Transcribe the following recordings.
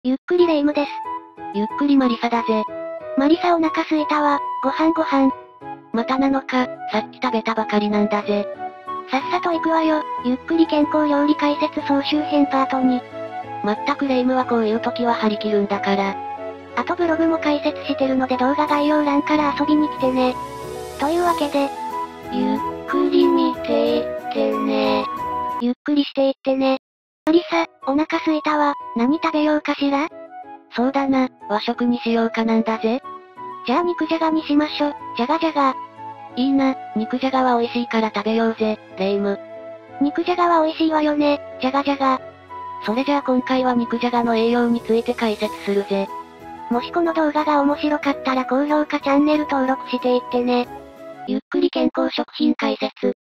ゆっくりレ夢ムです。 ゆっくりマリサだぜ。 マリサお腹すいたわ、ご飯。 またなのか、さっき食べたばかりなんだぜ。 さっさと行くわよ、ゆっくり健康料理解説総集編パート2。 まったくレ夢ムはこういう時は張り切るんだから。 あとブログも解説してるので動画概要欄から遊びに来てね。というわけで、 ゆっくり見ていってね。 ゆっくりしていってね。マリサ、お腹すいたわ、何食べようかしら？ そうだな、和食にしようかなんだぜ。 じゃあ肉じゃがにしましょ、じゃが。 いいな、肉じゃがは美味しいから食べようぜ、レ夢ム。 肉じゃがは美味しいわよね、じゃが。 それじゃあ今回は肉じゃがの栄養について解説するぜ。 もしこの動画が面白かったら高評価チャンネル登録していってね。 ゆっくり健康食品解説。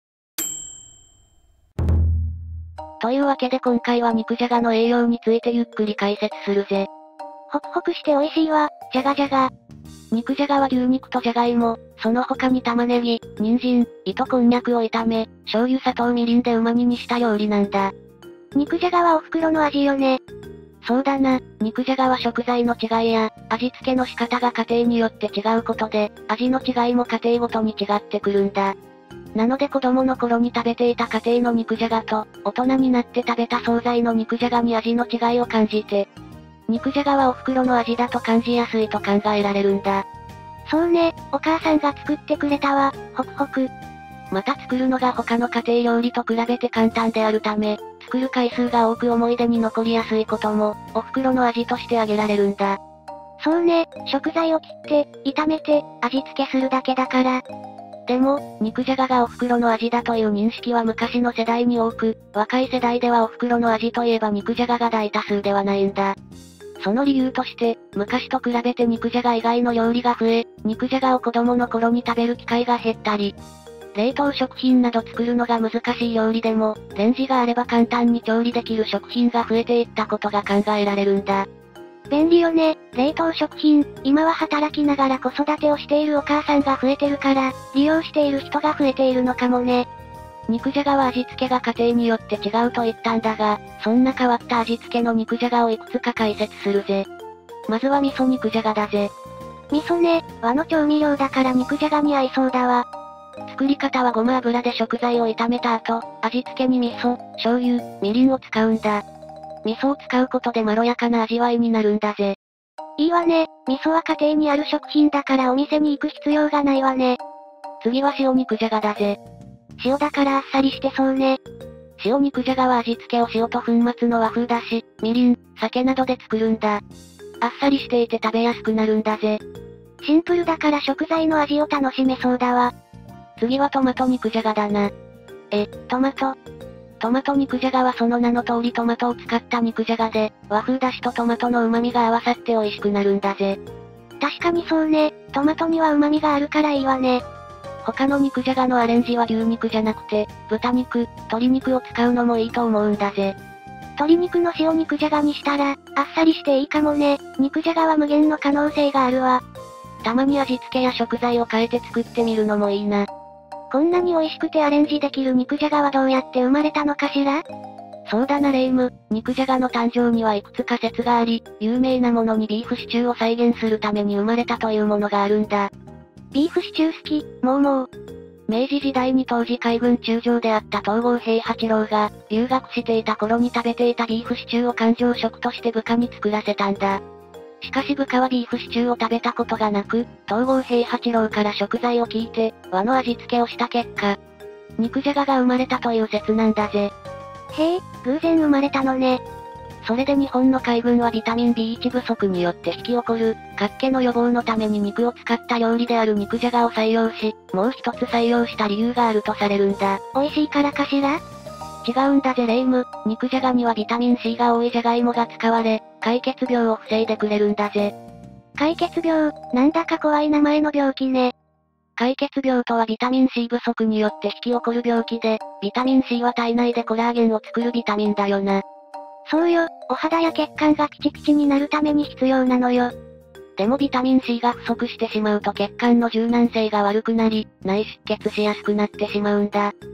というわけで今回は肉じゃがの栄養についてゆっくり解説するぜ。 ホクホクして美味しいわ、じゃが。 肉じゃがは牛肉とじゃがいも、その他に玉ねぎ、人参、糸こんにゃくを炒め、醤油砂糖みりんで旨煮にした料理なんだ。 肉じゃがはお袋の味よね。 そうだな、肉じゃがは食材の違いや、味付けの仕方が家庭によって違うことで、味の違いも家庭ごとに違ってくるんだ。なので子供の頃に食べていた家庭の肉じゃがと、大人になって食べた惣菜の肉じゃがに味の違いを感じて、肉じゃがはお袋の味だと感じやすいと考えられるんだ。 そうね、お母さんが作ってくれたわ、ホクホク。 また作るのが他の家庭料理と比べて簡単であるため、作る回数が多く思い出に残りやすいことも、お袋の味として挙げられるんだ。 そうね、食材を切って、炒めて、味付けするだけだから。 でも、肉じゃががお袋の味だという認識は昔の世代に多く、若い世代ではお袋の味といえば肉じゃがが大多数ではないんだ。その理由として、昔と比べて肉じゃが以外の料理が増え、肉じゃがを子供の頃に食べる機会が減ったり、冷凍食品など作るのが難しい料理でも、レンジがあれば簡単に調理できる食品が増えていったことが考えられるんだ。 便利よね、冷凍食品。今は働きながら子育てをしているお母さんが増えてるから、利用している人が増えているのかもね。 肉じゃがは味付けが家庭によって違うと言ったんだが、そんな変わった味付けの肉じゃがをいくつか解説するぜ。まずは味噌肉じゃがだぜ。 味噌ね、和の調味料だから肉じゃがに合いそうだわ。 作り方はごま油で食材を炒めた後、味付けに味噌、醤油、みりんを使うんだ。味噌を使うことでまろやかな味わいになるんだぜ。 いいわね、味噌は家庭にある食品だからお店に行く必要がないわね。 次は塩肉じゃがだぜ。 塩だからあっさりしてそうね。 塩肉じゃがは味付けを塩と粉末の和風だし、みりん、酒などで作るんだ。あっさりしていて食べやすくなるんだぜ。 シンプルだから食材の味を楽しめそうだわ。 次はトマト肉じゃがだな。 トマト肉じゃがはその名の通りトマトを使った肉じゃがで、和風だしとトマトの旨味が合わさって美味しくなるんだぜ。 確かにそうね、トマトには旨味があるからいいわね。 他の肉じゃがのアレンジは牛肉じゃなくて、豚肉、鶏肉を使うのもいいと思うんだぜ。 鶏肉の塩肉じゃがにしたら、あっさりしていいかもね。肉じゃがは無限の可能性があるわ。 たまに味付けや食材を変えて作ってみるのもいいな。 こんなに美味しくてアレンジできる肉じゃがはどうやって生まれたのかしら？ そうだなレ夢ム、肉じゃがの誕生にはいくつか説があり、有名なものにビーフシチューを再現するために生まれたというものがあるんだ。 ビーフシチュー好き、もう。 明治時代に当時海軍中将であった東郷平八郎が、留学していた頃に食べていたビーフシチューを艦上食として部下に作らせたんだ。しかし部下はビーフシチューを食べたことがなく、東郷平八郎から食材を聞いて、和の味付けをした結果、肉じゃがが生まれたという説なんだぜ。 へえ、偶然生まれたのね。 それで日本の海軍はビタミン B1 不足によって引き起こる、活気の予防のために肉を使った料理である肉じゃがを採用し、もう一つ採用した理由があるとされるんだ。 美味しいからかしら？ 違うんだぜレ夢ム、肉じゃがにはビタミン C が多いじゃがいもが使われ、解血病を防いでくれるんだぜ。 解血病、なんだか怖い名前の病気ね。 解血病とはビタミン C 不足によって引き起こる病気で、ビタミン C は体内でコラーゲンを作るビタミンだよな。 そうよ、お肌や血管がピチピチになるために必要なのよ。 でもビタミン C が不足してしまうと血管の柔軟性が悪くなり、内出血しやすくなってしまうんだ。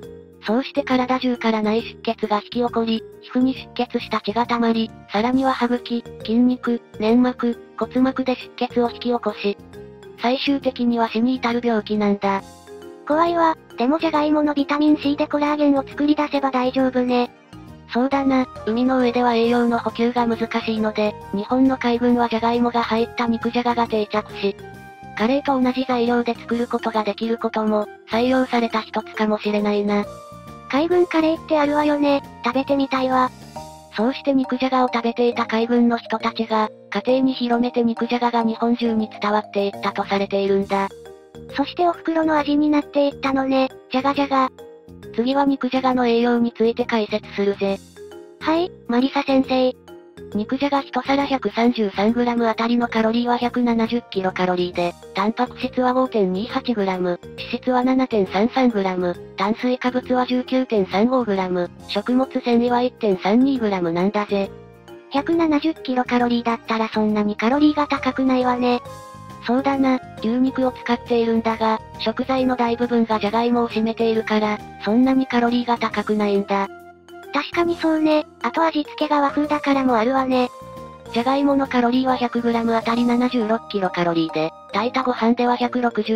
そうして体中から内出血が引き起こり、皮膚に出血した血が溜まり、さらには歯茎、筋肉、粘膜、骨膜で出血を引き起こし、最終的には死に至る病気なんだ。 怖いわ。でもジャガイモのビタミン C でコラーゲンを作り出せば大丈夫ね。 そうだな、海の上では栄養の補給が難しいので、日本の海軍はジャガイモが入った肉じゃがが定着し、カレーと同じ材料で作ることができることも、採用された一つかもしれないな。 海軍カレーってあるわよね。食べてみたいわ。 そうして肉じゃがを食べていた海軍の人たちが、家庭に広めて肉じゃがが日本中に伝わっていったとされているんだ。 そしてお袋の味になっていったのね、じゃがじゃが。 次は肉じゃがの栄養について解説するぜ。 はい、マリサ先生。 肉じゃが1皿 133g あたりのカロリーは 170kcal で、タンパク質は 5.28g、脂質は 7.33g、炭水化物は 19.35g、食物繊維は 1.32g なんだぜ。 170kcal だったらそんなにカロリーが高くないわね。 そうだな、牛肉を使っているんだが、食材の大部分がジャガイモを占めているから、そんなにカロリーが高くないんだ。 確かにそうね。あと味付けが和風だからもあるわね。 ジャガイモのカロリーは 100g あたり 76kcal で、炊いたご飯では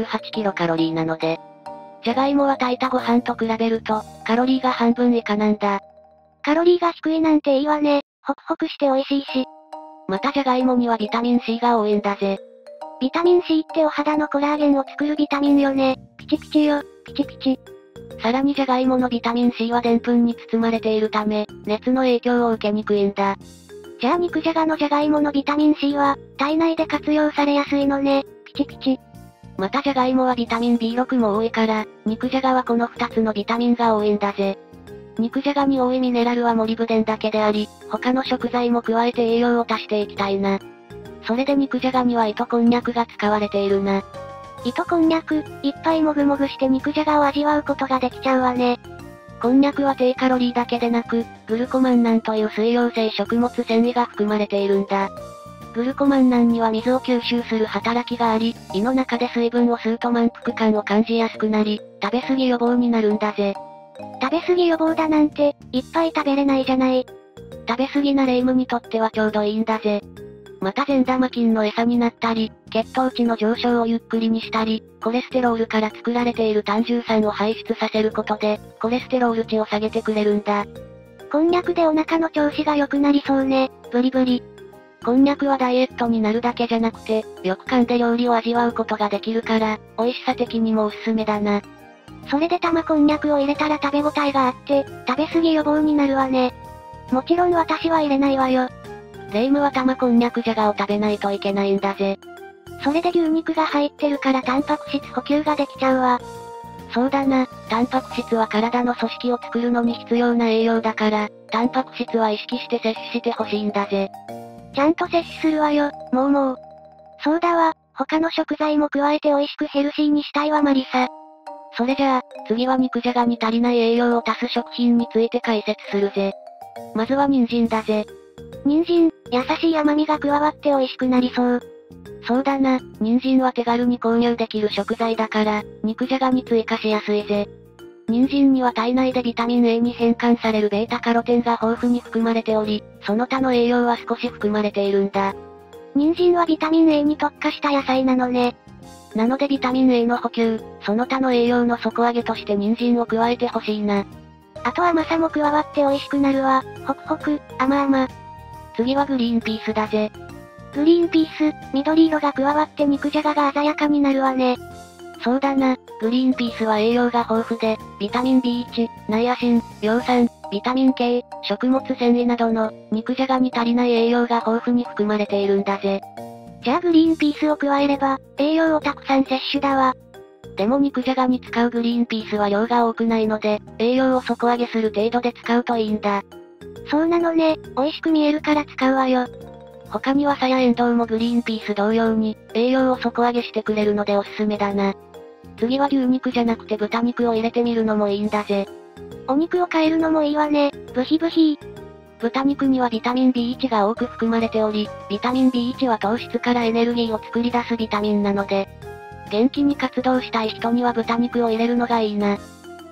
168kcal なので、ジャガイモは炊いたご飯と比べると、カロリーが半分以下なんだ。 カロリーが低いなんていいわね。ホクホクして美味しいし。 またジャガイモにはビタミン C が多いんだぜ。 ビタミン C ってお肌のコラーゲンを作るビタミンよね。ピチピチよ、ピチピチ。 さらにジャガイモのビタミン C は澱粉に包まれているため、熱の影響を受けにくいんだ。 じゃあ肉じゃがのジャガイモのビタミン C は、体内で活用されやすいのね。ピチピチ。 またジャガイモはビタミン B6 も多いから、肉じゃがはこの2つのビタミンが多いんだぜ。肉じゃがに多いミネラルはモリブデンだけであり、他の食材も加えて栄養を足していきたいな。それで肉じゃがには糸こんにゃくが使われているな。 糸こんにゃく、いっぱいもぐもぐして肉じゃがを味わうことができちゃうわね。 こんにゃくは低カロリーだけでなく、グルコマンナンという水溶性食物繊維が含まれているんだ。グルコマンナンには水を吸収する働きがあり、胃の中で水分を吸うと満腹感を感じやすくなり、食べ過ぎ予防になるんだぜ。 食べ過ぎ予防だなんて、いっぱい食べれないじゃない。 食べ過ぎな霊夢にとってはちょうどいいんだぜ。また善玉菌の餌になったり、血糖値の上昇をゆっくりにしたり、コレステロールから作られている胆汁酸を排出させることで、コレステロール値を下げてくれるんだ。 こんにゃくでお腹の調子が良くなりそうね、ブリブリ。 こんにゃくはダイエットになるだけじゃなくて、よく噛んで料理を味わうことができるから、美味しさ的にもおすすめだな。 それで玉こんにゃくを入れたら食べ応えがあって、食べ過ぎ予防になるわね。もちろん私は入れないわよ。 霊夢は玉こんにゃくじゃがを食べないといけないんだぜ。 それで牛肉が入ってるからタンパク質補給ができちゃうわ。 そうだな、タンパク質は体の組織を作るのに必要な栄養だから、タンパク質は意識して摂取してほしいんだぜ。 ちゃんと摂取するわよ、もう。そうだわ、他の食材も加えて美味しくヘルシーにしたいわマリサ。 それじゃあ、次は肉じゃがに足りない栄養を足す食品について解説するぜ。まずは人参だぜ。 人参、優しい甘みが加わって美味しくなりそう。 そうだな、人参は手軽に購入できる食材だから、肉じゃがに追加しやすいぜ。人参には体内でビタミン A に変換されるベータカロテンが豊富に含まれており、その他の栄養は少し含まれているんだ。 人参はビタミン A に特化した野菜なのね。 なのでビタミン A の補給、その他の栄養の底上げとして人参を加えてほしいな。 あと甘さも加わって美味しくなるわ。ホクホク、甘々。 次はグリーンピースだぜ。 グリーンピース、緑色が加わって肉じゃがが鮮やかになるわね。 そうだな、グリーンピースは栄養が豊富で、ビタミン B1、ナイアシン、葉酸、ビタミン K、食物繊維などの、肉じゃがに足りない栄養が豊富に含まれているんだぜ。 じゃあグリーンピースを加えれば、栄養をたくさん摂取だわ。 でも肉じゃがに使うグリーンピースは量が多くないので、栄養を底上げする程度で使うといいんだ。 そうなのね、美味しく見えるから使うわよ。 他にはさやエンドウもグリーンピース同様に、栄養を底上げしてくれるのでおすすめだな。次は牛肉じゃなくて豚肉を入れてみるのもいいんだぜ。 お肉を変えるのもいいわね、ブヒブヒ。 豚肉にはビタミン B1 が多く含まれており、ビタミン B1 は糖質からエネルギーを作り出すビタミンなので、元気に活動したい人には豚肉を入れるのがいいな。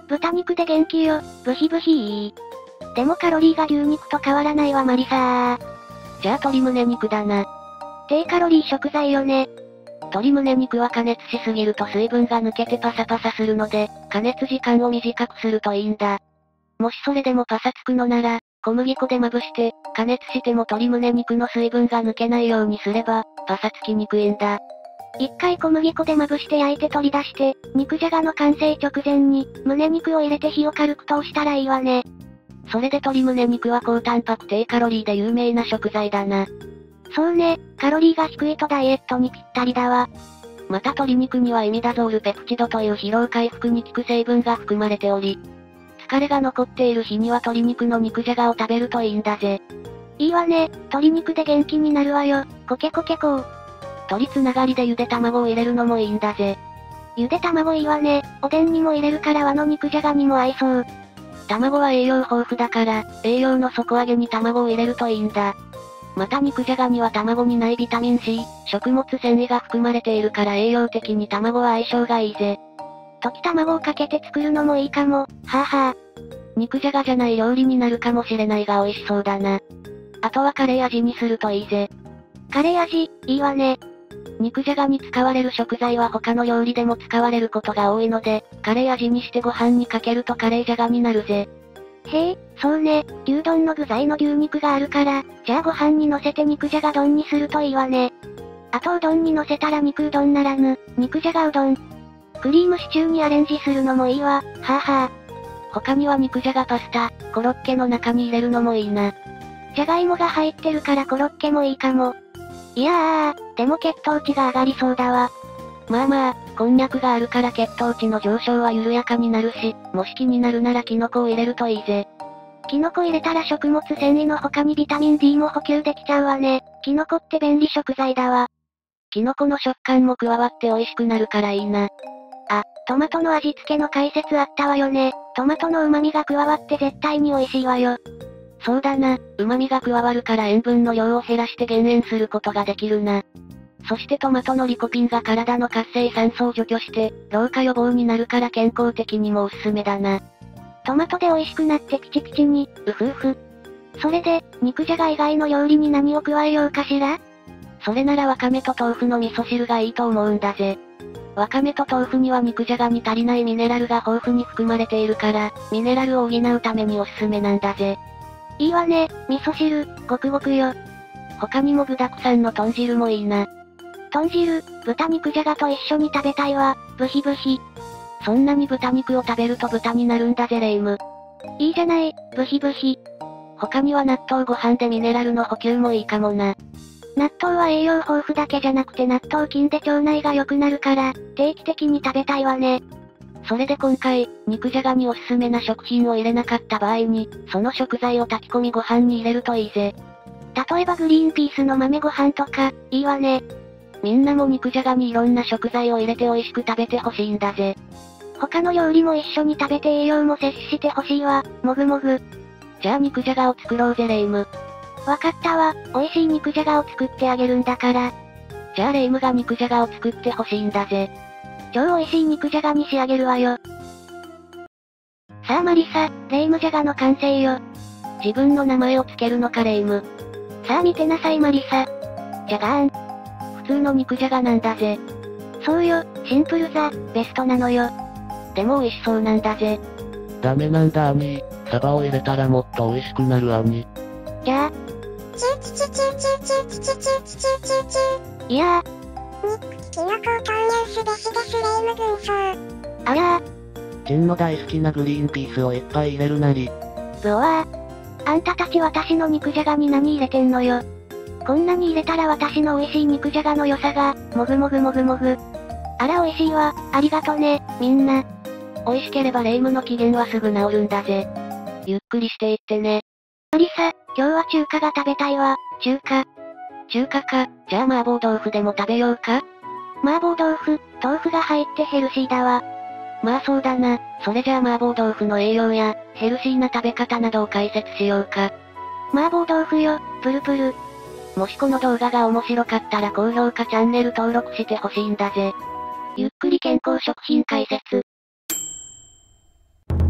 豚肉で元気よ、ブヒブヒー。でもカロリーが牛肉と変わらないわマリサー。 じゃあ鶏胸肉だな。 低カロリー食材よね。 鶏胸肉は加熱しすぎると水分が抜けてパサパサするので、加熱時間を短くするといいんだ。もしそれでもパサつくのなら、小麦粉でまぶして、加熱しても鶏胸肉の水分が抜けないようにすれば、パサつきにくいんだ。 一回小麦粉でまぶして焼いて取り出して、肉じゃがの完成直前に、胸肉を入れて火を軽く通したらいいわね。 それで鶏胸肉は高タンパク低カロリーで有名な食材だな。 そうね、カロリーが低いとダイエットにぴったりだわ。 また鶏肉にはイミダゾールペプチドという疲労回復に効く成分が含まれており、疲れが残っている日には鶏肉の肉じゃがを食べるといいんだぜ。 いいわね、鶏肉で元気になるわよ、コケコケコー。 鶏つながりでゆで卵を入れるのもいいんだぜ。 ゆで卵いいわね、おでんにも入れるから和の肉じゃがにも合いそう。 卵は栄養豊富だから、栄養の底上げに卵を入れるといいんだ。また肉じゃがには卵にないビタミン C、食物繊維が含まれているから栄養的に卵は相性がいいぜ。 溶き卵をかけて作るのもいいかも、はぁはぁ。 肉じゃがじゃない料理になるかもしれないが美味しそうだな。あとはカレー味にするといいぜ。 カレー味、いいわね。 肉じゃがに使われる食材は他の料理でも使われることが多いので、カレー味にしてご飯にかけるとカレーじゃがになるぜ。 へえ、そうね、牛丼の具材の牛肉があるから、じゃあご飯に乗せて肉じゃが丼にするといいわね。あとうどんに乗せたら肉うどんならぬ、肉じゃがうどん。クリームシチューにアレンジするのもいいわ、はぁはぁ。 他には肉じゃがパスタ、コロッケの中に入れるのもいいな。 じゃがいもが入ってるからコロッケもいいかも。いやー、でも血糖値が上がりそうだわ。 まあまあ、こんにゃくがあるから血糖値の上昇は緩やかになるし、もし気になるならキノコを入れるといいぜ。 キノコ入れたら食物繊維の他にビタミン D も補給できちゃうわね。キノコって便利食材だわ。 キノコの食感も加わって美味しくなるからいいな。 あ、トマトの味付けの解説あったわよね。トマトの旨味が加わって絶対に美味しいわよ。 そうだな、旨味が加わるから塩分の量を減らして減塩することができるな。そしてトマトのリコピンが体の活性酸素を除去して、老化予防になるから健康的にもおすすめだな。 トマトで美味しくなってピチピチに、うふうふ。それで、肉じゃが以外の料理に何を加えようかしら？ それならわかめと豆腐の味噌汁がいいと思うんだぜ。わかめと豆腐には肉じゃがに足りないミネラルが豊富に含まれているから、ミネラルを補うためにおすすめなんだぜ。 いいわね、味噌汁、ごくごくよ。 他にも具沢山の豚汁もいいな。 豚汁、豚肉じゃがと一緒に食べたいわ、ブヒブヒ。 そんなに豚肉を食べると豚になるんだぜレイム。 いいじゃない、ブヒブヒ。 他には納豆ご飯でミネラルの補給もいいかもな。 納豆は栄養豊富だけじゃなくて納豆菌で腸内が良くなるから、定期的に食べたいわね。 それで今回、肉じゃがにおすすめな食品を入れなかった場合に、その食材を炊き込みご飯に入れるといいぜ。 例えばグリーンピースの豆ご飯とか、いいわね。 みんなも肉じゃがにいろんな食材を入れて美味しく食べてほしいんだぜ。 他の料理も一緒に食べて栄養も摂取してほしいわ、もぐもぐ。 じゃあ肉じゃがを作ろうぜレイム。 わかったわ、美味しい肉じゃがを作ってあげるんだから。 じゃあレイムが肉じゃがを作ってほしいんだぜ。 超美味しい肉じゃがに仕上げるわよ。さあマリサ、レイムじゃがの完成よ。 自分の名前をつけるのかレイム。 さあ見てなさいマリサ。じゃがーん。 普通の肉じゃがなんだぜ。 そうよ、シンプルザ、ベストなのよ。 でも美味しそうなんだぜ。 ダメなんだ兄。サバを入れたらもっと美味しくなる兄。 じゃあ。いやー。 キノコを投入すべしですレイム軍曹。 あらー。 ジンの大好きなグリーンピースをいっぱい入れるなり。 ブオワー。あんたたち私の肉じゃがに何入れてんのよ。こんなに入れたら私の美味しい肉じゃがの良さが、もぐもぐもぐもぐ。あら美味しいわ、ありがとね、みんな。 美味しければレイムの機嫌はすぐ治るんだぜ。ゆっくりしていってね。 マリサ、今日は中華が食べたいわ、中華。 中華か、じゃあ麻婆豆腐でも食べようか？ 麻婆豆腐、豆腐が入ってヘルシーだわ。 まあそうだな、それじゃあ麻婆豆腐の栄養や、ヘルシーな食べ方などを解説しようか。 麻婆豆腐よ、プルプル。 もしこの動画が面白かったら高評価チャンネル登録してほしいんだぜ。ゆっくり健康食品解説。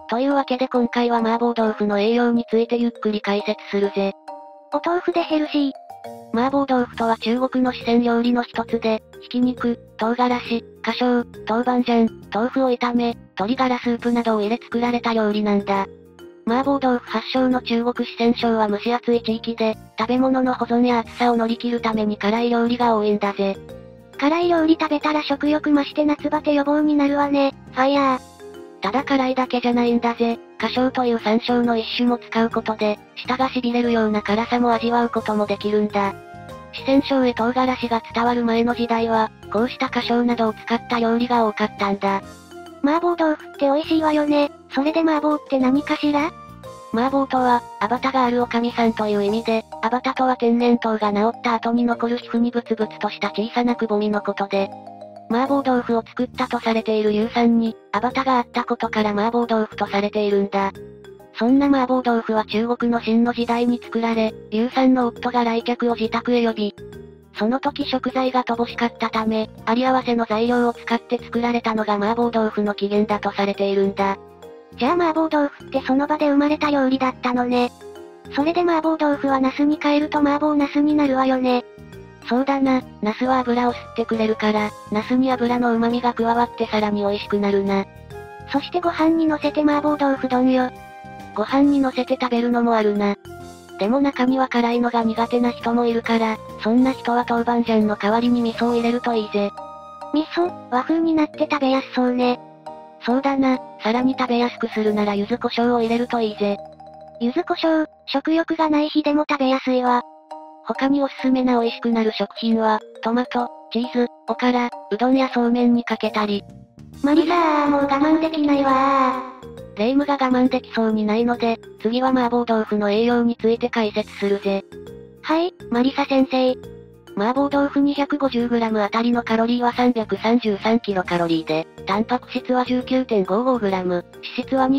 というわけで今回は麻婆豆腐の栄養についてゆっくり解説するぜ。 お豆腐でヘルシー。 麻婆豆腐とは中国の四川料理の一つで、ひき肉、唐辛子、花椒、豆板醤、豆腐を炒め、鶏ガラスープなどを入れ作られた料理なんだ。麻婆豆腐発祥の中国四川省は蒸し暑い地域で、食べ物の保存や暑さを乗り切るために辛い料理が多いんだぜ。 辛い料理食べたら食欲増して夏バテ予防になるわね、ファイヤー。 ただ辛いだけじゃないんだぜ。花椒という山椒の一種も使うことで、舌が痺れるような辛さも味わうこともできるんだ。四川省へ唐辛子が伝わる前の時代は、こうした花椒などを使った料理が多かったんだ。 麻婆豆腐って美味しいわよね。それで麻婆って何かしら？ 麻婆とは、アバタがあるおかみさんという意味で、アバタとは天然痘が治った後に残る皮膚にブツブツとした小さなくぼみのことで、麻婆豆腐を作ったとされている硫酸に、アバタがあったことから麻婆豆腐とされているんだ。そんな麻婆豆腐は中国の秦の時代に作られ、硫酸の夫が来客を自宅へ呼び、その時食材が乏しかったため、あり合わせの材料を使って作られたのが麻婆豆腐の起源だとされているんだ。 じゃあ麻婆豆腐ってその場で生まれた料理だったのね。それで麻婆豆腐はナスに変えると麻婆ナスになるわよね。 そうだな、ナスは油を吸ってくれるから、ナスに油の旨味が加わってさらに美味しくなるな。 そしてご飯に乗せて麻婆豆腐丼よ。 ご飯に乗せて食べるのもあるな。でも中には辛いのが苦手な人もいるから、そんな人は豆板醤の代わりに味噌を入れるといいぜ。 味噌、和風になって食べやすそうね。 そうだな、さらに食べやすくするなら柚子胡椒を入れるといいぜ。 柚子胡椒、食欲がない日でも食べやすいわ。 他におすすめな美味しくなる食品は、トマト、チーズ、おから、うどんやそうめんにかけたり。 マリサー、もう我慢できないわー。 霊夢が我慢できそうにないので、次は麻婆豆腐の栄養について解説するぜ。 はい、マリサ先生。 麻婆豆腐 250g あたりのカロリーは 333kcal で、タンパク質は 19.55g、脂質は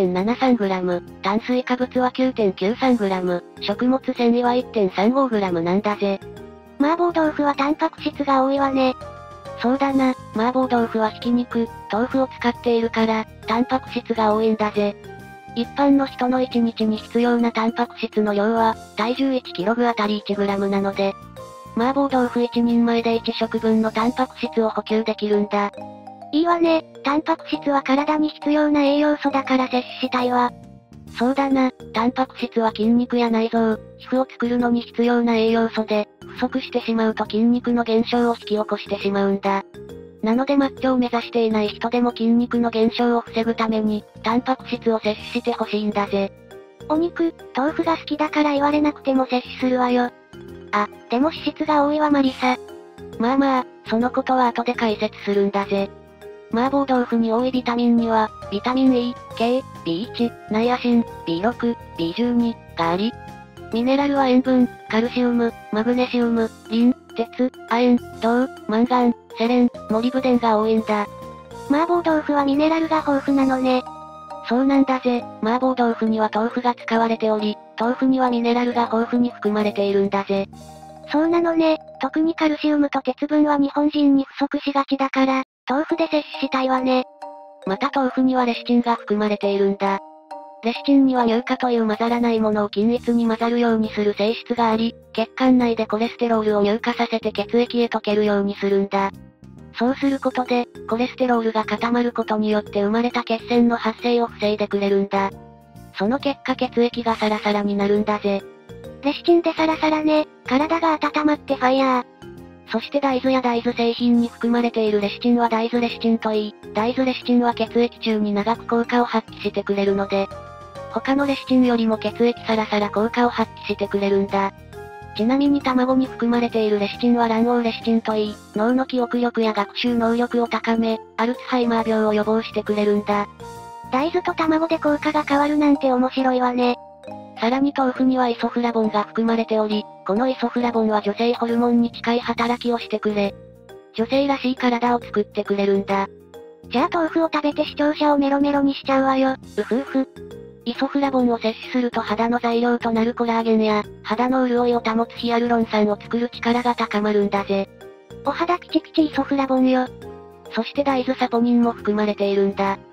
22.73g、炭水化物は 9.93g、食物繊維は 1.35g なんだぜ。 麻婆豆腐はタンパク質が多いわね。 そうだな、麻婆豆腐はひき肉、豆腐を使っているから、タンパク質が多いんだぜ。一般の人の1日に必要なタンパク質の量は、体重 1kg あたり 1g なので、麻婆豆腐1人前で1食分のタンパク質を補給できるんだ。 いいわね、タンパク質は体に必要な栄養素だから摂取したいわ。 そうだな、タンパク質は筋肉や内臓、皮膚を作るのに必要な栄養素で、不足してしまうと筋肉の減少を引き起こしてしまうんだ。なのでマッチョを目指していない人でも筋肉の減少を防ぐために、タンパク質を摂取してほしいんだぜ。 お肉、豆腐が好きだから言われなくても摂取するわよ。あ、でも脂質が多いわマリサ。 まあまあ、そのことは後で解説するんだぜ。麻婆豆腐に多いビタミンには、ビタミン E、K、B1、ナイアシン、B6、B12 があり、ミネラルは塩分、カルシウム、マグネシウム、リン、鉄、亜鉛、銅、マンガン、セレン、モリブデンが多いんだ。 麻婆豆腐はミネラルが豊富なのね。 そうなんだぜ。麻婆豆腐には豆腐が使われており、豆腐にはミネラルが豊富に含まれているんだぜ。 そうなのね。特にカルシウムと鉄分は日本人に不足しがちだから、豆腐で摂取したいわね。 また豆腐にはレシチンが含まれているんだ。レシチンには乳化という混ざらないものを均一に混ざるようにする性質があり、血管内でコレステロールを乳化させて血液へ溶けるようにするんだ。そうすることで、コレステロールが固まることによって生まれた血栓の発生を防いでくれるんだ。その結果血液がサラサラになるんだぜ。 レシチンでサラサラね。体が温まってファイヤー。 そして大豆や大豆製品に含まれているレシチンは大豆レシチンといい、大豆レシチンは血液中に長く効果を発揮してくれるので、他のレシチンよりも血液サラサラ効果を発揮してくれるんだ。ちなみに卵に含まれているレシチンは卵黄レシチンといい、脳の記憶力や学習能力を高め、アルツハイマー病を予防してくれるんだ。 大豆と卵で効果が変わるなんて面白いわね。 さらに豆腐にはイソフラボンが含まれており、このイソフラボンは女性ホルモンに近い働きをしてくれ、女性らしい体を作ってくれるんだ。 じゃあ豆腐を食べて視聴者をメロメロにしちゃうわよ。 うふうふ。イソフラボンを摂取すると肌の材料となるコラーゲンや、肌の潤いを保つヒアルロン酸を作る力が高まるんだぜ。 お肌ピチピチイソフラボンよ。 そして大豆サポニンも含まれているんだ。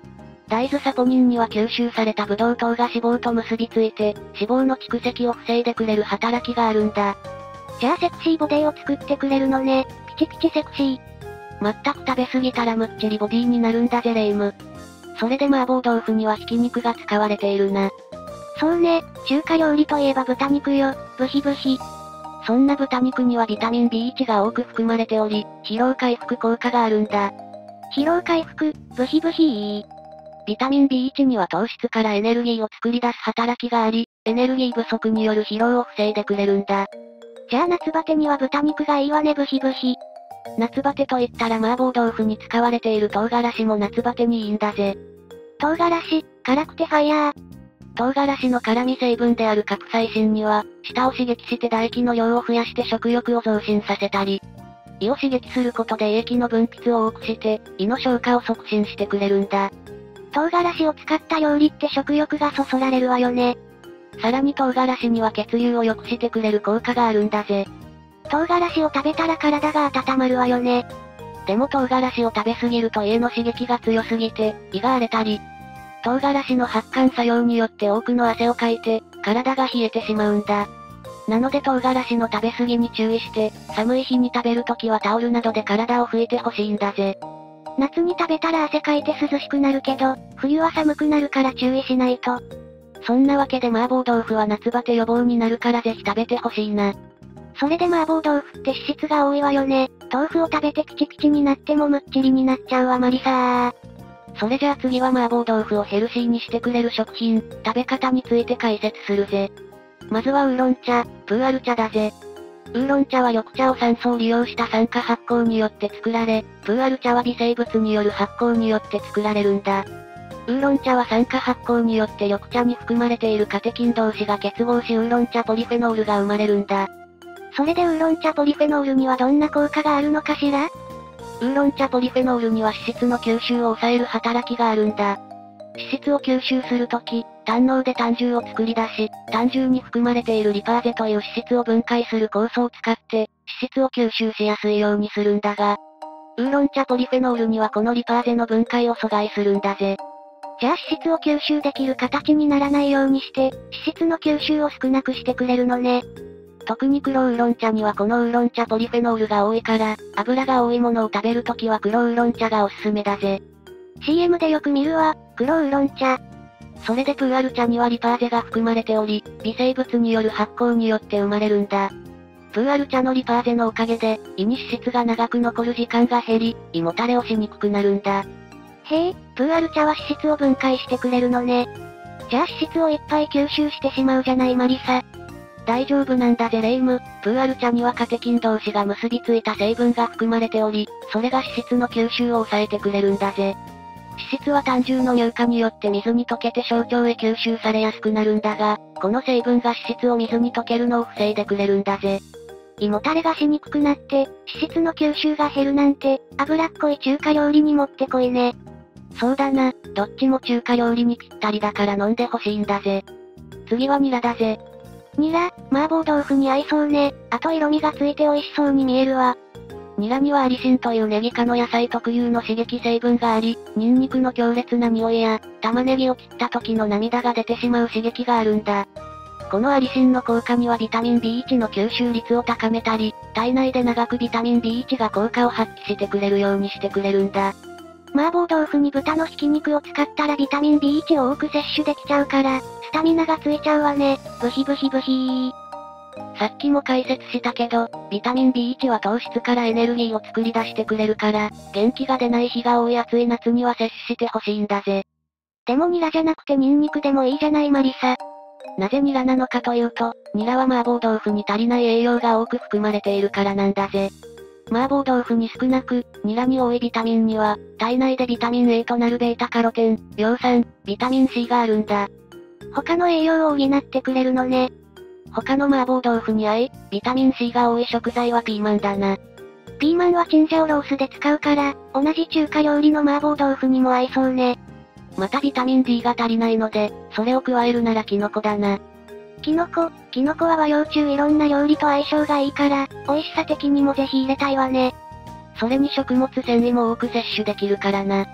大豆サポニンには吸収されたブドウ糖が脂肪と結びついて、脂肪の蓄積を防いでくれる働きがあるんだ。 じゃあセクシーボディを作ってくれるのね。ピチピチセクシー。 全く食べ過ぎたらむっちりボディになるんだぜレイム。それで麻婆豆腐にはひき肉が使われているな。 そうね、中華料理といえば豚肉よ、ブヒブヒ。 そんな豚肉にはビタミン B1 が多く含まれており、疲労回復効果があるんだ。 疲労回復、ブヒブヒビタミン B1 には糖質からエネルギーを作り出す働きがあり、エネルギー不足による疲労を防いでくれるんだ。 じゃあ夏バテには豚肉がいいわねブヒブヒ。 夏バテと言ったら麻婆豆腐に使われている唐辛子も夏バテにいいんだぜ。 唐辛子、辛くてファイヤー。 唐辛子の辛味成分であるカプサイシンには、舌を刺激して唾液の量を増やして食欲を増進させたり、胃を刺激することで胃液の分泌を多くして、胃の消化を促進してくれるんだ。 唐辛子を使った料理って食欲がそそられるわよね。 さらに唐辛子には血流を良くしてくれる効果があるんだぜ。 唐辛子を食べたら体が温まるわよね。 でも唐辛子を食べ過ぎると胃への刺激が強すぎて、胃が荒れたり、唐辛子の発汗作用によって多くの汗をかいて、体が冷えてしまうんだ。なので唐辛子の食べ過ぎに注意して、寒い日に食べるときはタオルなどで体を拭いてほしいんだぜ。 夏に食べたら汗かいて涼しくなるけど、冬は寒くなるから注意しないと。 そんなわけで麻婆豆腐は夏バテ予防になるからぜひ食べてほしいな。 それで麻婆豆腐って脂質が多いわよね。豆腐を食べてピチピチになってもむっちりになっちゃうわマリサー。 それじゃあ次は麻婆豆腐をヘルシーにしてくれる食品、食べ方について解説するぜ。まずはウーロン茶、プーアル茶だぜ。ウーロン茶は緑茶を酸素を利用した酸化発酵によって作られ、プーアル茶は微生物による発酵によって作られるんだ。ウーロン茶は酸化発酵によって緑茶に含まれているカテキン同士が結合しウーロン茶ポリフェノールが生まれるんだ。 それでウーロン茶ポリフェノールにはどんな効果があるのかしら？ ウーロン茶ポリフェノールには脂質の吸収を抑える働きがあるんだ。脂質を吸収するとき、胆のうで胆汁を作り出し、胆汁に含まれているリパーゼという脂質を分解する酵素を使って、脂質を吸収しやすいようにするんだが、ウーロン茶ポリフェノールにはこのリパーゼの分解を阻害するんだぜ。 じゃあ脂質を吸収できる形にならないようにして、脂質の吸収を少なくしてくれるのね。 特に黒ウーロン茶にはこのウーロン茶ポリフェノールが多いから、油が多いものを食べるときは黒ウーロン茶がおすすめだぜ。 CM でよく見るわ、黒ウーロン茶。 それでプーアル茶にはリパーゼが含まれており、微生物による発酵によって生まれるんだ。プーアル茶のリパーゼのおかげで、胃に脂質が長く残る時間が減り、胃もたれをしにくくなるんだ。 へえ、プーアル茶は脂質を分解してくれるのね。じゃあ脂質をいっぱい吸収してしまうじゃないマリサ。 大丈夫なんだぜレイム。プーアル茶にはカテキン同士が結びついた成分が含まれており、それが脂質の吸収を抑えてくれるんだぜ。脂質は胆汁の乳化によって水に溶けて小腸へ吸収されやすくなるんだが、この成分が脂質を水に溶けるのを防いでくれるんだぜ。 胃もたれがしにくくなって、脂質の吸収が減るなんて、脂っこい中華料理にもってこいね。 そうだな、どっちも中華料理にぴったりだから飲んでほしいんだぜ。次はニラだぜ。 ニラ、麻婆豆腐に合いそうね。あと色味がついて美味しそうに見えるわ。 ニラにはアリシンというネギ科の野菜特有の刺激成分があり、ニンニクの強烈な匂いや、玉ねぎを切った時の涙が出てしまう刺激があるんだ。このアリシンの効果にはビタミン B1 の吸収率を高めたり、体内で長くビタミン B1 が効果を発揮してくれるようにしてくれるんだ。 麻婆豆腐に豚のひき肉を使ったらビタミン B1 を多く摂取できちゃうから、スタミナがついちゃうわね。ブヒブヒブヒー。 さっきも解説したけど、ビタミン B1 は糖質からエネルギーを作り出してくれるから、元気が出ない日が多い暑い夏には摂取してほしいんだぜ。 でもニラじゃなくてニンニクでもいいじゃないマリサ。 なぜニラなのかというと、ニラは麻婆豆腐に足りない栄養が多く含まれているからなんだぜ。麻婆豆腐に少なく、ニラに多いビタミンには、体内でビタミン A となるベータカロテン、葉酸、ビタミン C があるんだ。 他の栄養を補ってくれるのね。 他の麻婆豆腐に合い、ビタミン C が多い食材はピーマンだな。 ピーマンはチンジャオロースで使うから、同じ中華料理の麻婆豆腐にも合いそうね。 またビタミン D が足りないので、それを加えるならキノコだな。 キノコは和洋中いろんな料理と相性がいいから、美味しさ的にもぜひ入れたいわね。 それに食物繊維も多く摂取できるからな。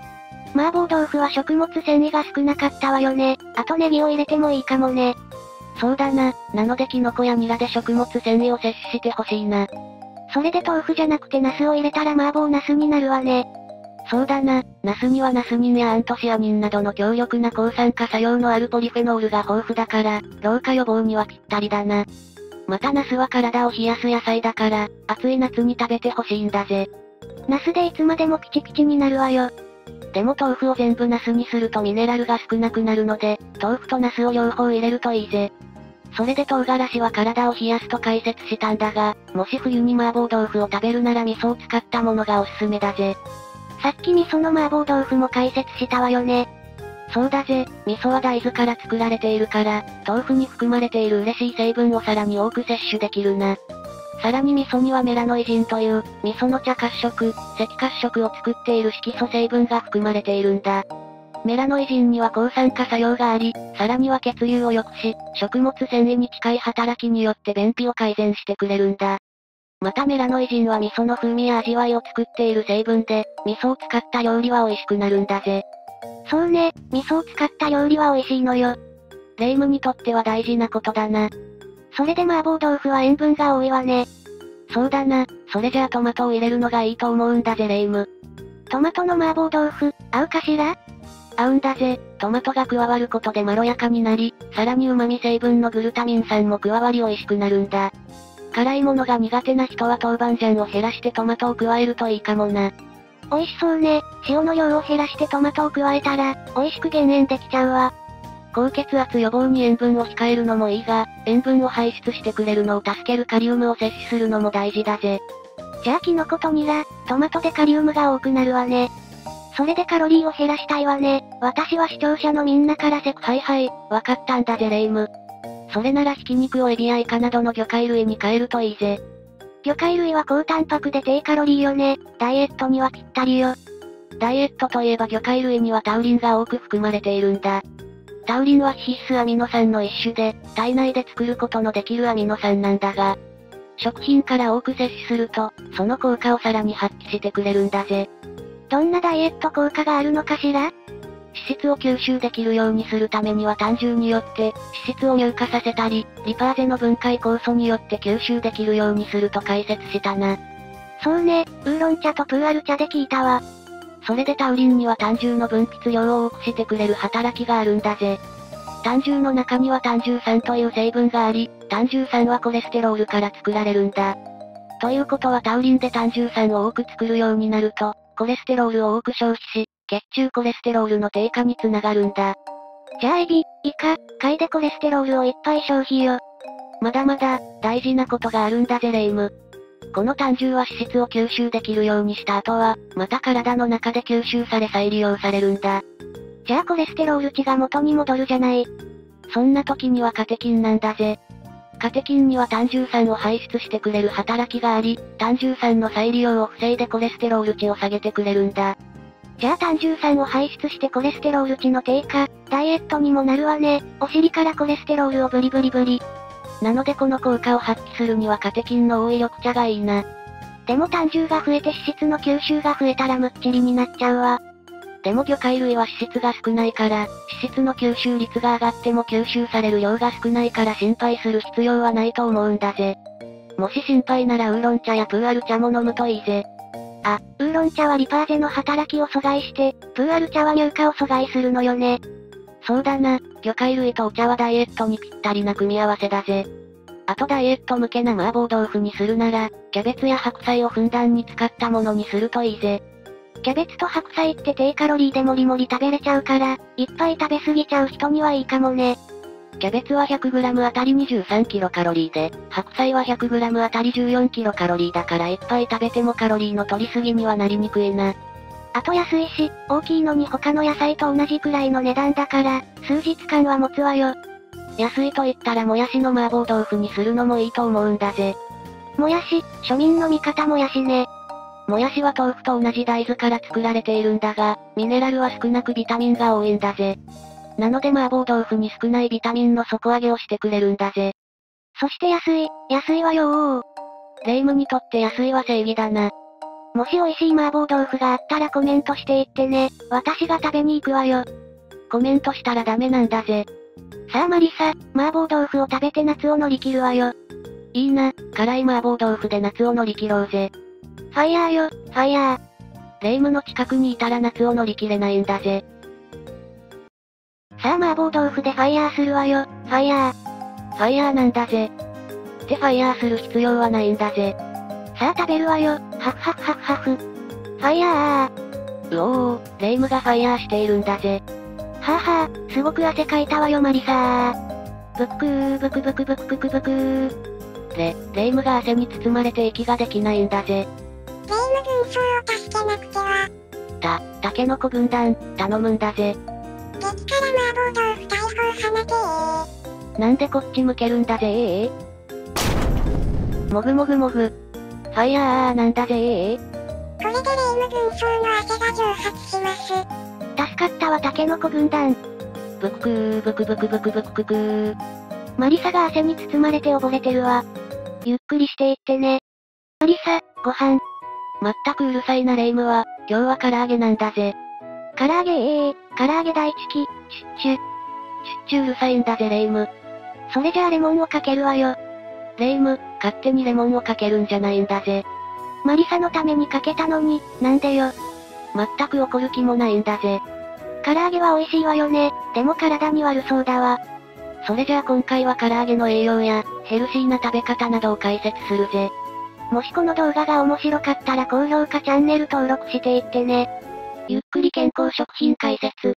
麻婆豆腐は食物繊維が少なかったわよね。あとネギを入れてもいいかもね。 そうだな。なのでキノコやニラで食物繊維を摂取してほしいな。 それで豆腐じゃなくてナスを入れたら麻婆ナスになるわね。 そうだな。ナスにはナスニンやアントシアニンなどの強力な抗酸化作用のあるポリフェノールが豊富だから、老化予防にはぴったりだな。またナスは体を冷やす野菜だから、暑い夏に食べてほしいんだぜ。 ナスでいつまでもピチピチになるわよ。 でも豆腐を全部ナスにするとミネラルが少なくなるので、豆腐とナスを両方入れるといいぜ。それで唐辛子は体を冷やすと解説したんだが、もし冬に麻婆豆腐を食べるなら味噌を使ったものがおすすめだぜ。 さっき味噌の麻婆豆腐も解説したわよね。 そうだぜ、味噌は大豆から作られているから、豆腐に含まれている嬉しい成分をさらに多く摂取できるな。さらに味噌にはメラノイジンという、味噌の茶褐色、赤褐色を作っている色素成分が含まれているんだ。メラノイジンには抗酸化作用があり、さらには血流を良くし、食物繊維に近い働きによって便秘を改善してくれるんだ。またメラノイジンは味噌の風味や味わいを作っている成分で、味噌を使った料理は美味しくなるんだぜ。 そうね、味噌を使った料理は美味しいのよ。 レイムにとっては大事なことだな。 それで麻婆豆腐は塩分が多いわね。 そうだな、それじゃあトマトを入れるのがいいと思うんだぜレイム。 トマトの麻婆豆腐、合うかしら？ 合うんだぜ。トマトが加わることでまろやかになり、さらに旨味成分のグルタミン酸も加わり美味しくなるんだ。辛いものが苦手な人は豆板醤を減らしてトマトを加えるといいかもな。 美味しそうね。塩の量を減らしてトマトを加えたら、美味しく減塩できちゃうわ。 高血圧予防に塩分を控えるのもいいが、塩分を排出してくれるのを助けるカリウムを摂取するのも大事だぜ。 じゃあキノコとニラ、トマトでカリウムが多くなるわね。それでカロリーを減らしたいわね。私は視聴者のみんなからはいはい、わかったんだぜレイム。それならひき肉をエビやイカなどの魚介類に変えるといいぜ。 魚介類は高タンパクで低カロリーよね。ダイエットにはぴったりよ。 ダイエットといえば魚介類にはタウリンが多く含まれているんだ。タウリンは必須アミノ酸の一種で、体内で作ることのできるアミノ酸なんだが、食品から多く摂取すると、その効果をさらに発揮してくれるんだぜ。 どんなダイエット効果があるのかしら？ 脂質を吸収できるようにするためには胆汁によって、脂質を乳化させたり、リパーゼの分解酵素によって吸収できるようにすると解説したな。 そうね、ウーロン茶とプーアル茶で聞いたわ。 それでタウリンには胆汁の分泌量を多くしてくれる働きがあるんだぜ。胆汁の中には胆汁酸という成分があり、胆汁酸はコレステロールから作られるんだ。ということはタウリンで胆汁酸を多く作るようになると、コレステロールを多く消費し、血中コレステロールの低下につながるんだ。 じゃあエビ、イカ、貝でコレステロールをいっぱい消費よ。 まだまだ、大事なことがあるんだぜレイム。この胆汁は脂質を吸収できるようにした後は、また体の中で吸収され再利用されるんだ。 じゃあコレステロール値が元に戻るじゃない。 そんな時にはカテキンなんだぜ。カテキンには胆汁酸を排出してくれる働きがあり、胆汁酸の再利用を防いでコレステロール値を下げてくれるんだ。 じゃあ胆汁酸を排出してコレステロール値の低下、ダイエットにもなるわね。お尻からコレステロールをブリブリブリ。 なのでこの効果を発揮するにはカテキンの多い緑茶がいいな。 でも胆汁が増えて脂質の吸収が増えたらむっちりになっちゃうわ。 でも魚介類は脂質が少ないから、脂質の吸収率が上がっても吸収される量が少ないから心配する必要はないと思うんだぜ。もし心配ならウーロン茶やプーアル茶も飲むといいぜ。 あ、ウーロン茶はリパーゼの働きを阻害して、プーアル茶は乳化を阻害するのよね。 そうだな、魚介類とお茶はダイエットにぴったりな組み合わせだぜ。あとダイエット向けな麻婆豆腐にするなら、キャベツや白菜をふんだんに使ったものにするといいぜ。 キャベツと白菜って低カロリーでもりもり食べれちゃうから、いっぱい食べ過ぎちゃう人にはいいかもね。 キャベツは 100g あたり23キロカロリーで、白菜は 100g あたり14キロカロリーだからいっぱい食べてもカロリーの取りすぎにはなりにくいな。 あと安いし、大きいのに他の野菜と同じくらいの値段だから、数日間は持つわよ。 安いと言ったらもやしの麻婆豆腐にするのもいいと思うんだぜ。 もやし、庶民の味方もやしね。 もやしは豆腐と同じ大豆から作られているんだが、ミネラルは少なくビタミンが多いんだぜ。なので麻婆豆腐に少ないビタミンの底上げをしてくれるんだぜ。 そして安いわよー。 レイムにとって安いは正義だな。 もし美味しい麻婆豆腐があったらコメントしていってね。私が食べに行くわよ。 コメントしたらダメなんだぜ。 さあマリサ、麻婆豆腐を食べて夏を乗り切るわよ。 いいな、辛い麻婆豆腐で夏を乗り切ろうぜ。 ファイヤーよ、ファイヤー。 霊夢の近くにいたら夏を乗り切れないんだぜ。 さあ麻婆豆腐でファイヤーするわよ、ファイヤー。 ファイヤーなんだぜ。ってファイヤーする必要はないんだぜ。 さあ食べるわよ、ハフハフハフハフ。ファイヤー。 うおー、霊夢がファイヤーしているんだぜ。 はぁはぁ、すごく汗かいたわよマリサー。ブックー、ブクブクブクブクブクー。 霊夢が汗に包まれて息ができないんだぜ。 霊夢軍曹を助けなくては。 タケノコ軍団、頼むんだぜ。 激辛麻婆豆腐大砲放てなんでこっち向けるんだぜもぐもぐもぐ。ファイヤーなんだぜこれで霊夢軍曹の汗が蒸発します。 助かったわタケノコ軍団。 ブククーブクブクブクブクククー。 マリサが汗に包まれて溺れてるわ。ゆっくりしていってね。マリサ、ご飯。 まったくうるさいな霊夢は、今日は唐揚げなんだぜ。 唐揚げ唐揚げ大好き、チュッチュ。 うるさいんだぜ霊夢。 それじゃあレモンをかけるわよ。 霊夢、勝手にレモンをかけるんじゃないんだぜ。 マリサのためにかけたのに、なんでよ。 まったく怒る気もないんだぜ。 唐揚げは美味しいわよね。でも体に悪そうだわ。 それじゃあ今回は唐揚げの栄養や、ヘルシーな食べ方などを解説するぜ。 もしこの動画が面白かったら高評価チャンネル登録していってね。 ゆっくり健康食品解説。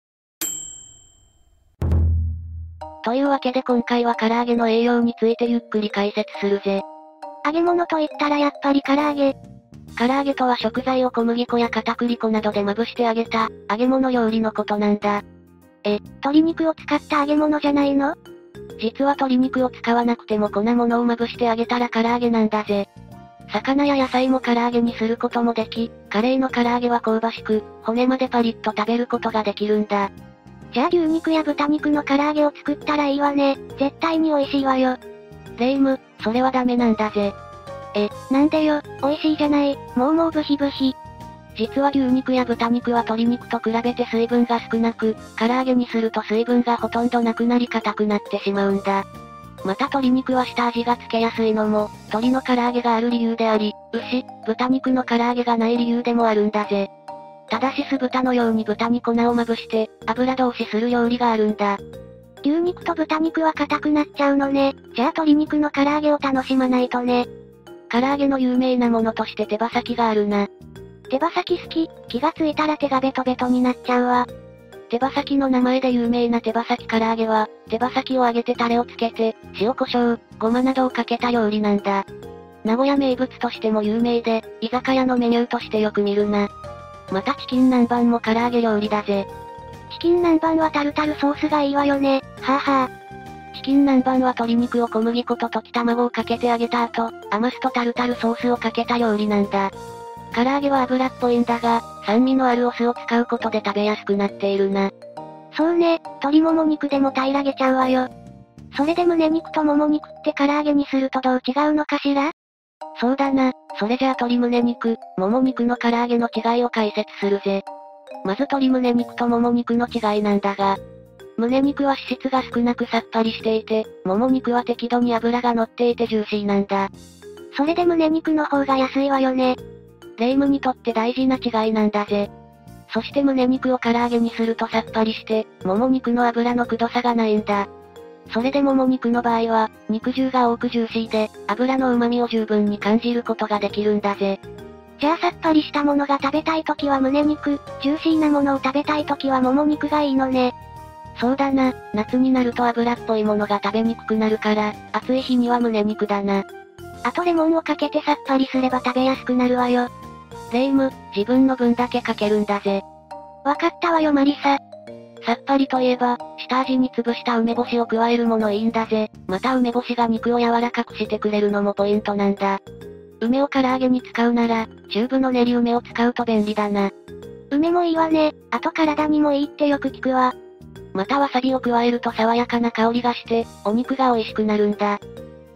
というわけで今回は唐揚げの栄養についてゆっくり解説するぜ。 揚げ物と言ったらやっぱり唐揚げ。 唐揚げとは食材を小麦粉や片栗粉などでまぶして揚げた、揚げ物料理のことなんだ。 鶏肉を使った揚げ物じゃないの？ 実は鶏肉を使わなくても粉物をまぶして揚げたら唐揚げなんだぜ。魚や野菜も唐揚げにすることもでき、カレーの唐揚げは香ばしく、骨までパリッと食べることができるんだ。 じゃあ牛肉や豚肉の唐揚げを作ったらいいわね。絶対に美味しいわよ。 霊夢、それはダメなんだぜ。 なんでよ、美味しいじゃない、もうブヒブヒ。 実は牛肉や豚肉は鶏肉と比べて水分が少なく、唐揚げにすると水分がほとんどなくなり硬くなってしまうんだ。また鶏肉は下味がつけやすいのも、鶏の唐揚げがある理由であり、牛、豚肉の唐揚げがない理由でもあるんだぜ。ただし酢豚のように豚に粉をまぶして、油通しする料理があるんだ。 牛肉と豚肉は硬くなっちゃうのね。じゃあ鶏肉の唐揚げを楽しまないとね。 唐揚げの有名なものとして手羽先があるな。 手羽先好き、気がついたら手がベトベトになっちゃうわ。 手羽先の名前で有名な手羽先唐揚げは、手羽先を揚げてタレをつけて、塩コショウ、ごまなどをかけた料理なんだ。名古屋名物としても有名で、居酒屋のメニューとしてよく見るな。またチキン南蛮も唐揚げ料理だぜ。 チキン南蛮はタルタルソースがいいわよね、はぁはぁ。 チキン南蛮は鶏肉を小麦粉と溶き卵をかけて揚げた後、余すとタルタルソースをかけた料理なんだ。唐揚げは油っぽいんだが、酸味のあるお酢を使うことで食べやすくなっているな。 そうね、鶏もも肉でも平らげちゃうわよ。それで胸肉ともも肉って唐揚げにするとどう違うのかしら？ そうだな、それじゃあ鶏胸肉、もも肉の唐揚げの違いを解説するぜ。まず鶏胸肉ともも肉の違いなんだが、胸肉は脂質が少なくさっぱりしていて、もも肉は適度に脂が乗っていてジューシーなんだ。 それで胸肉の方が安いわよね。 霊夢にとって大事な違いなんだぜ。そして胸肉を唐揚げにするとさっぱりして、もも肉の脂のくどさがないんだ。それでもも肉の場合は、肉汁が多くジューシーで、脂の旨味を十分に感じることができるんだぜ。 じゃあさっぱりしたものが食べたいときは胸肉、ジューシーなものを食べたいときはもも肉がいいのね。 そうだな、夏になると脂っぽいものが食べにくくなるから、暑い日には胸肉だな。 あとレモンをかけてさっぱりすれば食べやすくなるわよ。 霊夢、自分の分だけかけるんだぜ。 わかったわよマリサ。 さっぱりといえば、下味に潰した梅干しを加えるものいいんだぜ。また梅干しが肉を柔らかくしてくれるのもポイントなんだ。梅を唐揚げに使うなら、チューブの練り梅を使うと便利だな。 梅もいいわね。あと体にもいいってよく聞くわ。 またわさびを加えると爽やかな香りがして、お肉が美味しくなるんだ。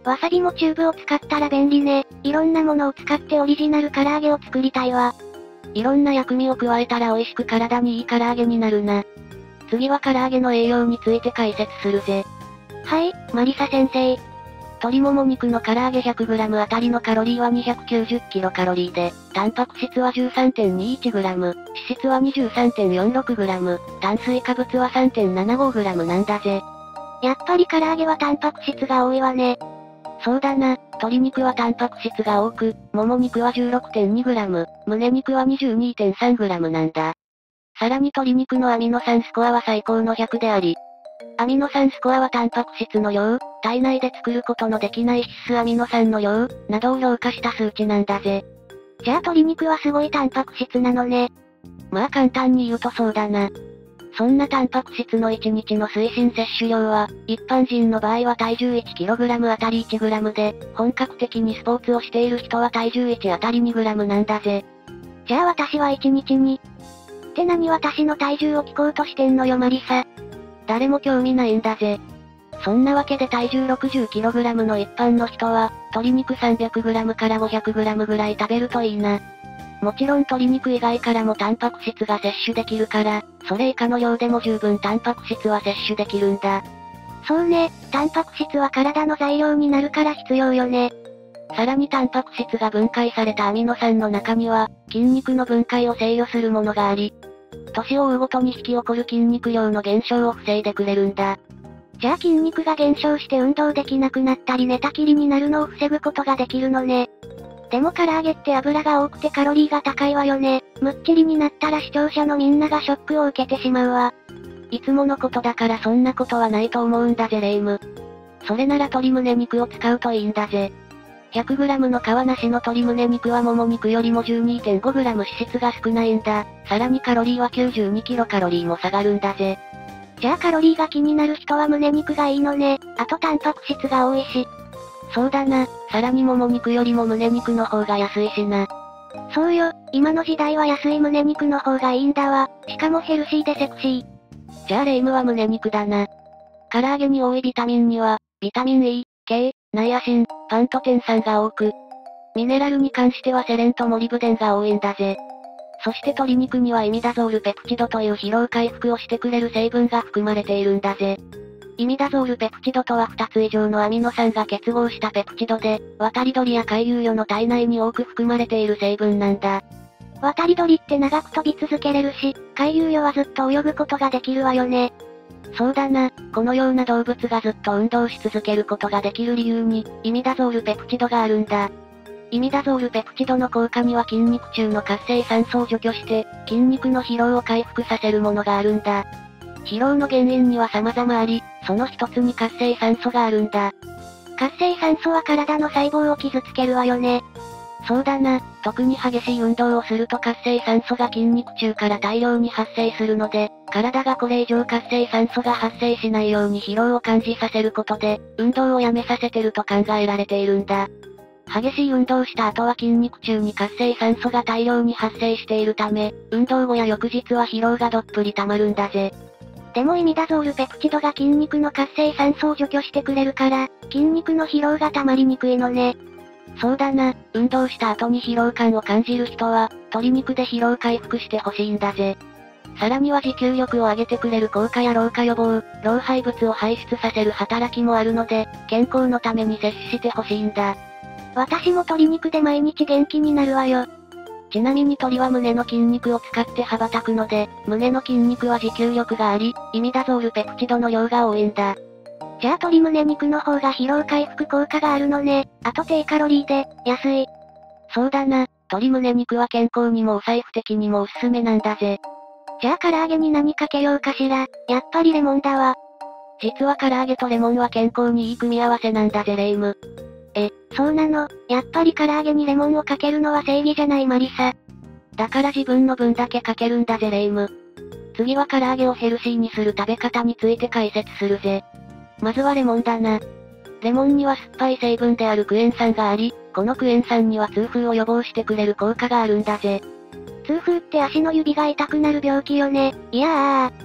わさびもチューブを使ったら便利ね。いろんなものを使ってオリジナル唐揚げを作りたいわ。 いろんな薬味を加えたら美味しく体にいい唐揚げになるな。次は唐揚げの栄養について解説するぜ。 はい、マリサ先生。 鶏もも肉の唐揚げ 100g あたりのカロリーは290キロカロリーで、タンパク質は 13.21g、脂質は 23.46g、炭水化物は 3.75g なんだぜ。 やっぱり唐揚げはタンパク質が多いわね。 そうだな、鶏肉はタンパク質が多く、もも肉は 16.2g、胸肉は 22.3g なんだ。さらに鶏肉のアミノ酸スコアは最高の100であり、アミノ酸スコアはタンパク質の量、体内で作ることのできない必須アミノ酸の量、などを評価した数値なんだぜ。 じゃあ鶏肉はすごいタンパク質なのね。 まあ簡単に言うとそうだな。そんなタンパク質の1日の推進摂取量は、一般人の場合は体重 1kg あたり 1g で、本格的にスポーツをしている人は体重1あたり 2g なんだぜ。 じゃあ私は1日に。って何私の体重を聞こうとしてんのよマリサ。 誰も興味ないんだぜ。そんなわけで体重 60kg の一般の人は、鶏肉 300g から 500g ぐらい食べるといいな。もちろん鶏肉以外からもタンパク質が摂取できるから、それ以下の量でも十分タンパク質は摂取できるんだ。 そうね、タンパク質は体の材料になるから必要よね。 さらにタンパク質が分解されたアミノ酸の中には、筋肉の分解を制御するものがあり、年を追うごとに引き起こる筋肉量の減少を防いでくれるんだ。 じゃあ筋肉が減少して運動できなくなったり寝たきりになるのを防ぐことができるのね。でも唐揚げって油が多くてカロリーが高いわよね。むっちりになったら視聴者のみんながショックを受けてしまうわ。 いつものことだからそんなことはないと思うんだぜレイム。それなら鶏胸肉を使うといいんだぜ。100g の皮なしの鶏胸肉はもも肉よりも 12.5g 脂質が少ないんだ。さらにカロリーは92キロカロリーも下がるんだぜ。 じゃあカロリーが気になる人は胸肉がいいのね。あとタンパク質が多いし。 そうだな、さらにもも肉よりも胸肉の方が安いしな。 そうよ、今の時代は安い胸肉の方がいいんだわ。しかもヘルシーでセクシー。 じゃあレイムは胸肉だな。唐揚げに多いビタミンには、ビタミン E、K、ナイアシン、パントテン酸が多く、ミネラルに関してはセレンとモリブデンが多いんだぜ。そして鶏肉にはイミダゾールペプチドという疲労回復をしてくれる成分が含まれているんだぜ。イミダゾールペプチドとは2つ以上のアミノ酸が結合したペプチドで、渡り鳥や回遊魚の体内に多く含まれている成分なんだ。 渡り鳥って長く飛び続けれるし、回遊魚はずっと泳ぐことができるわよね。 そうだな、このような動物がずっと運動し続けることができる理由に、イミダゾールペプチドがあるんだ。イミダゾールペプチドの効果には筋肉中の活性酸素を除去して、筋肉の疲労を回復させるものがあるんだ。疲労の原因には様々あり、その一つに活性酸素があるんだ。 活性酸素は体の細胞を傷つけるわよね。 そうだな、特に激しい運動をすると活性酸素が筋肉中から大量に発生するので、体がこれ以上活性酸素が発生しないように疲労を感じさせることで、運動をやめさせてると考えられているんだ。激しい運動した後は筋肉中に活性酸素が大量に発生しているため、運動後や翌日は疲労がどっぷり溜まるんだぜ。 でもイミダゾールペプチドが筋肉の活性酸素を除去してくれるから、筋肉の疲労が溜まりにくいのね。 そうだな、運動した後に疲労感を感じる人は、鶏肉で疲労回復してほしいんだぜ。さらには持久力を上げてくれる効果や老化予防、老廃物を排出させる働きもあるので、健康のために摂取してほしいんだ。 私も鶏肉で毎日元気になるわよ。 ちなみに鳥は胸の筋肉を使って羽ばたくので、胸の筋肉は持久力があり、イミダゾールペプチドの量が多いんだ。 じゃあ鶏胸肉の方が疲労回復効果があるのね。あと低カロリーで、安い。 そうだな、鶏胸肉は健康にもお財布的にもおすすめなんだぜ。 じゃあ唐揚げに何かけようかしら。やっぱりレモンだわ。 実は唐揚げとレモンは健康にいい組み合わせなんだぜレイム。 そうなの、やっぱり唐揚げにレモンをかけるのは正義じゃないマリサ。 だから自分の分だけかけるんだぜレイム。次は唐揚げをヘルシーにする食べ方について解説するぜ。まずはレモンだな。レモンには酸っぱい成分であるクエン酸があり、このクエン酸には痛風を予防してくれる効果があるんだぜ。 痛風って足の指が痛くなる病気よね。いやー。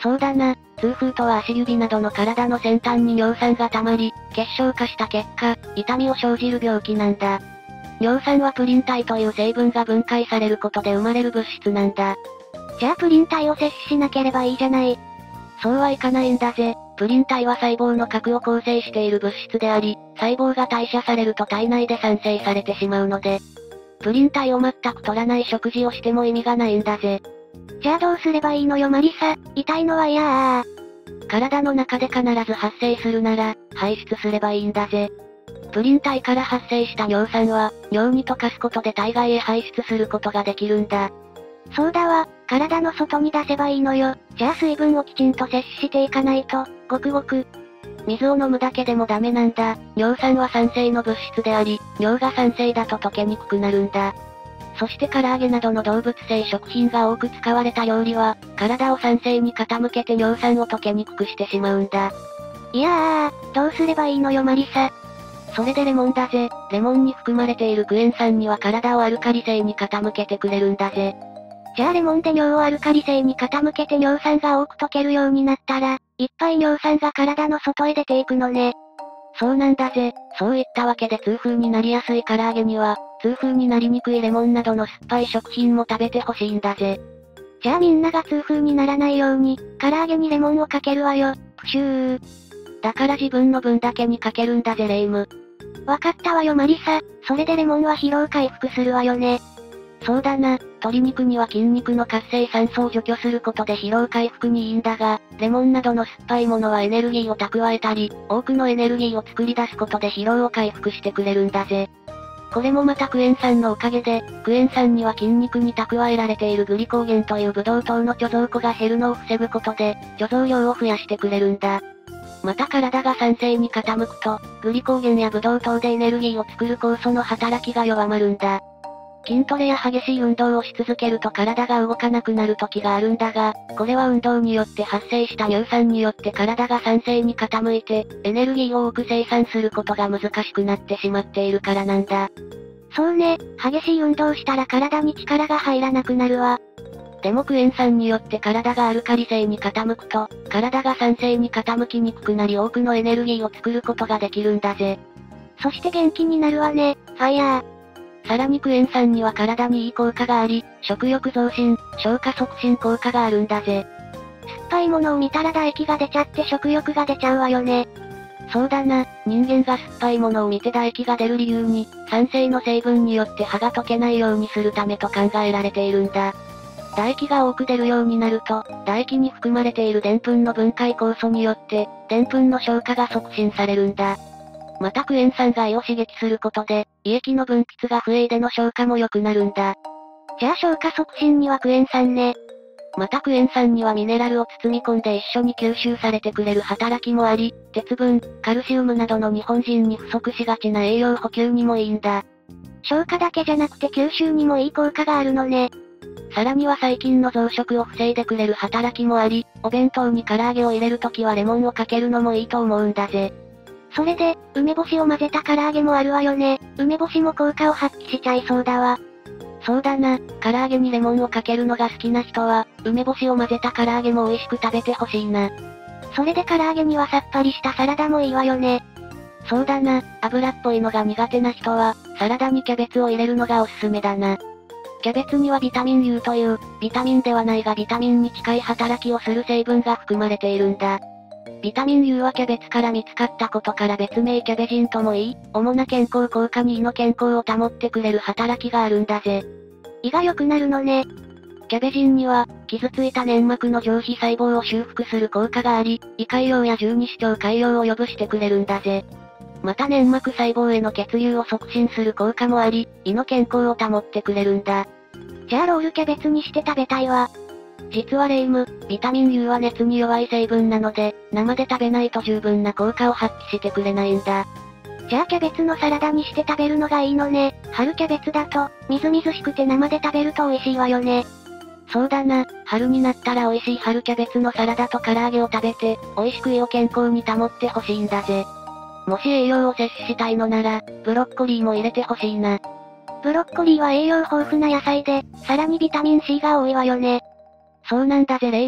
そうだな、痛風とは足指などの体の先端に尿酸が溜まり、結晶化した結果、痛みを生じる病気なんだ。尿酸はプリン体という成分が分解されることで生まれる物質なんだ。 じゃあプリン体を摂取しなければいいじゃない。 そうはいかないんだぜ。プリン体は細胞の核を構成している物質であり、細胞が代謝されると体内で産生されてしまうので、プリン体を全く取らない食事をしても意味がないんだぜ。 じゃあどうすればいいのよマリサ、痛いのは嫌ー。 体の中で必ず発生するなら、排出すればいいんだぜ。プリン体から発生した尿酸は、尿に溶かすことで体外へ排出することができるんだ。 そうだわ、体の外に出せばいいのよ。じゃあ水分をきちんと摂取していかないと、ごくごく。 水を飲むだけでもダメなんだ。尿酸は酸性の物質であり、尿が酸性だと溶けにくくなるんだ。そして唐揚げなどの動物性食品が多く使われた料理は、体を酸性に傾けて尿酸を溶けにくくしてしまうんだ。 いやー、どうすればいいのよマリサ。 それでレモンだぜ。レモンに含まれているクエン酸には体をアルカリ性に傾けてくれるんだぜ。 じゃあレモンで尿をアルカリ性に傾けて尿酸が多く溶けるようになったら、いっぱい尿酸が体の外へ出ていくのね。 そうなんだぜ。そういったわけで痛風になりやすい唐揚げには、痛風になりにくいレモンなどの酸っぱい食品も食べてほしいんだぜ。 じゃあみんなが痛風にならないように、唐揚げにレモンをかけるわよ。プシュー。 だから自分の分だけにかけるんだぜレイム。 わかったわよマリサ、それでレモンは疲労回復するわよね。 そうだな、鶏肉には筋肉の活性酸素を除去することで疲労回復にいいんだが、レモンなどの酸っぱいものはエネルギーを蓄えたり、多くのエネルギーを作り出すことで疲労を回復してくれるんだぜ。これもまたクエン酸のおかげで、クエン酸には筋肉に蓄えられているグリコーゲンというブドウ糖の貯蔵庫が減るのを防ぐことで、貯蔵量を増やしてくれるんだ。また体が酸性に傾くと、グリコーゲンやブドウ糖でエネルギーを作る酵素の働きが弱まるんだ。筋トレや激しい運動をし続けると体が動かなくなる時があるんだが、これは運動によって発生した乳酸によって体が酸性に傾いて、エネルギーを多く生産することが難しくなってしまっているからなんだ。 そうね、激しい運動したら体に力が入らなくなるわ。 でもクエン酸によって体がアルカリ性に傾くと、体が酸性に傾きにくくなり多くのエネルギーを作ることができるんだぜ。 そして元気になるわね、ファイヤー。 さらにクエン酸には体にいい効果があり、食欲増進、消化促進効果があるんだぜ。 酸っぱいものを見たら唾液が出ちゃって食欲が出ちゃうわよね。 そうだな、人間が酸っぱいものを見て唾液が出る理由に、酸性の成分によって歯が溶けないようにするためと考えられているんだ。唾液が多く出るようになると、唾液に含まれている澱粉の分解酵素によって、澱粉の消化が促進されるんだ。またクエン酸が胃を刺激することで、胃液の分泌が増え胃での消化も良くなるんだ。 じゃあ消化促進にはクエン酸ね。 またクエン酸にはミネラルを包み込んで一緒に吸収されてくれる働きもあり、鉄分、カルシウムなどの日本人に不足しがちな栄養補給にもいいんだ。 消化だけじゃなくて吸収にもいい効果があるのね。 さらには細菌の増殖を防いでくれる働きもあり、お弁当に唐揚げを入れるときはレモンをかけるのもいいと思うんだぜ。 それで、梅干しを混ぜた唐揚げもあるわよね。梅干しも効果を発揮しちゃいそうだわ。 そうだな、唐揚げにレモンをかけるのが好きな人は、梅干しを混ぜた唐揚げも美味しく食べてほしいな。 それで唐揚げにはさっぱりしたサラダもいいわよね。 そうだな、油っぽいのが苦手な人は、サラダにキャベツを入れるのがおすすめだな。キャベツにはビタミン U という、ビタミンではないがビタミンに近い働きをする成分が含まれているんだ。ビタミン U はキャベツから見つかったことから別名キャベジンとも言い、主な健康効果に胃の健康を保ってくれる働きがあるんだぜ。 胃が良くなるのね。 キャベジンには、傷ついた粘膜の上皮細胞を修復する効果があり、胃潰瘍や十二指腸潰瘍を予防してくれるんだぜ。また粘膜細胞への血流を促進する効果もあり、胃の健康を保ってくれるんだ。 じゃあロールキャベツにして食べたいわ。 実はレイム、ビタミン U は熱に弱い成分なので、生で食べないと十分な効果を発揮してくれないんだ。 じゃあキャベツのサラダにして食べるのがいいのね。春キャベツだと、みずみずしくて生で食べると美味しいわよね。 そうだな、春になったら美味しい春キャベツのサラダと唐揚げを食べて、美味しく胃を健康に保ってほしいんだぜ。もし栄養を摂取したいのなら、ブロッコリーも入れてほしいな。 ブロッコリーは栄養豊富な野菜で、さらにビタミン C が多いわよね。 そうなんだぜレイム。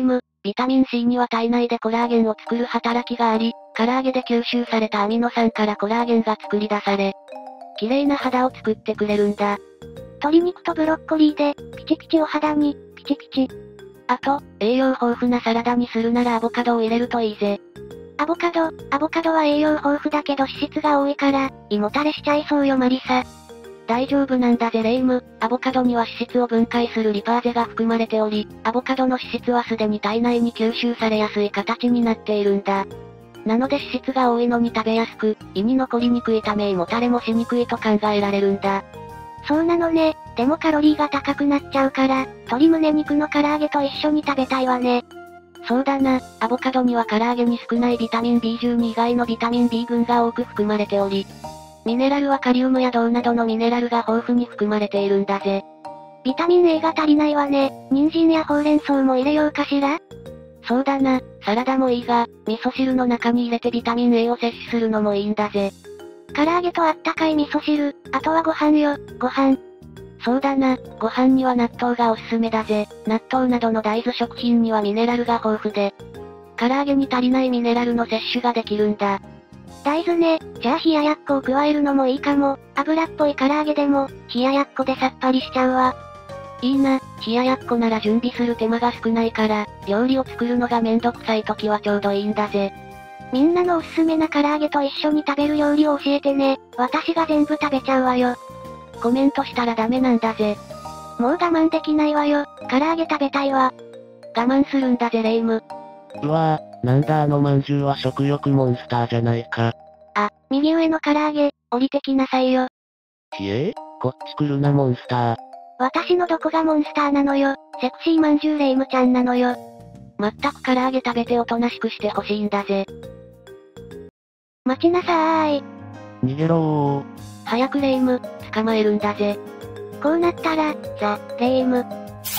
ビタミン C には体内でコラーゲンを作る働きがあり、唐揚げで吸収されたアミノ酸からコラーゲンが作り出され、綺麗な肌を作ってくれるんだ。 鶏肉とブロッコリーで、ピチピチお肌に、ピチピチ。 あと、栄養豊富なサラダにするならアボカドを入れるといいぜ。 アボカドは栄養豊富だけど脂質が多いから、胃もたれしちゃいそうよマリサ。 大丈夫なんだぜレイム。アボカドには脂質を分解するリパーゼが含まれており、アボカドの脂質はすでに体内に吸収されやすい形になっているんだ。なので脂質が多いのに食べやすく、胃に残りにくいため胃もたれもしにくいと考えられるんだ。 そうなのね。でもカロリーが高くなっちゃうから、鶏胸肉の唐揚げと一緒に食べたいわね。 そうだな、アボカドには唐揚げに少ないビタミン B12 以外のビタミン B 群が多く含まれており、ミネラルはカリウムや銅などのミネラルが豊富に含まれているんだぜ。 ビタミン A が足りないわね。人参やほうれん草も入れようかしら？ そうだな、サラダもいいが、味噌汁の中に入れてビタミン A を摂取するのもいいんだぜ。 唐揚げとあったかい味噌汁、あとはご飯よ、ご飯。 そうだな、ご飯には納豆がおすすめだぜ。納豆などの大豆食品にはミネラルが豊富で、唐揚げに足りないミネラルの摂取ができるんだ。 大豆ね、じゃあ冷ややっこを加えるのもいいかも。油っぽい唐揚げでも、冷ややっこでさっぱりしちゃうわ。 いいな、冷ややっこなら準備する手間が少ないから、料理を作るのがめんどくさい時はちょうどいいんだぜ。 みんなのおすすめな唐揚げと一緒に食べる料理を教えてね。私が全部食べちゃうわよ。 コメントしたらダメなんだぜ。 もう我慢できないわよ。唐揚げ食べたいわ。 我慢するんだぜレイム。 うわぁ、なんだあのまんじゅうは食欲モンスターじゃないか。 あ、右上の唐揚げ、降りてきなさいよ。 ひえこっち来るなモンスター。 私のどこがモンスターなのよ。セクシーまんじゅうレイムちゃんなのよ。 まったく唐揚げ食べておとなしくしてほしいんだぜ。 待ちなさーい。 逃げろー。 早くレイム、捕まえるんだぜ。 こうなったら、ザ・レイム。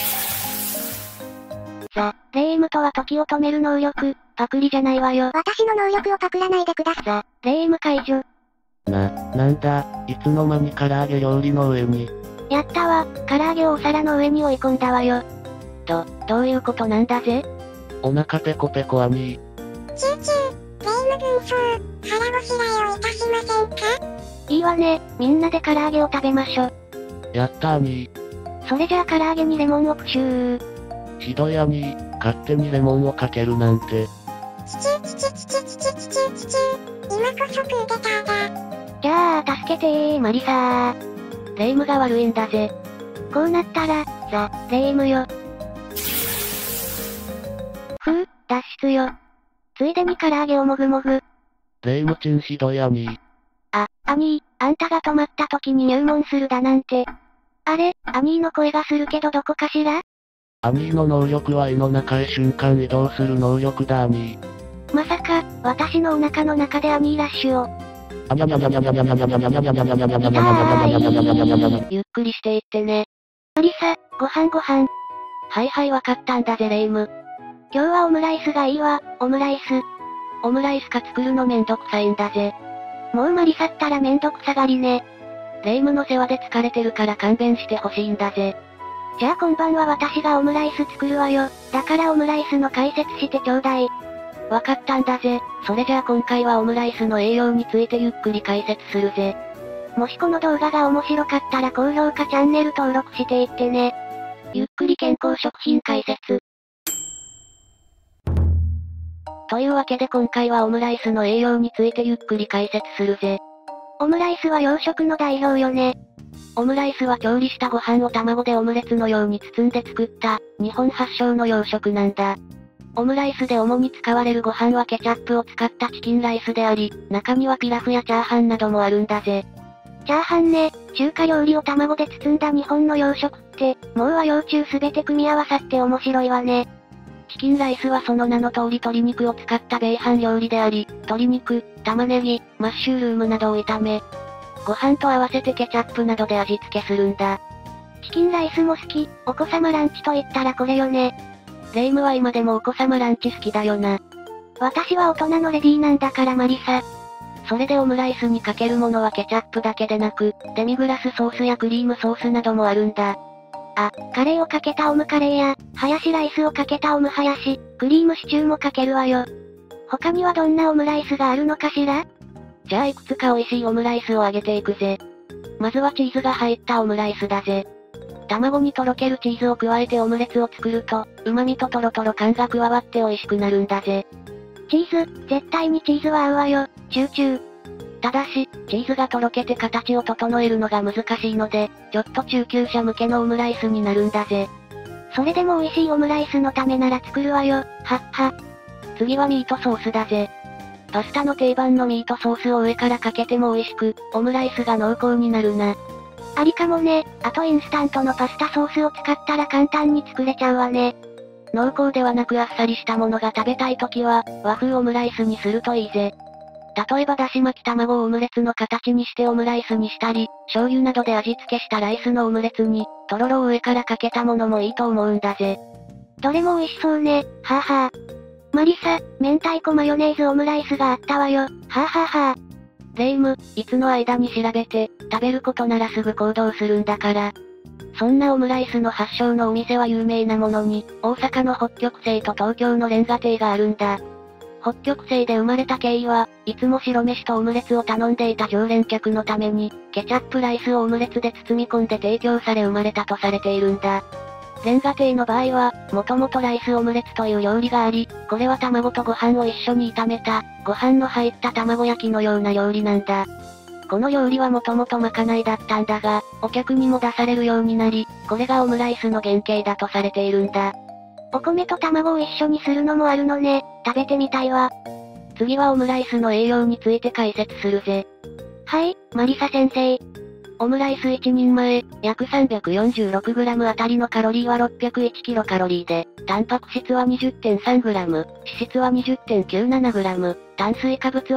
ザ・レイムとは時を止める能力、パクリじゃないわよ。 私の能力をパクらないでください。 ザ・レイム解除。 なんだ、いつの間に唐揚げ料理の上に。 やったわ、唐揚げをお皿の上に追い込んだわよ。 どういうことなんだぜ？ お腹ペコペコアニー。 チューチュー、レイム軍曹、腹ごしらえをいたしませんか？ いいわね、みんなで唐揚げを食べましょ。 やったアニー。 それじゃあ唐揚げにレモンをプシュー。 ひどいアニー、勝手にレモンをかけるなんて。 チチュチチュチチュチチュチチュチチュ、今こそクーデターだ。 じゃあ、助けてー、マリサー。 レイムが悪いんだぜ。 こうなったら、ザ・レイムよ。脱出よ。ついでに唐揚げをもぐもぐ。 レイムチンひどいアニー。 アニー、あんたが止まった時に入門するだなんて。あれ、アニーの声がするけどどこかしら？ アニーの能力は胃の中へ瞬間移動する能力だアニー。 まさか、私のお腹の中でアニーラッシュを。 ゆっくりしていってね。 マリサ、ご飯。 はいはいわかったんだぜレイム。 今日はオムライスがいいわ、オムライス。 オムライスか作るのめんどくさいんだぜ。 もうマリサったらめんどくさがりね。 レイムの世話で疲れてるから勘弁してほしいんだぜ。 じゃあ今晩は私がオムライス作るわよ。だからオムライスの解説してちょうだい。 わかったんだぜ。それじゃあ今回はオムライスの栄養についてゆっくり解説するぜ。 もしこの動画が面白かったら高評価チャンネル登録していってね。 ゆっくり健康食品解説。というわけで今回はオムライスの栄養についてゆっくり解説するぜ。 オムライスは洋食の代表よね。 オムライスは調理したご飯を卵でオムレツのように包んで作った、日本発祥の洋食なんだ。オムライスで主に使われるご飯はケチャップを使ったチキンライスであり、中にはピラフやチャーハンなどもあるんだぜ。 チャーハンね、中華料理を卵で包んだ日本の洋食って、もう和洋中すべて組み合わさって面白いわね。 チキンライスはその名の通り鶏肉を使った米飯料理であり、鶏肉、玉ねぎ、マッシュルームなどを炒め、ご飯と合わせてケチャップなどで味付けするんだ。 チキンライスも好き、お子様ランチと言ったらこれよね。 レイムは今でもお子様ランチ好きだよな。 私は大人のレディーなんだからマリサ。 それでオムライスにかけるものはケチャップだけでなく、デミグラスソースやクリームソースなどもあるんだ。 カレーをかけたオムカレーや、ハヤシライスをかけたオムハヤシ、クリームシチューもかけるわよ。他にはどんなオムライスがあるのかしら？ じゃあいくつか美味しいオムライスをあげていくぜ。まずはチーズが入ったオムライスだぜ。卵にとろけるチーズを加えてオムレツを作ると、旨味とトロトロ感が加わって美味しくなるんだぜ。 チーズ、絶対にチーズは合うわよ、チューチュー。 ただし、チーズがとろけて形を整えるのが難しいので、ちょっと中級者向けのオムライスになるんだぜ。 それでも美味しいオムライスのためなら作るわよ、はっは。 次はミートソースだぜ。パスタの定番のミートソースを上からかけても美味しく、オムライスが濃厚になるな。 ありかもね。あとインスタントのパスタソースを使ったら簡単に作れちゃうわね。 濃厚ではなくあっさりしたものが食べたいときは、和風オムライスにするといいぜ。例えばだし巻き卵をオムレツの形にしてオムライスにしたり、醤油などで味付けしたライスのオムレツに、とろろを上からかけたものもいいと思うんだぜ。 どれも美味しそうね、はぁはぁ。マリサ、明太子マヨネーズオムライスがあったわよ、はぁはぁはぁ。 レイム、いつの間に調べて、食べることならすぐ行動するんだから。そんなオムライスの発祥のお店は有名なものに、大阪の北極星と東京のレンガ亭があるんだ。北極星で生まれた経緯は、いつも白飯とオムレツを頼んでいた常連客のために、ケチャップライスをオムレツで包み込んで提供され生まれたとされているんだ。レンガ亭の場合は、もともとライスオムレツという料理があり、これは卵とご飯を一緒に炒めた、ご飯の入った卵焼きのような料理なんだ。この料理はもともとまかないだったんだが、お客にも出されるようになり、これがオムライスの原型だとされているんだ。 お米と卵を一緒にするのもあるのね、食べてみたいわ。 次はオムライスの栄養について解説するぜ。 はい、マリサ先生。 オムライス1人前、約 346g あたりのカロリーは 601kcal で、タンパク質は 20.3g、脂質は 20.97g、炭水化物は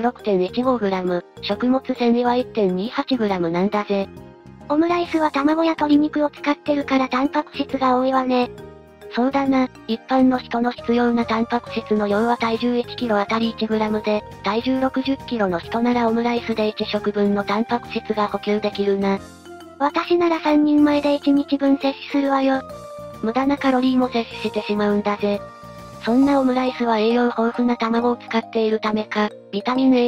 76.15g、食物繊維は 1.28g なんだぜ。 オムライスは卵や鶏肉を使ってるからタンパク質が多いわね。 そうだな、一般の人の必要なタンパク質の量は体重 1kg あたり 1g で、体重 60kg の人ならオムライスで1食分のタンパク質が補給できるな。 私なら3人前で1日分摂取するわよ。 無駄なカロリーも摂取してしまうんだぜ。そんなオムライスは栄養豊富な卵を使っているためか、ビタミン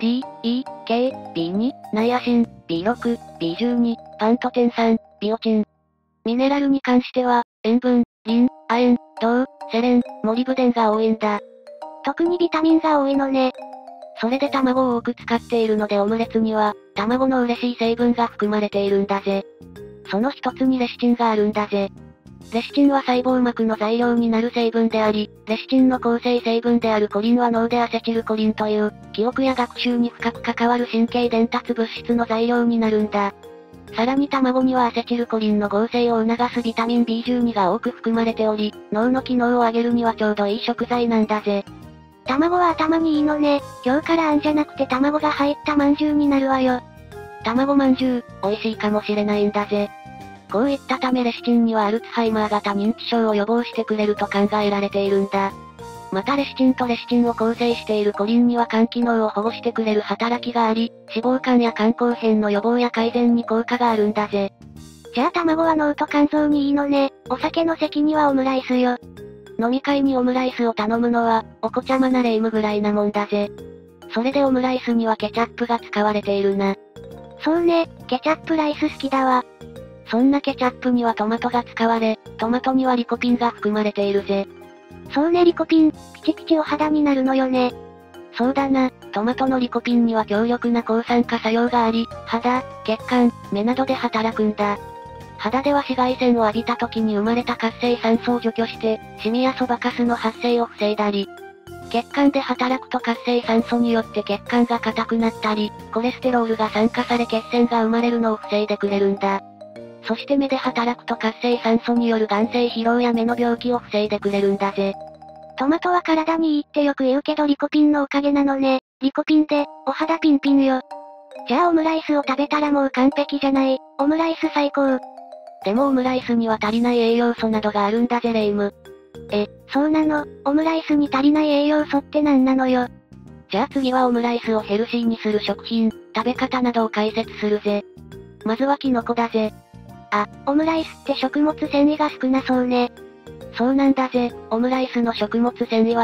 A、D、E、K、B2、ナイアシン、B6、B12、パントテン酸、ビオチン。ミネラルに関しては、塩分、リン、亜鉛、銅、セレン、モリブデンが多いんだ。 特にビタミンが多いのね。 それで卵を多く使っているのでオムレツには、卵の嬉しい成分が含まれているんだぜ。その一つにレシチンがあるんだぜ。レシチンは細胞膜の材料になる成分であり、レシチンの構成成分であるコリンは脳でアセチルコリンという、記憶や学習に深く関わる神経伝達物質の材料になるんだ。さらに卵にはアセチルコリンの合成を促すビタミン B12 が多く含まれており、脳の機能を上げるにはちょうどいい食材なんだぜ。 卵は頭にいいのね。今日からあんじゃなくて卵が入った饅頭になるわよ。 卵饅頭、美味しいかもしれないんだぜ。こういったためレシチンにはアルツハイマー型認知症を予防してくれると考えられているんだ。またレシチンとレシチンを構成しているコリンには肝機能を保護してくれる働きがあり、脂肪肝や肝硬変の予防や改善に効果があるんだぜ。 じゃあ卵は脳と肝臓にいいのね。お酒の席にはオムライスよ。 飲み会にオムライスを頼むのは、お子ちゃまなレイムぐらいなもんだぜ。それでオムライスにはケチャップが使われているな。 そうね、ケチャップライス好きだわ。 そんなケチャップにはトマトが使われ、トマトにはリコピンが含まれているぜ。 そうねリコピン、ピチピチお肌になるのよね。 そうだな、トマトのリコピンには強力な抗酸化作用があり、肌、血管、目などで働くんだ。肌では紫外線を浴びた時に生まれた活性酸素を除去して、シミやそばかすの発生を防いだり、血管で働くと活性酸素によって血管が硬くなったり、コレステロールが酸化され血栓が生まれるのを防いでくれるんだ。そして目で働くと活性酸素による眼性疲労や目の病気を防いでくれるんだぜ。 トマトは体にいいってよく言うけどリコピンのおかげなのね。リコピンで、お肌ピンピンよ。じゃあオムライスを食べたらもう完璧じゃない。オムライス最高。 でもオムライスには足りない栄養素などがあるんだぜレイム。 そうなの。オムライスに足りない栄養素って何なのよ。 じゃあ次はオムライスをヘルシーにする食品、食べ方などを解説するぜ。まずはキノコだぜ。 オムライスって食物繊維が少なそうね。 そうなんだぜ。オムライスの食物繊維は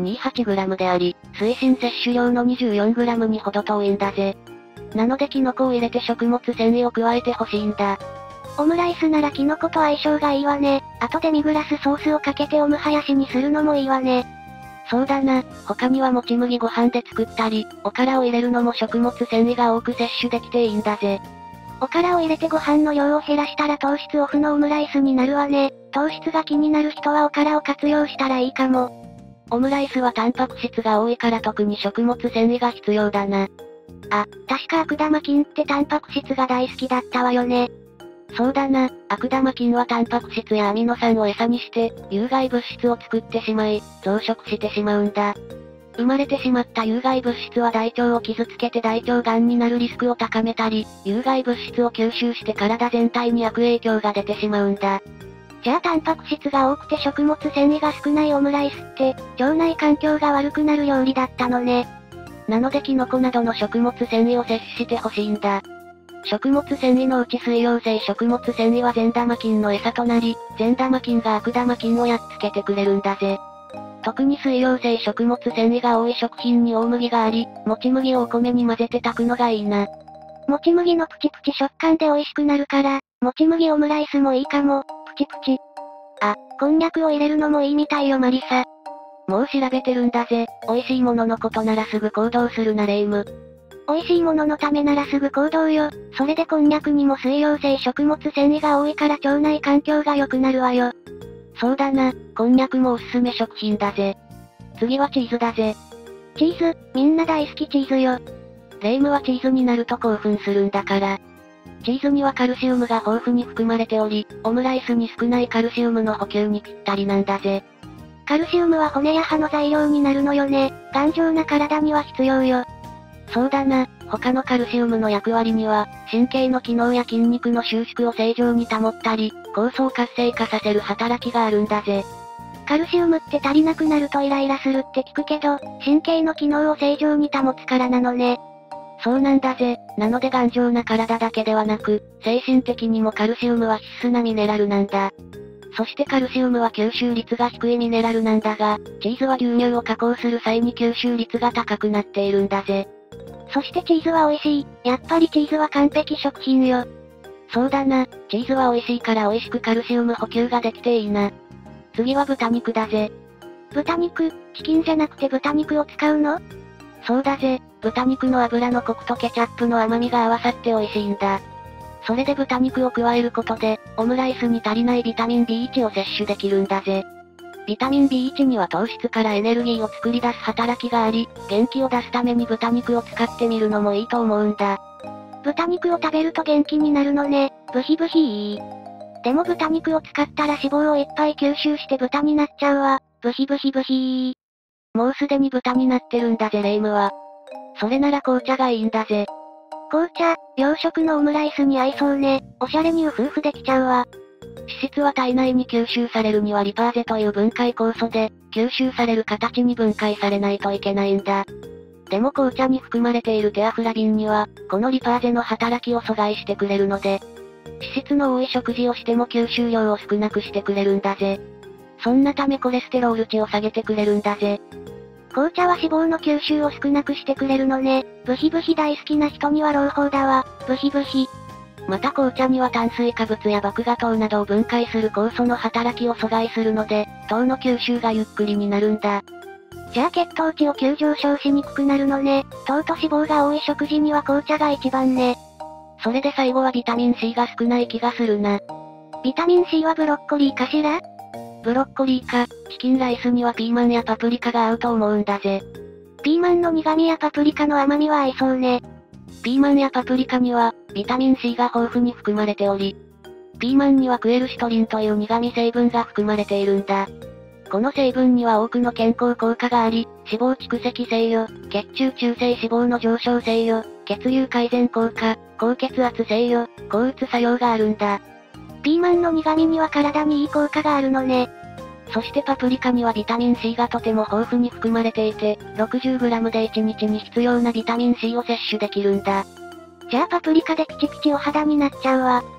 1.28g であり、推進摂取量の 24g にほど遠いんだぜ。なのでキノコを入れて食物繊維を加えてほしいんだ。 オムライスならキノコと相性がいいわね。あとデミグラスソースをかけてオムハヤシにするのもいいわね。 そうだな。他にはもち麦ご飯で作ったり、おからを入れるのも食物繊維が多く摂取できていいんだぜ。 おからを入れてご飯の量を減らしたら糖質オフのオムライスになるわね。糖質が気になる人はおからを活用したらいいかも。 オムライスはタンパク質が多いから特に食物繊維が必要だな。 確か悪玉菌ってタンパク質が大好きだったわよね。 そうだな。悪玉菌はタンパク質やアミノ酸を餌にして、有害物質を作ってしまい、増殖してしまうんだ。生まれてしまった有害物質は大腸を傷つけて大腸がんになるリスクを高めたり、有害物質を吸収して体全体に悪影響が出てしまうんだ。 じゃあタンパク質が多くて食物繊維が少ないオムライスって、腸内環境が悪くなる料理だったのね。 なのでキノコなどの食物繊維を摂取してほしいんだ。食物繊維のうち水溶性食物繊維は善玉菌の餌となり、善玉菌が悪玉菌をやっつけてくれるんだぜ。特に水溶性食物繊維が多い食品に大麦があり、もち麦をお米に混ぜて炊くのがいいな。 もち麦のプチプチ食感で美味しくなるから、もち麦オムライスもいいかも、プチプチ。こんにゃくを入れるのもいいみたいよマリサ。 もう調べてるんだぜ。美味しいもののことならすぐ行動するなレイム。 美味しいもののためならすぐ行動よ。それでこんにゃくにも水溶性食物繊維が多いから腸内環境が良くなるわよ。 そうだな。こんにゃくもおすすめ食品だぜ。次はチーズだぜ。 チーズ、みんな大好きチーズよ。 レイムはチーズになると興奮するんだから。チーズにはカルシウムが豊富に含まれており、オムライスに少ないカルシウムの補給にぴったりなんだぜ。 カルシウムは骨や歯の材料になるのよね。頑丈な体には必要よ。 そうだな。他のカルシウムの役割には、神経の機能や筋肉の収縮を正常に保ったり、酵素を活性化させる働きがあるんだぜ。 カルシウムって足りなくなるとイライラするって聞くけど、神経の機能を正常に保つからなのね。 そうなんだぜ。なので頑丈な体だけではなく、精神的にもカルシウムは必須なミネラルなんだ。そしてカルシウムは吸収率が低いミネラルなんだが、チーズは牛乳を加工する際に吸収率が高くなっているんだぜ。 そしてチーズは美味しい。やっぱりチーズは完璧食品よ。 そうだな。チーズは美味しいから美味しくカルシウム補給ができていいな。次は豚肉だぜ。 豚肉、チキンじゃなくて豚肉を使うの？ そうだぜ。豚肉の脂のコクとケチャップの甘みが合わさって美味しいんだ。それで豚肉を加えることで、オムライスに足りないビタミン B1 を摂取できるんだぜ。ビタミン B1 には糖質からエネルギーを作り出す働きがあり、元気を出すために豚肉を使ってみるのもいいと思うんだ。 豚肉を食べると元気になるのね。ブヒブヒー。でも豚肉を使ったら脂肪をいっぱい吸収して豚になっちゃうわ。ブヒブヒブヒー。 もうすでに豚になってるんだぜレイムは。それなら紅茶がいいんだぜ。 紅茶、洋食のオムライスに合いそうね。おしゃれにウフフできちゃうわ。 脂質は体内に吸収されるにはリパーゼという分解酵素で、吸収される形に分解されないといけないんだ。でも紅茶に含まれているテアフラビンには、このリパーゼの働きを阻害してくれるので、脂質の多い食事をしても吸収量を少なくしてくれるんだぜ。そんなためコレステロール値を下げてくれるんだぜ。 紅茶は脂肪の吸収を少なくしてくれるのね。ブヒブヒ大好きな人には朗報だわ。ブヒブヒ。 また紅茶には炭水化物や麦芽糖などを分解する酵素の働きを阻害するので、糖の吸収がゆっくりになるんだ。 じゃあ血糖値を急上昇しにくくなるのね。糖と脂肪が多い食事には紅茶が一番ね。 それで最後はビタミン C が少ない気がするな。 ビタミン C はブロッコリーかしら？ ブロッコリーか、チキンライスにはピーマンやパプリカが合うと思うんだぜ。 ピーマンの苦味やパプリカの甘みは合いそうね。 ピーマンやパプリカには、ビタミン C が豊富に含まれており、ピーマンにはクエルシトリンという苦味成分が含まれているんだ。この成分には多くの健康効果があり、脂肪蓄積制御、血中中性脂肪の上昇制御、血流改善効果、高血圧制御、抗うつ作用があるんだ。 ピーマンの苦味には体にいい効果があるのね。 そしてパプリカにはビタミン C がとても豊富に含まれていて、60g で1日に必要なビタミン C を摂取できるんだ。 じゃあパプリカでピチピチお肌になっちゃうわ。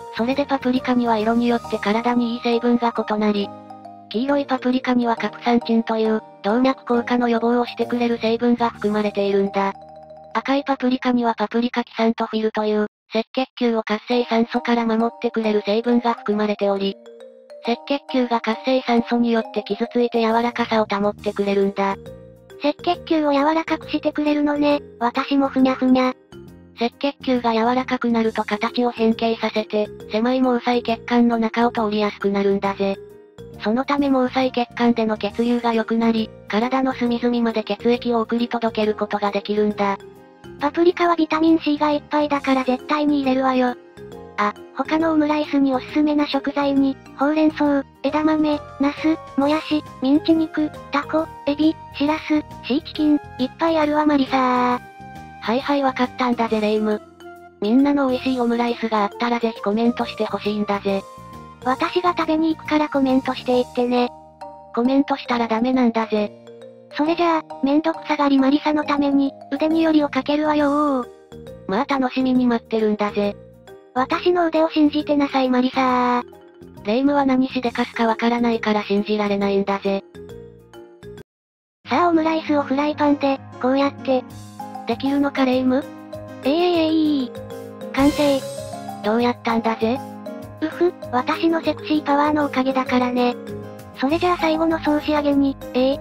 それでパプリカには色によって体にいい成分が異なり、黄色いパプリカにはカプサンチンという、動脈硬化の予防をしてくれる成分が含まれているんだ。赤いパプリカにはパプリカキサントフィルという、赤血球を活性酸素から守ってくれる成分が含まれており、赤血球が活性酸素によって傷ついて柔らかさを保ってくれるんだ。 赤血球を柔らかくしてくれるのね。私もふにゃふにゃ。 赤血球が柔らかくなると形を変形させて、狭い毛細血管の中を通りやすくなるんだぜ。そのため毛細血管での血流が良くなり、体の隅々まで血液を送り届けることができるんだ。 パプリカはビタミン C がいっぱいだから絶対に入れるわよ。あ、他のオムライスにおすすめな食材に、ほうれん草、枝豆、ナス、もやし、ミンチ肉、タコ、エビ、シラス、シーチキン、いっぱいあるわマリサー。 はいはいわかったんだぜレイム。みんなの美味しいオムライスがあったらぜひコメントしてほしいんだぜ。 私が食べに行くからコメントしていってね。 コメントしたらダメなんだぜ。 それじゃあ、めんどくさがりマリサのために、腕によりをかけるわよー。 まあ楽しみに待ってるんだぜ。 私の腕を信じてなさいマリサー。 レイムは何しでかすかわからないから信じられないんだぜ。 さあオムライスをフライパンで、こうやって。 できるのかレイム？ 完成。 どうやったんだぜ？ 私のセクシーパワーのおかげだからね。それじゃあ最後の総仕上げに、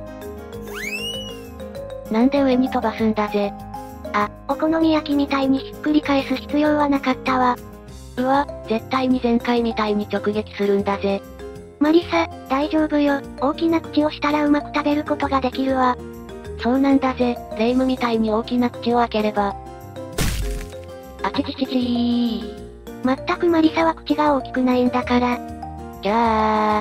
なんで上に飛ばすんだぜ。 あ、お好み焼きみたいにひっくり返す必要はなかったわ。 うわ、絶対に前回みたいに直撃するんだぜ。 マリサ、大丈夫よ。大きな口をしたらうまく食べることができるわ。 そうなんだぜ、レイムみたいに大きな口を開ければ。あちちちちー。 まったくマリサは口が大きくないんだから。 じゃあ。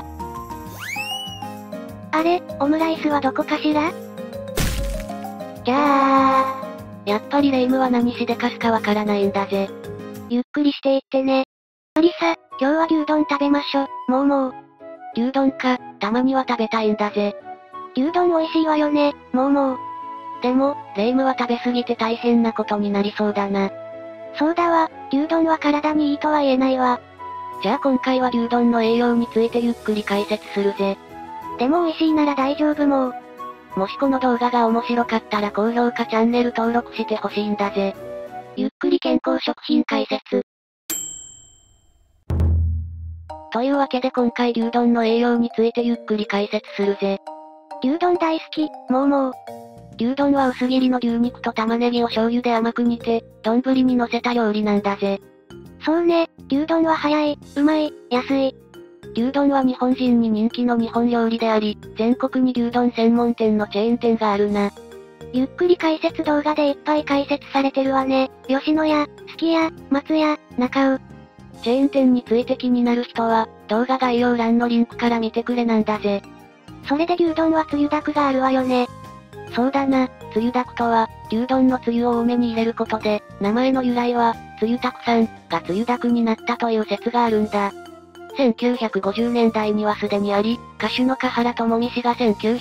あれ、オムライスはどこかしら？ じゃあ。やっぱりレイムは何しでかすかわからないんだぜ。 ゆっくりしていってね。マリサ、今日は牛丼食べましょ。もう。 牛丼か、たまには食べたいんだぜ。 牛丼美味しいわよね、もう。 でも、レイムは食べ過ぎて大変なことになりそうだな。 そうだわ、牛丼は体にいいとは言えないわ。 じゃあ今回は牛丼の栄養についてゆっくり解説するぜ。 でも美味しいなら大丈夫もう。 もしこの動画が面白かったら高評価チャンネル登録してほしいんだぜ。ゆっくり健康食品解説。というわけで今回牛丼の栄養についてゆっくり解説するぜ。 牛丼大好き、もう。 牛丼は薄切りの牛肉と玉ねぎを醤油で甘く煮て、丼に乗せた料理なんだぜ。 そうね、牛丼は早い、うまい、安い。 牛丼は日本人に人気の日本料理であり、全国に牛丼専門店のチェーン店があるな。 ゆっくり解説動画でいっぱい解説されてるわね。吉野家、すき家、松屋、中尾。 チェーン店について気になる人は、動画概要欄のリンクから見てくれなんだぜ。 それで牛丼はつゆだくがあるわよね。 そうだな、つゆだくとは、牛丼のつゆを多めに入れることで、名前の由来は、つゆたくさんがつゆだくになったという説があるんだ。1950年代にはすでにあり、歌手の華原朋美氏が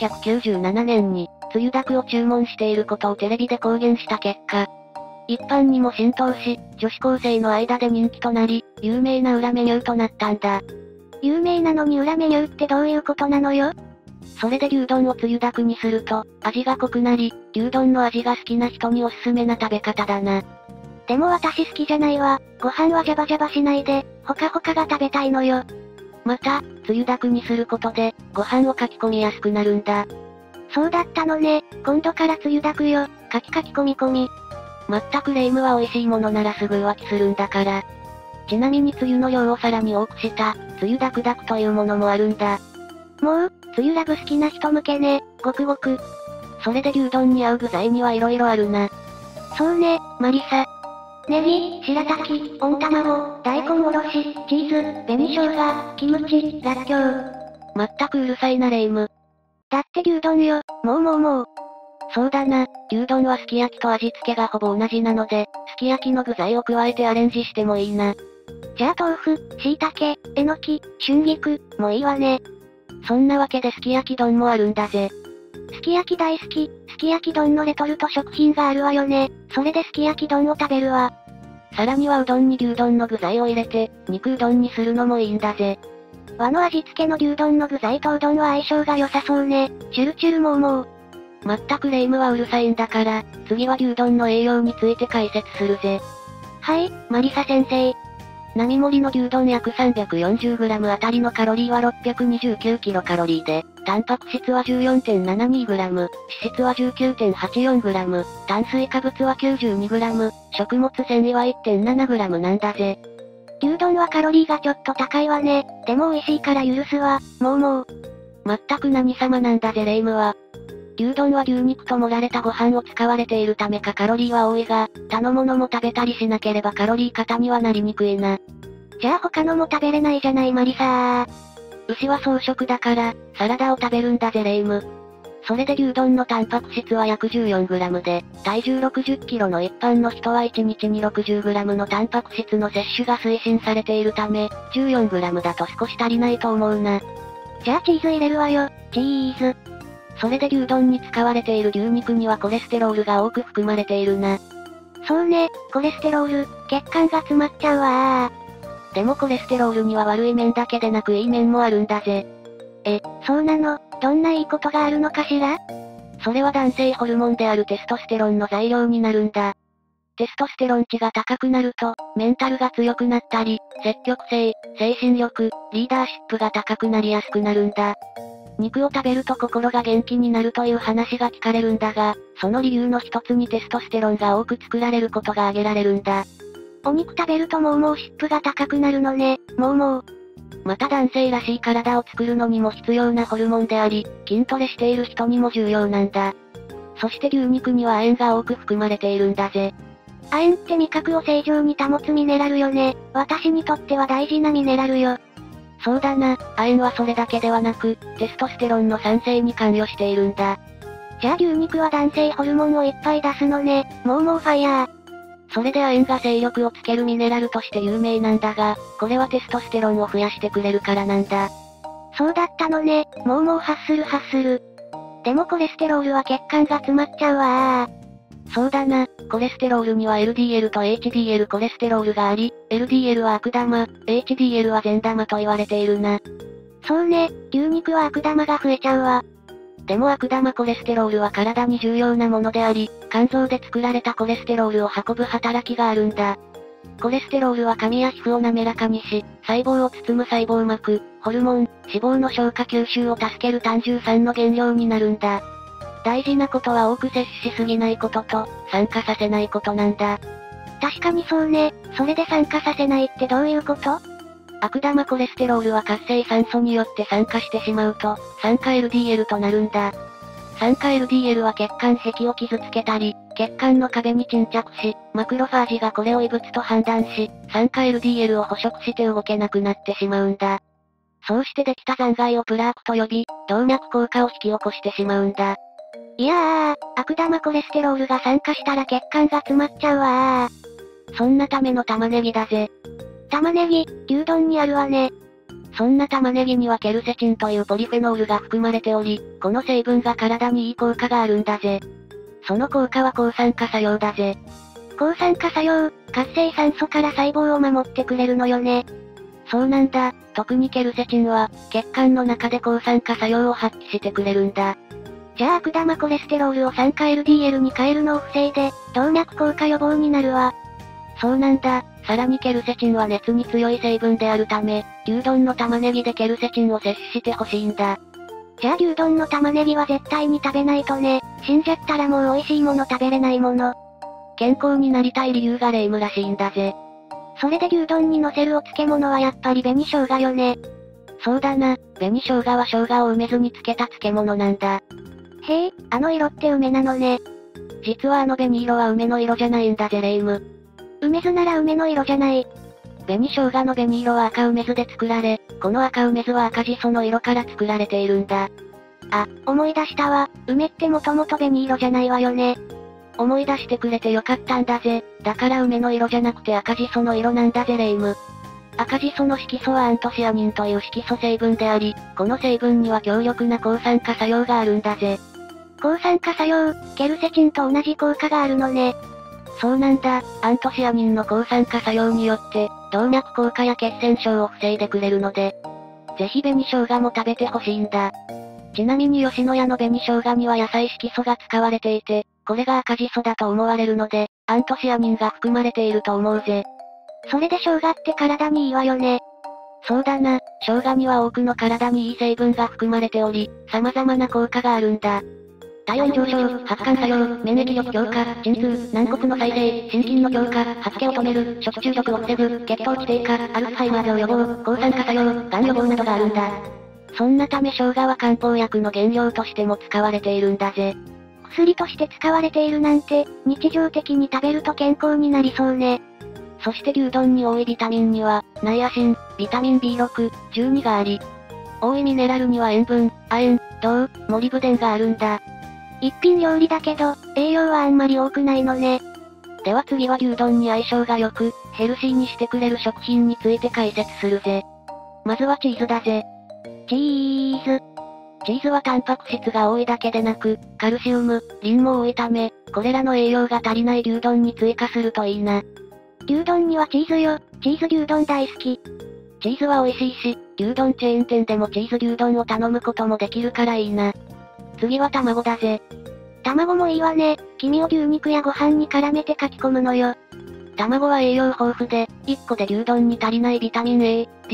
1997年に、つゆだくを注文していることをテレビで公言した結果、一般にも浸透し、女子高生の間で人気となり、有名な裏メニューとなったんだ。 有名なのに裏メニューってどういうことなのよ？ それで牛丼をつゆだくにすると、味が濃くなり、牛丼の味が好きな人におすすめな食べ方だな。 でも私好きじゃないわ。ご飯はジャバジャバしないで、ほかほかが食べたいのよ。 また、つゆだくにすることで、ご飯をかき込みやすくなるんだ。 そうだったのね。今度からつゆだくよ。かき込み。 まったくレイムは美味しいものならすぐ浮気するんだから。ちなみにつゆの量をさらに多くした、つゆだくというものもあるんだ。 もう、つゆラブ好きな人向けね、ごくごく。 それで牛丼に合う具材には色々あるな。 そうね、マリサ。ネギ、白滝、温卵、大根おろし、チーズ、紅生姜、キムチ、らっきょう。 まったくうるさいなレイム。 だって牛丼よ、もう。 そうだな、牛丼はすき焼きと味付けがほぼ同じなので、すき焼きの具材を加えてアレンジしてもいいな。 じゃあ豆腐、椎茸、えのき、春菊、もいいわね。 そんなわけですき焼き丼もあるんだぜ。 すき焼き大好き、すき焼き丼のレトルト食品があるわよね。それですき焼き丼を食べるわ。 さらにはうどんに牛丼の具材を入れて、肉うどんにするのもいいんだぜ。 和の味付けの牛丼の具材とうどんは相性が良さそうね。チュルチュルも思う。 まったくレ夢ムはうるさいんだから、次は牛丼の栄養について解説するぜ。 はい、マリサ先生。 並盛りの牛丼約 340g あたりのカロリーは 629kcal で、タンパク質は 14.72g、脂質は 19.84g、炭水化物は 92g、食物繊維は 1.7g なんだぜ。 牛丼はカロリーがちょっと高いわね。でも美味しいから許すわ。もう。 まったく何様なんだぜレ夢ムは。牛丼は牛肉と盛られたご飯を使われているためかカロリーは多いが、他のものも食べたりしなければカロリー過多にはなりにくいな。 じゃあ他のも食べれないじゃないマリサー。 牛は草食だから、サラダを食べるんだぜレ夢ム。それで牛丼のタンパク質は約 14g で、体重 60kg の一般の人は1日に 60g のタンパク質の摂取が推進されているため、14g だと少し足りないと思うな。 じゃあチーズ入れるわよ、チーズ。 それで牛丼に使われている牛肉にはコレステロールが多く含まれているな。 そうね、コレステロール、血管が詰まっちゃうわー。でもコレステロールには悪い面だけでなくいい面もあるんだぜ。 そうなの、どんないいことがあるのかしら？ それは男性ホルモンであるテストステロンの材料になるんだ。テストステロン値が高くなると、メンタルが強くなったり、積極性、精神力、リーダーシップが高くなりやすくなるんだ。肉を食べると心が元気になるという話が聞かれるんだが、その理由の一つにテストステロンが多く作られることが挙げられるんだ。 お肉食べるともうシップが高くなるのね、もう。 また男性らしい体を作るのにも必要なホルモンであり、筋トレしている人にも重要なんだ。そして牛肉には亜鉛が多く含まれているんだぜ。 亜鉛って味覚を正常に保つミネラルよね。私にとっては大事なミネラルよ。 そうだな、亜鉛はそれだけではなく、テストステロンの産生に関与しているんだ。 じゃあ牛肉は男性ホルモンをいっぱい出すのね、もうファイヤー。 それで亜鉛が精力をつけるミネラルとして有名なんだが、これはテストステロンを増やしてくれるからなんだ。 そうだったのね、もう発する。でもコレステロールは血管が詰まっちゃうわー。 そうだな、コレステロールには LDL と HDL コレステロールがあり、LDL は悪玉、HDL は善玉と言われているな。 そうね、牛肉は悪玉が増えちゃうわ。 でも悪玉コレステロールは体に重要なものであり、肝臓で作られたコレステロールを運ぶ働きがあるんだ。コレステロールは髪や皮膚を滑らかにし、細胞を包む細胞膜、ホルモン、脂肪の消化吸収を助ける胆汁酸の原料になるんだ。大事なことは多く摂取しすぎないことと、酸化させないことなんだ。 確かにそうね、それで酸化させないってどういうこと？ 悪玉コレステロールは活性酸素によって酸化してしまうと、酸化 LDL となるんだ。酸化 LDL は血管壁を傷つけたり、血管の壁に沈着し、マクロファージがこれを異物と判断し、酸化 LDL を捕食して動けなくなってしまうんだ。そうしてできた残骸をプラークと呼び、動脈硬化を引き起こしてしまうんだ。 いやー、悪玉コレステロールが酸化したら血管が詰まっちゃうわー。 そんなための玉ねぎだぜ。 玉ねぎ、牛丼にあるわね。 そんな玉ねぎにはケルセチンというポリフェノールが含まれており、この成分が体にいい効果があるんだぜ。その効果は抗酸化作用だぜ。 抗酸化作用、活性酸素から細胞を守ってくれるのよね。 そうなんだ、特にケルセチンは、血管の中で抗酸化作用を発揮してくれるんだ。 じゃあ悪玉コレステロールを酸化 LDL に変えるのを防いで、動脈硬化予防になるわ。 そうなんだ、さらにケルセチンは熱に強い成分であるため、牛丼の玉ねぎでケルセチンを摂取してほしいんだ。 じゃあ牛丼の玉ねぎは絶対に食べないとね、死んじゃったらもう美味しいもの食べれないもの。 健康になりたい理由がレ夢ムらしいんだぜ。 それで牛丼に乗せるお漬物はやっぱり紅生姜よね。 そうだな、紅生姜は生姜を梅酢に漬けた漬物なんだ。 へえ、あの色って梅なのね。 実はあの紅色は梅の色じゃないんだぜレ夢ム。 梅酢なら梅の色じゃない。 紅生姜の紅色は赤梅酢で作られ、この赤梅酢は赤じその色から作られているんだ。 あ、思い出したわ。梅ってもともと紅色じゃないわよね。 思い出してくれてよかったんだぜ。だから梅の色じゃなくて赤じその色なんだぜレ夢ム。赤じその色素はアントシアニンという色素成分であり、この成分には強力な抗酸化作用があるんだぜ。 抗酸化作用、ケルセチンと同じ効果があるのね。 そうなんだ、アントシアニンの抗酸化作用によって、動脈硬化や血栓症を防いでくれるので、ぜひ紅生姜も食べてほしいんだ。ちなみに吉野家の紅生姜には野菜色素が使われていて、これが赤じそだと思われるので、アントシアニンが含まれていると思うぜ。 それで生姜って体にいいわよね。 そうだな、生姜には多くの体にいい成分が含まれており、様々な効果があるんだ。体温上昇、発汗作用、免疫力強化、鎮痛、軟骨の再生、心筋の強化、吐き気を止める、食中毒を防ぐ、血糖値低下、アルツハイマー病予防、抗酸化作用、がん予防などがあるんだ。そんなため生姜は漢方薬の原料としても使われているんだぜ。 薬として使われているなんて、日常的に食べると健康になりそうね。 そして牛丼に多いビタミンには、ナイアシン、ビタミン B6、12があり、多いミネラルには塩分、亜鉛、銅、モリブデンがあるんだ。 一品料理だけど、栄養はあんまり多くないのね。 では次は牛丼に相性が良く、ヘルシーにしてくれる食品について解説するぜ。まずはチーズだぜ。 チーズはタンパク質が多いだけでなく、カルシウム、リンも多いため、これらの栄養が足りない牛丼に追加するといいな。 牛丼にはチーズよ。チーズ牛丼大好き。 チーズは美味しいし、牛丼チェーン店でもチーズ牛丼を頼むこともできるからいいな。次は卵だぜ。 卵もいいわね。黄身を牛肉やご飯に絡めてかき込むのよ。 卵は栄養豊富で、1個で牛丼に足りないビタミン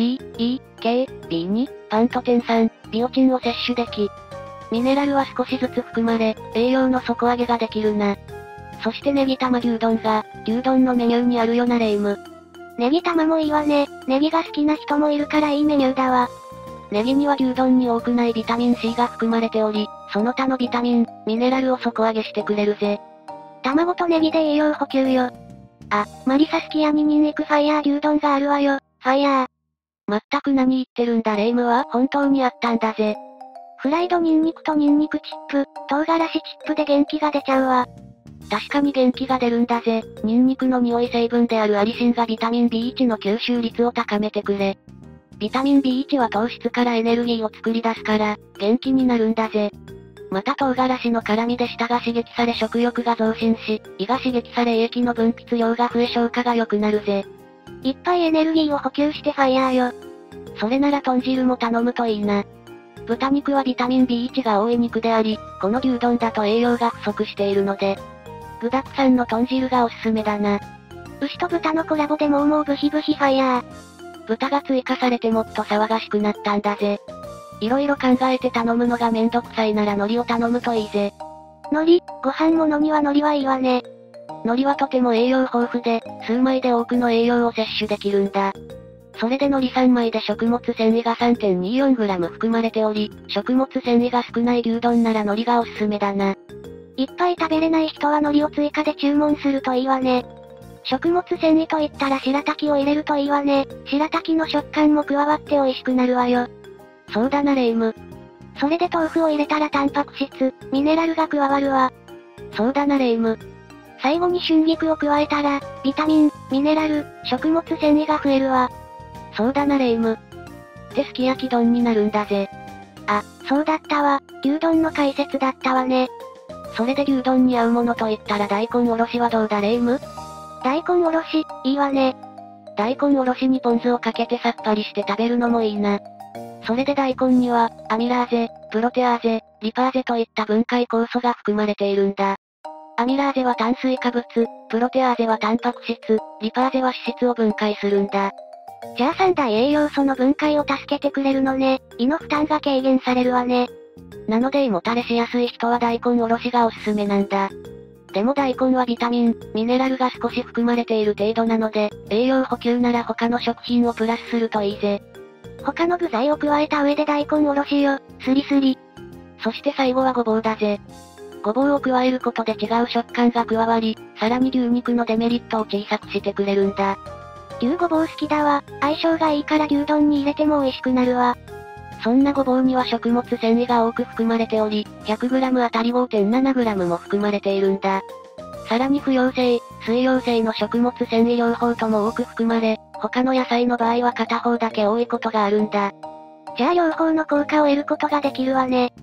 A、D、E、K、B2、パントテン酸、ビオチンを摂取でき、ミネラルは少しずつ含まれ、栄養の底上げができるな。そしてネギ玉牛丼が、牛丼のメニューにあるよなレイム。 ネギ玉もいいわね。ネギが好きな人もいるからいいメニューだわ。 ネギには牛丼に多くないビタミン C が含まれており、その他のビタミン、ミネラルを底上げしてくれるぜ。 卵とネギで栄養補給よ。あ、マリサスキヤにニンニクファイヤー牛丼があるわよ。ファイヤー。 まったく何言ってるんだレイムは本当にあったんだぜ。 フライドニンニクとニンニクチップ、唐辛子チップで元気が出ちゃうわ。 確かに元気が出るんだぜ。ニンニクの匂い成分であるアリシンがビタミン B1 の吸収率を高めてくれ。ビタミン B1 は糖質からエネルギーを作り出すから、元気になるんだぜ。また唐辛子の辛みで舌が刺激され食欲が増進し、胃が刺激され胃液の分泌量が増え消化が良くなるぜ。 いっぱいエネルギーを補給してファイヤーよ。 それなら豚汁も頼むといいな。豚肉はビタミン B1 が多い肉であり、この牛丼だと栄養が不足しているので、具沢山の豚汁がおすすめだな。 牛と豚のコラボでもうブヒブヒファイヤー。 豚が追加されてもっと騒がしくなったんだぜ。いろいろ考えて頼むのがめんどくさいなら海苔を頼むといいぜ。 海苔、ご飯物には海苔はいいわね。 海苔はとても栄養豊富で、数枚で多くの栄養を摂取できるんだ。それで海苔3枚で食物繊維が 3.24g 含まれており、食物繊維が少ない牛丼なら海苔がおすすめだな。 いっぱい食べれない人は海苔を追加で注文するといいわね。食物繊維と言ったら白滝を入れるといいわね。白滝の食感も加わって美味しくなるわよ。 そうだなレイム。 それで豆腐を入れたらタンパク質、ミネラルが加わるわ。 そうだなレイム。 最後に春菊を加えたら、ビタミン、ミネラル、食物繊維が増えるわ。 そうだなレイム。ってすき焼き丼になるんだぜ。 あ、そうだったわ。牛丼の解説だったわね。 それで牛丼に合うものと言ったら大根おろしはどうだレイム？ 大根おろし、いいわね。 大根おろしにポン酢をかけてさっぱりして食べるのもいいな。それで大根には、アミラーゼ、プロテアーゼ、リパーゼといった分解酵素が含まれているんだ。アミラーゼは炭水化物、プロテアーゼはタンパク質、リパーゼは脂質を分解するんだ。 じゃあ三大栄養素の分解を助けてくれるのね。胃の負担が軽減されるわね。 なので胃もたれしやすい人は大根おろしがおすすめなんだ。でも大根はビタミン、ミネラルが少し含まれている程度なので、栄養補給なら他の食品をプラスするといいぜ。 他の具材を加えた上で大根おろしよ、スリスリ。 そして最後はごぼうだぜ。ごぼうを加えることで違う食感が加わり、さらに牛肉のデメリットを小さくしてくれるんだ。 牛ごぼう好きだわ。相性がいいから牛丼に入れても美味しくなるわ。 そんなごぼうには食物繊維が多く含まれており、100g あたり 5.7g も含まれているんだ。さらに不溶性、水溶性の食物繊維両方とも多く含まれ、他の野菜の場合は片方だけ多いことがあるんだ。 じゃあ両方の効果を得ることができるわね。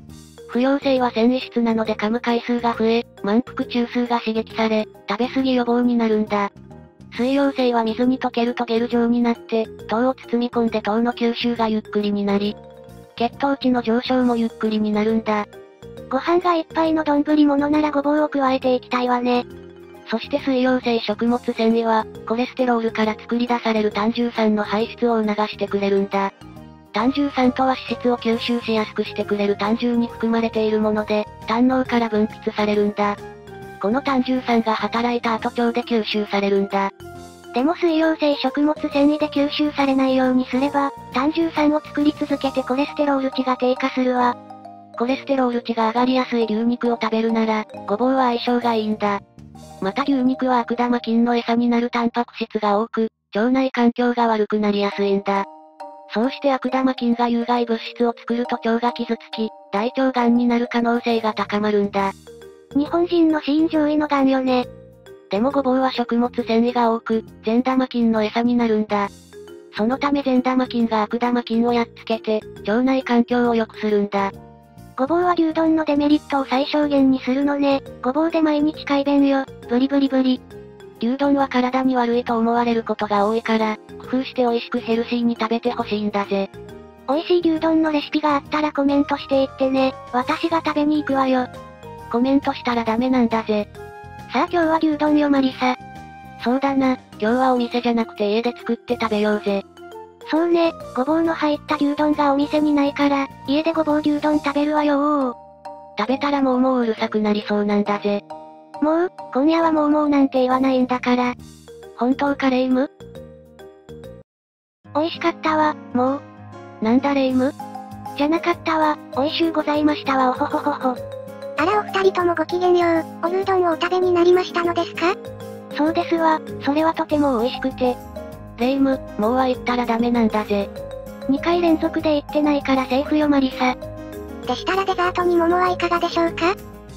不溶性は繊維質なので噛む回数が増え、満腹中枢が刺激され、食べ過ぎ予防になるんだ。水溶性は水に溶けるとゲル状になって、糖を包み込んで糖の吸収がゆっくりになり、血糖値の上昇もゆっくりになるんだ。 ご飯がいっぱいの丼物ならごぼうを加えていきたいわね。 そして水溶性食物繊維は、コレステロールから作り出される胆汁酸の排出を促してくれるんだ。胆汁酸とは脂質を吸収しやすくしてくれる胆汁に含まれているもので、胆嚢から分泌されるんだ。この胆汁酸が働いた後腸で吸収されるんだ。 でも水溶性食物繊維で吸収されないようにすれば、胆汁酸を作り続けてコレステロール値が低下するわ。 コレステロール値が上がりやすい牛肉を食べるなら、ごぼうは相性がいいんだ。また牛肉は悪玉菌の餌になるタンパク質が多く、腸内環境が悪くなりやすいんだ。そうして悪玉菌が有害物質を作ると腸が傷つき、大腸がんになる可能性が高まるんだ。 日本人の死因上位のがんよね。 でもごぼうは食物繊維が多く、善玉菌の餌になるんだ。そのため善玉菌が悪玉菌をやっつけて、腸内環境を良くするんだ。 ごぼうは牛丼のデメリットを最小限にするのね。ごぼうで毎日改便よ。ブリブリブリ。 牛丼は体に悪いと思われることが多いから、工夫して美味しくヘルシーに食べてほしいんだぜ。 美味しい牛丼のレシピがあったらコメントしていってね。私が食べに行くわよ。 コメントしたらダメなんだぜ。 さあ今日は牛丼よマリサ。 そうだな、今日はお店じゃなくて家で作って食べようぜ。 そうね、ごぼうの入った牛丼がお店にないから、家でごぼう牛丼食べるわよー。 食べたらもううるさくなりそうなんだぜ。 もう、今夜はもうなんて言わないんだから。 本当かレイム？ 美味しかったわ、もう。 なんだレイム？ じゃなかったわ、美味しゅうございましたわおほほほほ。 あらお二人ともごきげんよう、お牛丼をお食べになりましたのですか？ そうですわ、それはとても美味しくて。 レイム、もうは言ったらダメなんだぜ。 2回連続で言ってないからセーフよマリサ。 でしたらデザートに桃はいかがでしょうか？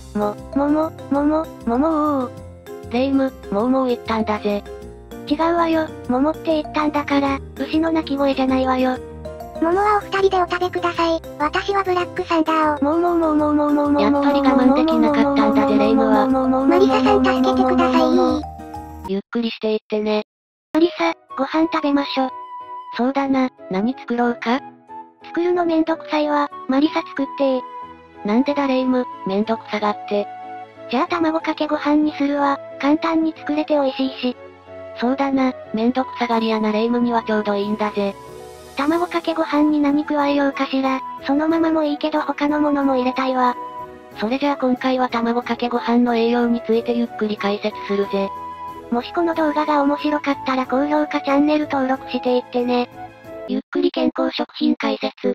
桃。 レイム、もう言ったんだぜ。 違うわよ、桃って言ったんだから、牛の鳴き声じゃないわよ。 桃はお二人でお食べください。私はブラックサンダーを。 もう。 やっぱり我慢できなかったんだぜレイムは。 マリサさん助けてください。 ゆっくりしていってね。 マリサ、ご飯食べましょ。 そうだな、何作ろうか？ 作るのめんどくさいわ、マリサ作ってなんでだレイム、めんどくさがって。 じゃあ卵かけご飯にするわ、簡単に作れて美味しいし。 そうだな、めんどくさがり屋なレイムにはちょうどいいんだぜ。 卵かけご飯に何加えようかしら、そのままもいいけど他のものも入れたいわ。 それじゃあ今回は卵かけご飯の栄養についてゆっくり解説するぜ。 もしこの動画が面白かったら高評価チャンネル登録していってね。 ゆっくり健康食品解説。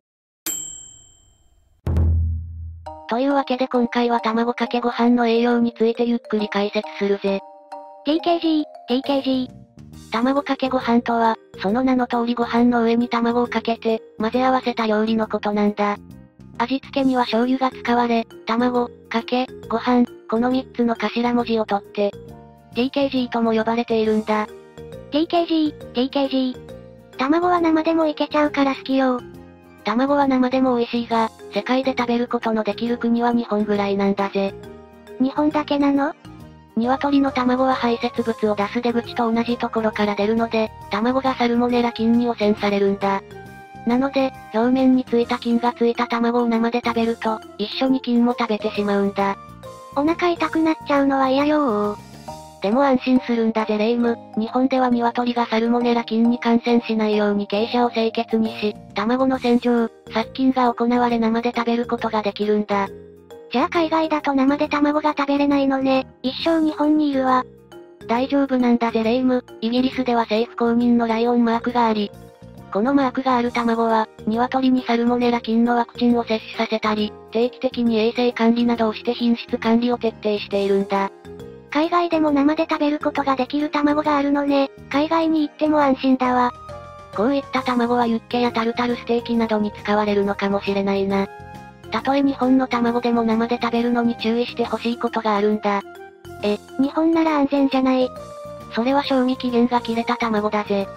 というわけで今回は卵かけご飯の栄養についてゆっくり解説するぜ。 TKG。 卵かけご飯とは、その名の通りご飯の上に卵をかけて、混ぜ合わせた料理のことなんだ。味付けには醤油が使われ、卵、かけ、ご飯、この3つの頭文字を取って、TKG とも呼ばれているんだ。 TKG。卵は生でもいけちゃうから好きよ。 卵は生でも美味しいが、世界で食べることのできる国は日本ぐらいなんだぜ。 日本だけなの？ 鶏の卵は排泄物を出す出口と同じところから出るので、卵がサルモネラ菌に汚染されるんだ。なので、表面についた菌がついた卵を生で食べると、一緒に菌も食べてしまうんだ。 お腹痛くなっちゃうのは嫌よー。 でも安心するんだぜレイム。日本では鶏がサルモネラ菌に感染しないように傾斜を清潔にし、卵の洗浄、殺菌が行われ生で食べることができるんだ。 じゃあ海外だと生で卵が食べれないのね。一生日本にいるわ。 大丈夫なんだぜレイム。イギリスでは政府公認のライオンマークがあり、このマークがある卵は、鶏にサルモネラ菌のワクチンを接種させたり、定期的に衛生管理などをして品質管理を徹底しているんだ。 海外でも生で食べることができる卵があるのね。海外に行っても安心だわ。 こういった卵はユッケやタルタルステーキなどに使われるのかもしれないな。たとえ日本の卵でも生で食べるのに注意してほしいことがあるんだ。 日本なら安全じゃない。 それは賞味期限が切れた卵だぜ。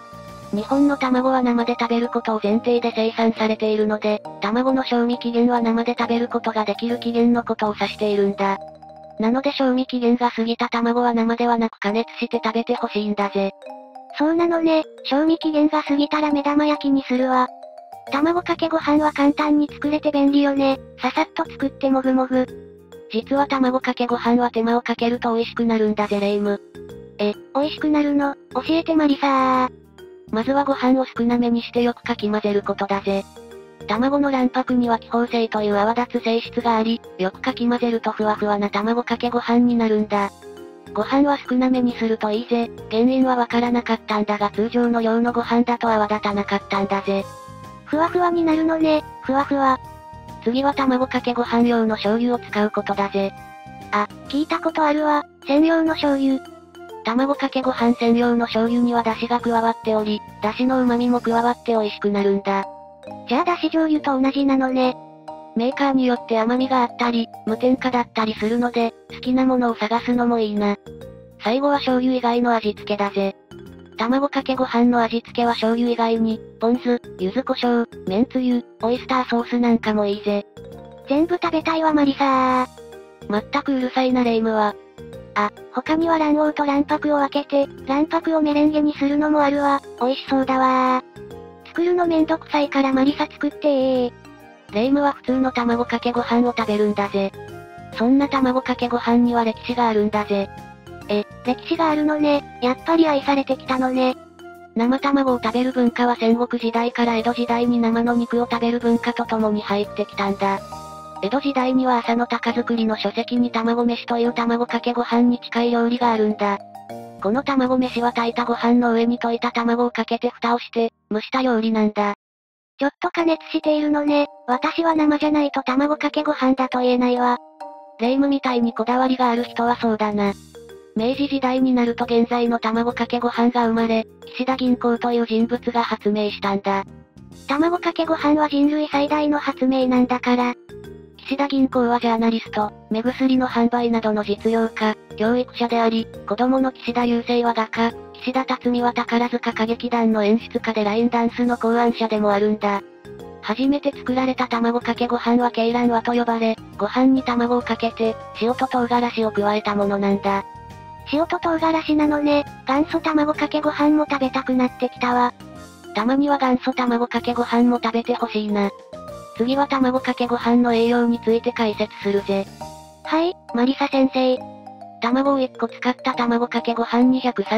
日本の卵は生で食べることを前提で生産されているので、卵の賞味期限は生で食べることができる期限のことを指しているんだ。なので賞味期限が過ぎた卵は生ではなく加熱して食べてほしいんだぜ。 そうなのね、賞味期限が過ぎたら目玉焼きにするわ。卵かけご飯は簡単に作れて便利よね。ささっと作ってもぐもぐ。 実は卵かけご飯は手間をかけると美味しくなるんだぜレイム。 美味しくなるの？教えてマリサー。 まずはご飯を少なめにしてよくかき混ぜることだぜ。卵の卵白には気泡性という泡立つ性質があり、よくかき混ぜるとふわふわな卵かけご飯になるんだ。ご飯は少なめにするといいぜ。原因はわからなかったんだが通常の量のご飯だと泡立たなかったんだぜ。 ふわふわになるのね、ふわふわ。 次は卵かけご飯用の醤油を使うことだぜ。 あ、聞いたことあるわ、専用の醤油。 卵かけご飯専用の醤油には出汁が加わっており、出汁の旨味も加わって美味しくなるんだ。 じゃあ出汁醤油と同じなのね。 メーカーによって甘みがあったり、無添加だったりするので、好きなものを探すのもいいな。最後は醤油以外の味付けだぜ。卵かけご飯の味付けは醤油以外に、ポン酢、柚子胡椒、めんつゆ、オイスターソースなんかもいいぜ。 全部食べたいわマリサー。 全くうるさいなレイムは。 あ、他には卵黄と卵白を分けて、卵白をメレンゲにするのもあるわ。美味しそうだわー。作るのめんどくさいからマリサ作ってレイムは普通の卵かけご飯を食べるんだぜ。そんな卵かけご飯には歴史があるんだぜ。 歴史があるのね。やっぱり愛されてきたのね。 生卵を食べる文化は戦国時代から江戸時代に生の肉を食べる文化とともに入ってきたんだ。江戸時代には浅野高作りの書籍に卵飯という卵かけご飯に近い料理があるんだ。この卵飯は炊いたご飯の上に溶いた卵をかけて蓋をして、蒸した料理なんだ。 ちょっと加熱しているのね。私は生じゃないと卵かけご飯だと言えないわ。 レイムみたいにこだわりがある人はそうだな。明治時代になると現在の卵かけご飯が生まれ、岸田銀行という人物が発明したんだ。 卵かけご飯は人類最大の発明なんだから。 岸田銀行はジャーナリスト、目薬の販売などの実業家、教育者であり、子供の岸田雄星は画家、岸田辰巳は宝塚歌劇団の演出家でラインダンスの考案者でもあるんだ。初めて作られた卵かけご飯は鶏卵和と呼ばれ、ご飯に卵をかけて、塩と唐辛子を加えたものなんだ。 塩と唐辛子なのね。元祖卵かけご飯も食べたくなってきたわ。 たまには元祖卵かけご飯も食べてほしいな。次は卵かけご飯の栄養について解説するぜ。 はい、マリサ先生。 卵を1個使った卵かけご飯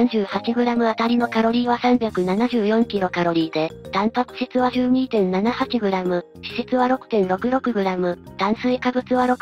238g あたりのカロリーは 374kcal で、タンパク質は 12.78g、脂質は 6.66g、炭水化物は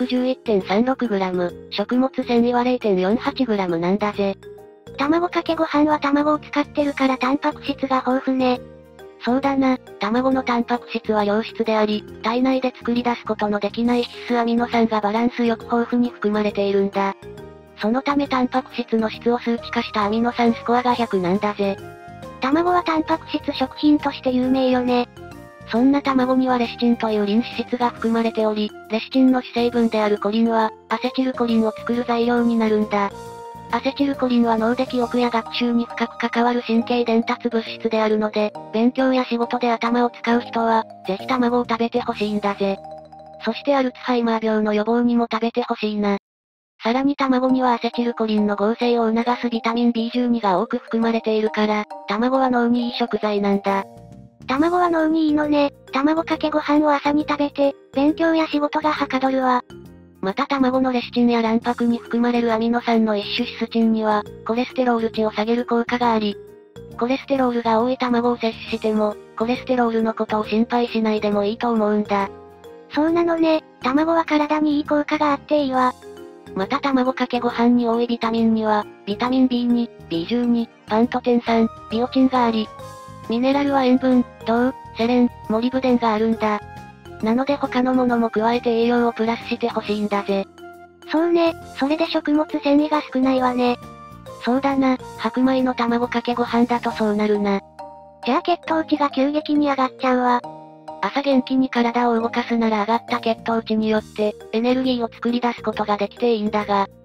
61.36g、食物繊維は 0.48g なんだぜ。 卵かけご飯は卵を使ってるからタンパク質が豊富ね。 そうだな、卵のタンパク質は良質であり、体内で作り出すことのできない必須アミノ酸がバランスよく豊富に含まれているんだ。そのためタンパク質の質を数値化したアミノ酸スコアが100なんだぜ。 卵はタンパク質食品として有名よね。 そんな卵にはレシチンというリン脂質が含まれており、レシチンの主成分であるコリンは、アセチルコリンを作る材料になるんだ。アセチルコリンは脳で記憶や学習に深く関わる神経伝達物質であるので、勉強や仕事で頭を使う人は、ぜひ卵を食べてほしいんだぜ。そしてアルツハイマー病の予防にも食べてほしいな。さらに卵にはアセチルコリンの合成を促すビタミン B12 が多く含まれているから、卵は脳にいい食材なんだ。 卵は脳にいいのね。卵かけご飯を朝に食べて、勉強や仕事がはかどるわ。 また卵のレシチンや卵白に含まれるアミノ酸の一種シスチンには、コレステロール値を下げる効果があり、コレステロールが多い卵を摂取しても、コレステロールのことを心配しないでもいいと思うんだ。 そうなのね。卵は体にいい効果があっていいわ。 また卵かけご飯に多いビタミンには、ビタミン B2、B12、パントテン酸、ビオチンがあり、ミネラルは塩分、銅、セレン、モリブデンがあるんだ。なので他のものも加えて栄養をプラスしてほしいんだぜ。 そうね、それで食物繊維が少ないわね。 そうだな、白米の卵かけご飯だとそうなるな。 じゃあ血糖値が急激に上がっちゃうわ。 朝元気に体を動かすなら上がった血糖値によって、エネルギーを作り出すことができていいんだが、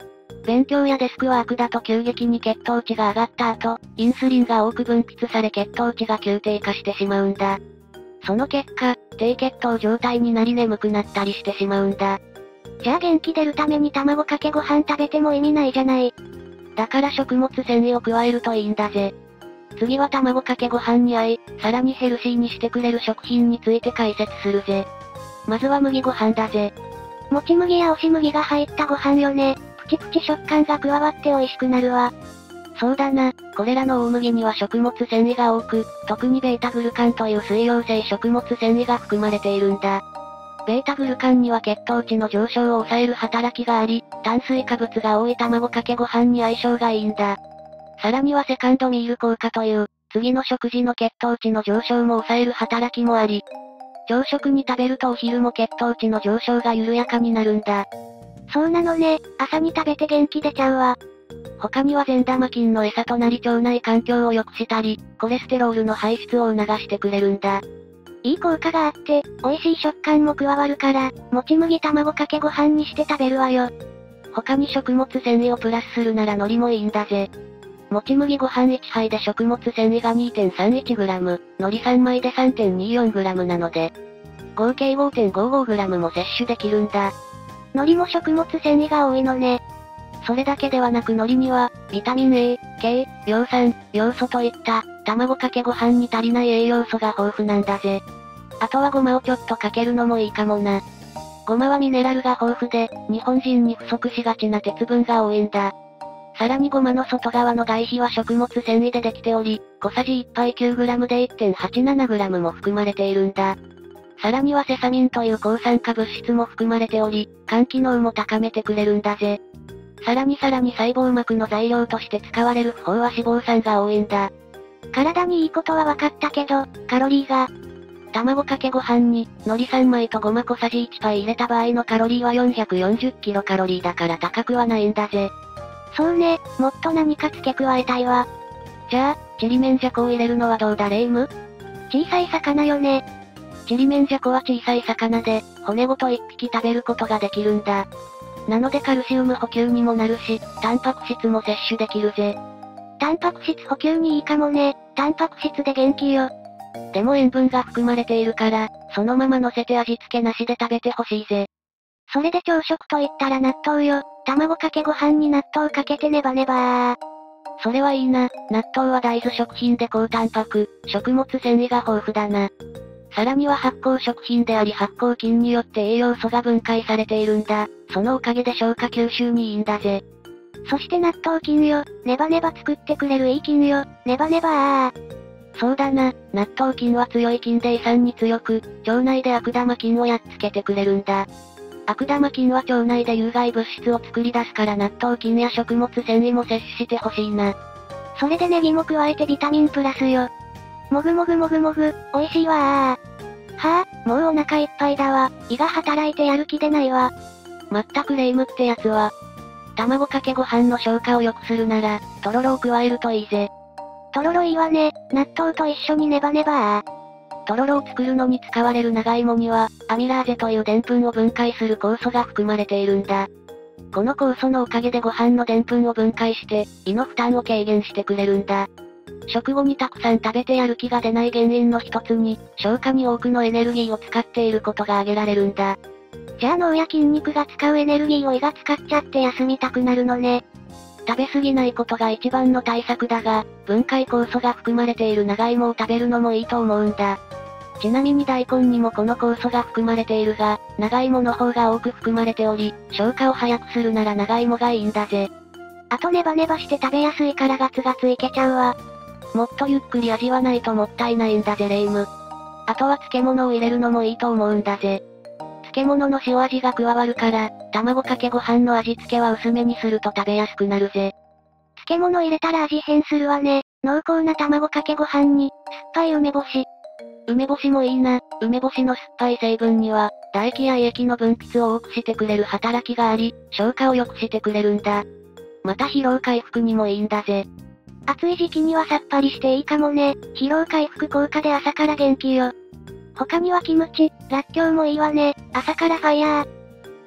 勉強やデスクワークだと急激に血糖値が上がった後、インスリンが多く分泌され血糖値が急低下してしまうんだ。その結果、低血糖状態になり眠くなったりしてしまうんだ。 じゃあ元気出るために卵かけご飯食べても意味ないじゃない。 だから食物繊維を加えるといいんだぜ。次は卵かけご飯に合い、さらにヘルシーにしてくれる食品について解説するぜ。まずは麦ご飯だぜ。 もち麦や押し麦が入ったご飯よね。プチプチ食感が加わって美味しくなるわ。 そうだな、これらの大麦には食物繊維が多く、特にベータグルカンという水溶性食物繊維が含まれているんだ。ベータグルカンには血糖値の上昇を抑える働きがあり、炭水化物が多い卵かけご飯に相性がいいんだ。さらにはセカンドミール効果という、次の食事の血糖値の上昇も抑える働きもあり、朝食に食べるとお昼も血糖値の上昇が緩やかになるんだ。 そうなのね、朝に食べて元気出ちゃうわ。 他には善玉菌の餌となり腸内環境を良くしたり、コレステロールの排出を促してくれるんだ。 いい効果があって、美味しい食感も加わるから、もち麦卵かけご飯にして食べるわよ。 他に食物繊維をプラスするなら海苔もいいんだぜ。もち麦ご飯1杯で食物繊維が 2.31g、海苔3枚で 3.24g なので、合計 5.55g も摂取できるんだ。 海苔も食物繊維が多いのね。 それだけではなく海苔には、ビタミン A、K、葉酸、ヨウ素といった、卵かけご飯に足りない栄養素が豊富なんだぜ。あとはごまをちょっとかけるのもいいかもな。ごまはミネラルが豊富で、日本人に不足しがちな鉄分が多いんだ。さらにごまの外側の外皮は食物繊維でできており、小さじ1杯 9g で 1.87g も含まれているんだ。さらにはセサミンという抗酸化物質も含まれており、肝機能も高めてくれるんだぜ。さらに細胞膜の材料として使われる不飽和脂肪酸が多いんだ。 体にいいことは分かったけど、カロリーが。 卵かけご飯に、海苔3枚とごま小さじ1杯入れた場合のカロリーは440キロカロリーだから高くはないんだぜ。 そうね、もっと何か付け加えたいわ。 じゃあ、ちりめんじゃこを入れるのはどうだレイム？ 小さい魚よね。 ちりめんじゃこは小さい魚で、骨ごと1匹食べることができるんだ。なのでカルシウム補給にもなるし、タンパク質も摂取できるぜ。 タンパク質補給にいいかもね。タンパク質で元気よ。 でも塩分が含まれているから、そのまま乗せて味付けなしで食べてほしいぜ。 それで朝食と言ったら納豆よ。卵かけご飯に納豆かけてネバネバー。 それはいいな。納豆は大豆食品で高タンパク、食物繊維が豊富だな。さらには発酵食品であり発酵菌によって栄養素が分解されているんだ。そのおかげで消化吸収にいいんだぜ。 そして納豆菌よ。ネバネバ作ってくれるいい菌よ。ネバネバー。 そうだな。納豆菌は強い菌で胃酸に強く、腸内で悪玉菌をやっつけてくれるんだ。悪玉菌は腸内で有害物質を作り出すから納豆菌や食物繊維も摂取してほしいな。 それでネギも加えてビタミンプラスよ。もぐもぐもぐもぐ、美味しいわー。はぁ、もうお腹いっぱいだわ。胃が働いてやる気出ないわ。 まったくレイムってやつは。卵かけご飯の消化を良くするなら、とろろを加えるといいぜ。 とろろいいわね。納豆と一緒にネバネバー。 とろろを作るのに使われる長芋には、アミラーゼという澱粉を分解する酵素が含まれているんだ。この酵素のおかげでご飯の澱粉を分解して、胃の負担を軽減してくれるんだ。食後にたくさん食べてやる気が出ない原因の一つに、消化に多くのエネルギーを使っていることが挙げられるんだ。 じゃあ脳や筋肉が使うエネルギーを胃が使っちゃって休みたくなるのね。 食べ過ぎないことが一番の対策だが、分解酵素が含まれている長芋を食べるのもいいと思うんだ。ちなみに大根にもこの酵素が含まれているが、長芋の方が多く含まれており、消化を早くするなら長芋がいいんだぜ。 あとネバネバして食べやすいからガツガツいけちゃうわ。 もっとゆっくり味わないともったいないんだぜレイム。あとは漬物を入れるのもいいと思うんだぜ。漬物の塩味が加わるから、卵かけご飯の味付けは薄めにすると食べやすくなるぜ。 漬物入れたら味変するわね。濃厚な卵かけご飯に、酸っぱい梅干し。 梅干しもいいな。梅干しの酸っぱい成分には、唾液や胃液の分泌を多くしてくれる働きがあり、消化を良くしてくれるんだ。また疲労回復にもいいんだぜ。 暑い時期にはさっぱりしていいかもね。疲労回復効果で朝から元気よ。他にはキムチ、らっきょうもいいわね。朝からファイヤー。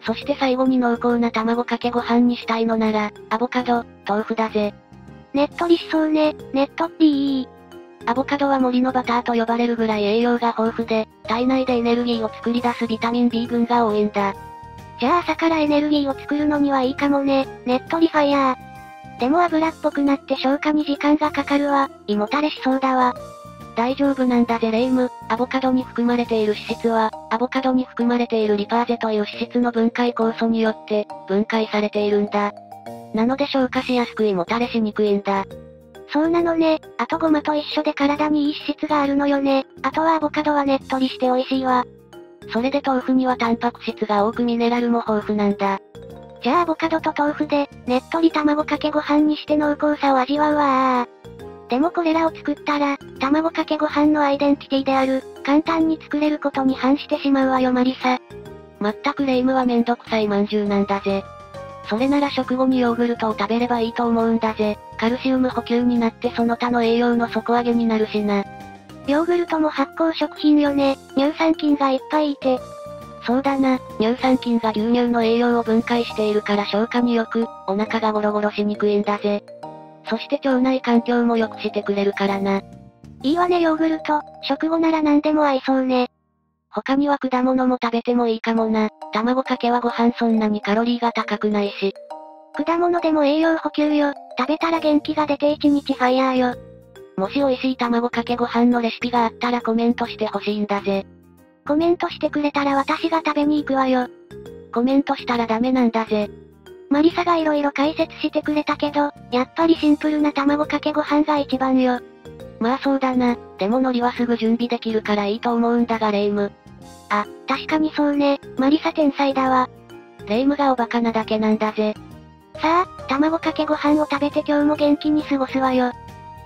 そして最後に濃厚な卵かけご飯にしたいのなら、アボカド、豆腐だぜ。 ねっとりしそうね、ねっとっていい。 アボカドは森のバターと呼ばれるぐらい栄養が豊富で、体内でエネルギーを作り出すビタミン B 群が多いんだ。 じゃあ朝からエネルギーを作るのにはいいかもね、ねっとりファイヤー。でも油っぽくなって消化に時間がかかるわ、胃もたれしそうだわ。 大丈夫なんだぜレイム。アボカドに含まれている脂質は、アボカドに含まれているリパーゼという脂質の分解酵素によって、分解されているんだ。なので消化しやすく胃もたれしにくいんだ。 そうなのね。あとごまと一緒で体にいい脂質があるのよね。あとはアボカドはねっとりして美味しいわ。 それで豆腐にはタンパク質が多くミネラルも豊富なんだ。 じゃあアボカドと豆腐で、ねっとり卵かけご飯にして濃厚さを味わうわでもこれらを作ったら、卵かけご飯のアイデンティティである、簡単に作れることに反してしまうわよマリサ。 まったくレイムはめんどくさいまんじゅうなんだぜ。それなら食後にヨーグルトを食べればいいと思うんだぜ。カルシウム補給になってその他の栄養の底上げになるしな。 ヨーグルトも発酵食品よね。乳酸菌がいっぱいいて。 そうだな、乳酸菌が牛乳の栄養を分解しているから消化に良く、お腹がゴロゴロしにくいんだぜ。そして腸内環境も良くしてくれるからな。 いいわねヨーグルト、食後なら何でも合いそうね。 他には果物も食べてもいいかもな。卵かけはご飯そんなにカロリーが高くないし。 果物でも栄養補給よ。食べたら元気が出て一日ファイヤーよ。 もし美味しい卵かけご飯のレシピがあったらコメントしてほしいんだぜ。 コメントしてくれたら私が食べに行くわよ。 コメントしたらダメなんだぜ。 マリサが色々解説してくれたけど、やっぱりシンプルな卵かけご飯が一番よ。 まあそうだな。でも海苔はすぐ準備できるからいいと思うんだがレイム。 あ、確かにそうね。マリサ天才だわ。 レイムがおバカなだけなんだぜ。 さあ、卵かけご飯を食べて今日も元気に過ごすわよ。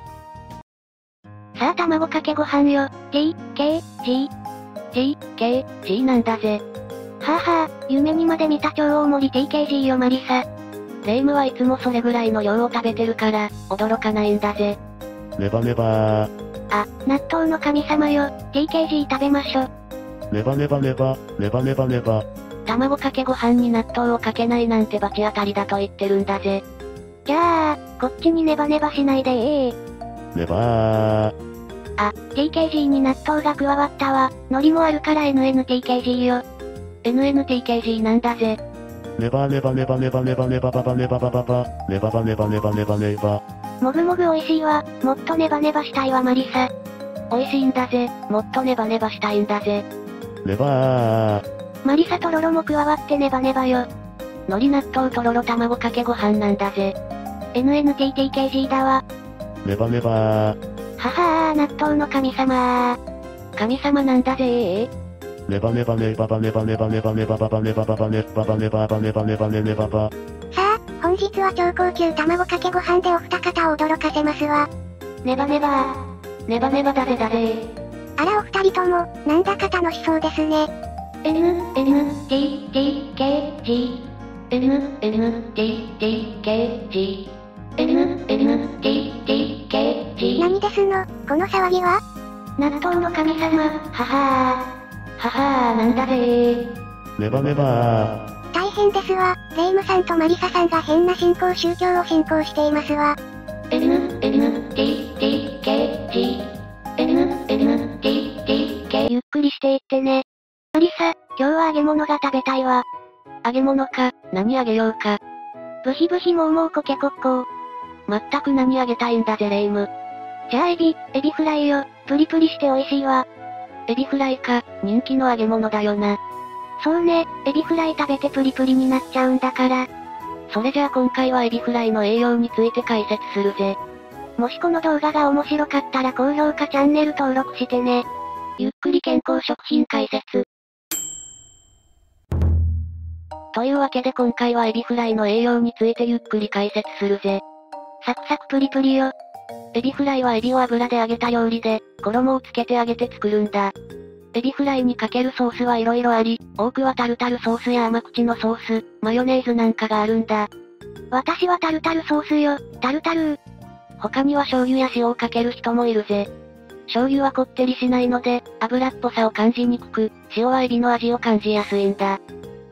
さあ卵かけご飯よ。T、K、G。 T、K、G なんだぜ。 はぁはぁ、夢にまで見た超大盛り TKG よマリサ。 レイムはいつもそれぐらいの量を食べてるから、驚かないんだぜ。 ネバネバー。 あ、納豆の神様よ。TKG 食べましょ。 ネバネバネバ、ネバネバネバ。 卵かけご飯に納豆をかけないなんて罰当たりだと言ってるんだぜ。 じゃあ、こっちにネバネバしないでネバー。 あ、TKG に納豆が加わったわ。海苔もあるから NNTKG よ。 NNTKG なんだぜ。 ネバネバネバネバネバネバババネババババ。ネババネバネバネバネバ。 もぐもぐ美味しいわ。もっとネバネバしたいわマリサ。 美味しいんだぜ。もっとネバネバしたいんだぜ。 ネバー。 マリサとろろも加わってネバネバよ。 海苔納豆とろろ卵かけご飯なんだぜ。 NNTTKG だわ。 ネバネバー。 ははー、納豆の神様神様なんだぜー。 ネバネバネババネバネバネバネバババネバババネババネババネバネバネネババ。 さあ、本日は超高級卵かけご飯でお二方を驚かせますわ。 ネバネバネバネバだぜだぜー。 あらお二人とも、なんだか楽しそうですね。 NNTTKG NNTTKG NNTTKG 何ですの、この騒ぎは？ 納豆の神様、ははははーなんだぜー。 ネバネバー。 大変ですわ、レイムさんとマリサさんが変な新興宗教を信仰していますわ。 NNTTKG NNTTK ゆっくりしていってね。マリサ、今日は揚げ物が食べたいわ。 揚げ物か、何揚げようか。 ブヒブヒもうもうコケコッコー。 まったく何揚げたいんだぜレイム。 じゃあエビフライよ。プリプリして美味しいわ。 エビフライか、人気の揚げ物だよな。 そうね、エビフライ食べてプリプリになっちゃうんだから。 それじゃあ今回はエビフライの栄養について解説するぜ。 もしこの動画が面白かったら高評価チャンネル登録してね。 ゆっくり健康食品解説。というわけで今回はエビフライの栄養についてゆっくり解説するぜ。 サクサクプリプリよ。 エビフライはエビを油で揚げた料理で、衣をつけて揚げて作るんだ。エビフライにかけるソースはいろいろあり、多くはタルタルソースや甘口のソース、マヨネーズなんかがあるんだ。 私はタルタルソースよ、タルタルー。 他には醤油や塩をかける人もいるぜ。醤油はこってりしないので、油っぽさを感じにくく、塩はエビの味を感じやすいんだ。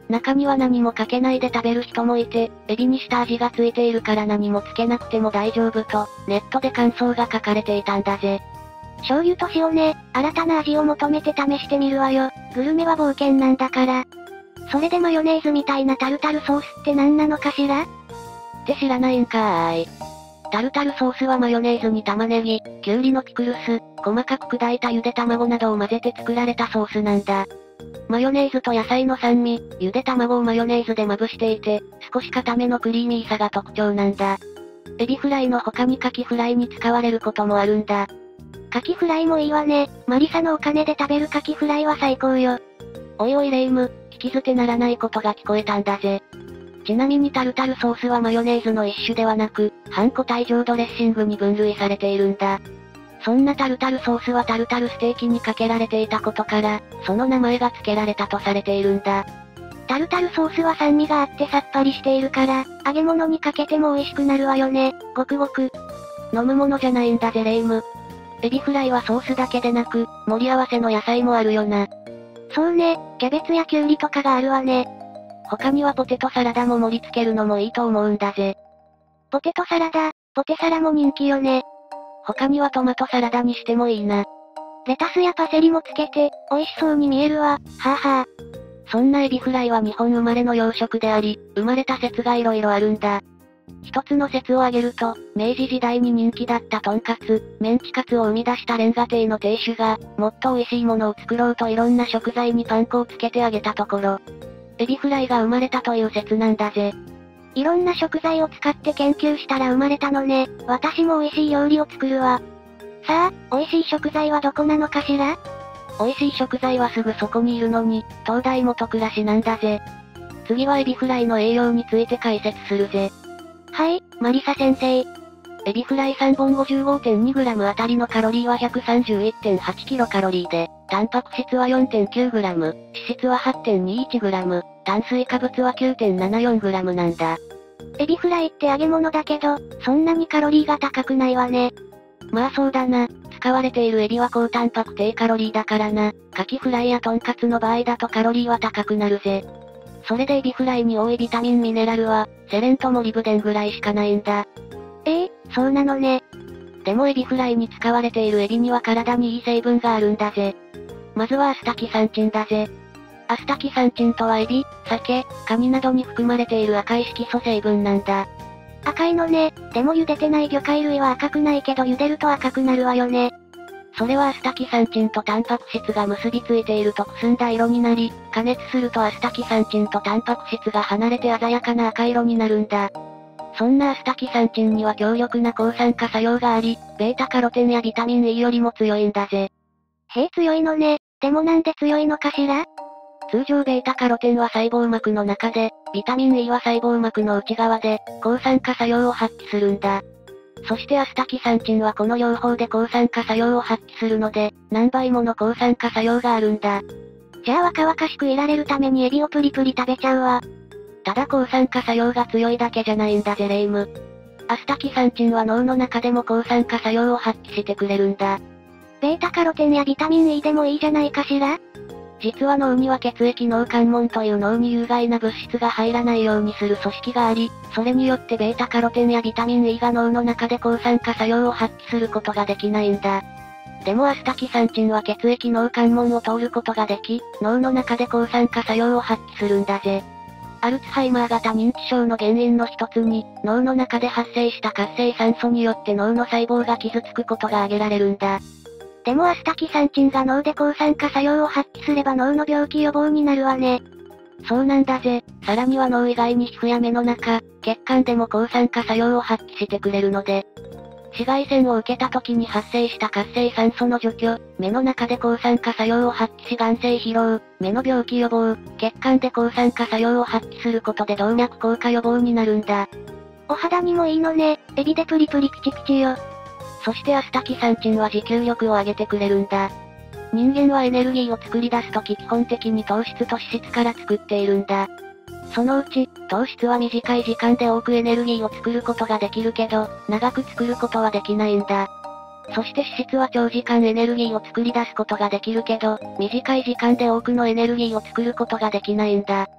中には何もかけないで食べる人もいて、エビに下味がついているから何もつけなくても大丈夫と、ネットで感想が書かれていたんだぜ。 醤油と塩ね、新たな味を求めて試してみるわよ。グルメは冒険なんだから。それでマヨネーズみたいなタルタルソースって何なのかしら？ って知らないんかーい。タルタルソースはマヨネーズに玉ねぎ、きゅうりのピクルス、細かく砕いたゆで卵などを混ぜて作られたソースなんだ。マヨネーズと野菜の酸味、ゆで卵をマヨネーズでまぶしていて、少し固めのクリーミーさが特徴なんだ。エビフライの他にカキフライに使われることもあるんだ。 カキフライもいいわね。マリサのお金で食べるカキフライは最高よ。 おいおいレイム、聞き捨てならないことが聞こえたんだぜ。ちなみにタルタルソースはマヨネーズの一種ではなく、半固体状ドレッシングに分類されているんだ。そんなタルタルソースはタルタルステーキにかけられていたことから、その名前が付けられたとされているんだ。 タルタルソースは酸味があってさっぱりしているから、揚げ物にかけても美味しくなるわよね。ごくごく。 飲むものじゃないんだぜレイム。エビフライはソースだけでなく、盛り合わせの野菜もあるよな。 そうね、キャベツやキュウリとかがあるわね。 他にはポテトサラダも盛り付けるのもいいと思うんだぜ。 ポテトサラダ、ポテサラも人気よね。 他にはトマトサラダにしてもいいな。 レタスやパセリもつけて、美味しそうに見えるわ、はぁはぁ。 そんなエビフライは日本生まれの洋食であり、生まれた説が色々あるんだ。一つの説を挙げると、明治時代に人気だったトンカツ、メンチカツを生み出したレンガ亭の亭主が、もっと美味しいものを作ろうといろんな食材にパン粉をつけてあげたところ、エビフライが生まれたという説なんだぜ。 いろんな食材を使って研究したら生まれたのね。私も美味しい料理を作るわ。さあ、美味しい食材はどこなのかしら？ 美味しい食材はすぐそこにいるのに、東大元暮らしなんだぜ。次はエビフライの栄養について解説するぜ。 はい、マリサ先生。 エビフライ3本 55.2g あたりのカロリーは 131.8 キロカロリーで、タンパク質は 4.9g、脂質は 8.21g、炭水化物は 9.74g なんだ。 エビフライって揚げ物だけど、そんなにカロリーが高くないわね。 まあそうだな。使われているエビは高タンパク低カロリーだからな。カキフライやトンカツの場合だとカロリーは高くなるぜ。それでエビフライに多いビタミンミネラルは、セレンとモリブデンぐらいしかないんだ。 そうなのね。 でもエビフライに使われているエビには体にいい成分があるんだぜ。まずはアスタキサンチンだぜ。アスタキサンチンとはエビ、鮭、カニなどに含まれている赤い色素成分なんだ。 赤いのね。でも茹でてない魚介類は赤くないけど茹でると赤くなるわよね。 それはアスタキサンチンとタンパク質が結びついているとくすんだ色になり、加熱するとアスタキサンチンとタンパク質が離れて鮮やかな赤色になるんだ。そんなアスタキサンチンには強力な抗酸化作用があり、ベータカロテンやビタミン E よりも強いんだぜ。 へえ強いのね。でもなんで強いのかしら？ 通常ベータカロテンは細胞膜の中で、ビタミン E は細胞膜の内側で、抗酸化作用を発揮するんだ。そしてアスタキサンチンはこの両方で抗酸化作用を発揮するので、何倍もの抗酸化作用があるんだ。 じゃあ若々しくいられるためにエビをプリプリ食べちゃうわ。 ただ抗酸化作用が強いだけじゃないんだぜレイム。アスタキサンチンは脳の中でも抗酸化作用を発揮してくれるんだ。 ベータカロテンやビタミン E でもいいじゃないかしら？ 実は脳には血液脳関門という脳に有害な物質が入らないようにする組織があり、それによってベータカロテンやビタミン E が脳の中で抗酸化作用を発揮することができないんだ。でもアスタキサンチンは血液脳関門を通ることができ、脳の中で抗酸化作用を発揮するんだぜ。アルツハイマー型認知症の原因の一つに、脳の中で発生した活性酸素によって脳の細胞が傷つくことが挙げられるんだ。 でもアスタキサンチンが脳で抗酸化作用を発揮すれば脳の病気予防になるわね。 そうなんだぜ。さらには脳以外に皮膚や目の中、血管でも抗酸化作用を発揮してくれるので、紫外線を受けた時に発生した活性酸素の除去、目の中で抗酸化作用を発揮し眼性疲労、目の病気予防、血管で抗酸化作用を発揮することで動脈硬化予防になるんだ。 お肌にもいいのね。エビでプリプリピチピチよ。 そしてアスタキサンチンは持久力を上げてくれるんだ。人間はエネルギーを作り出すとき基本的に糖質と脂質から作っているんだ。そのうち、糖質は短い時間で多くエネルギーを作ることができるけど、長く作ることはできないんだ。そして脂質は長時間エネルギーを作り出すことができるけど、短い時間で多くのエネルギーを作ることができないんだ。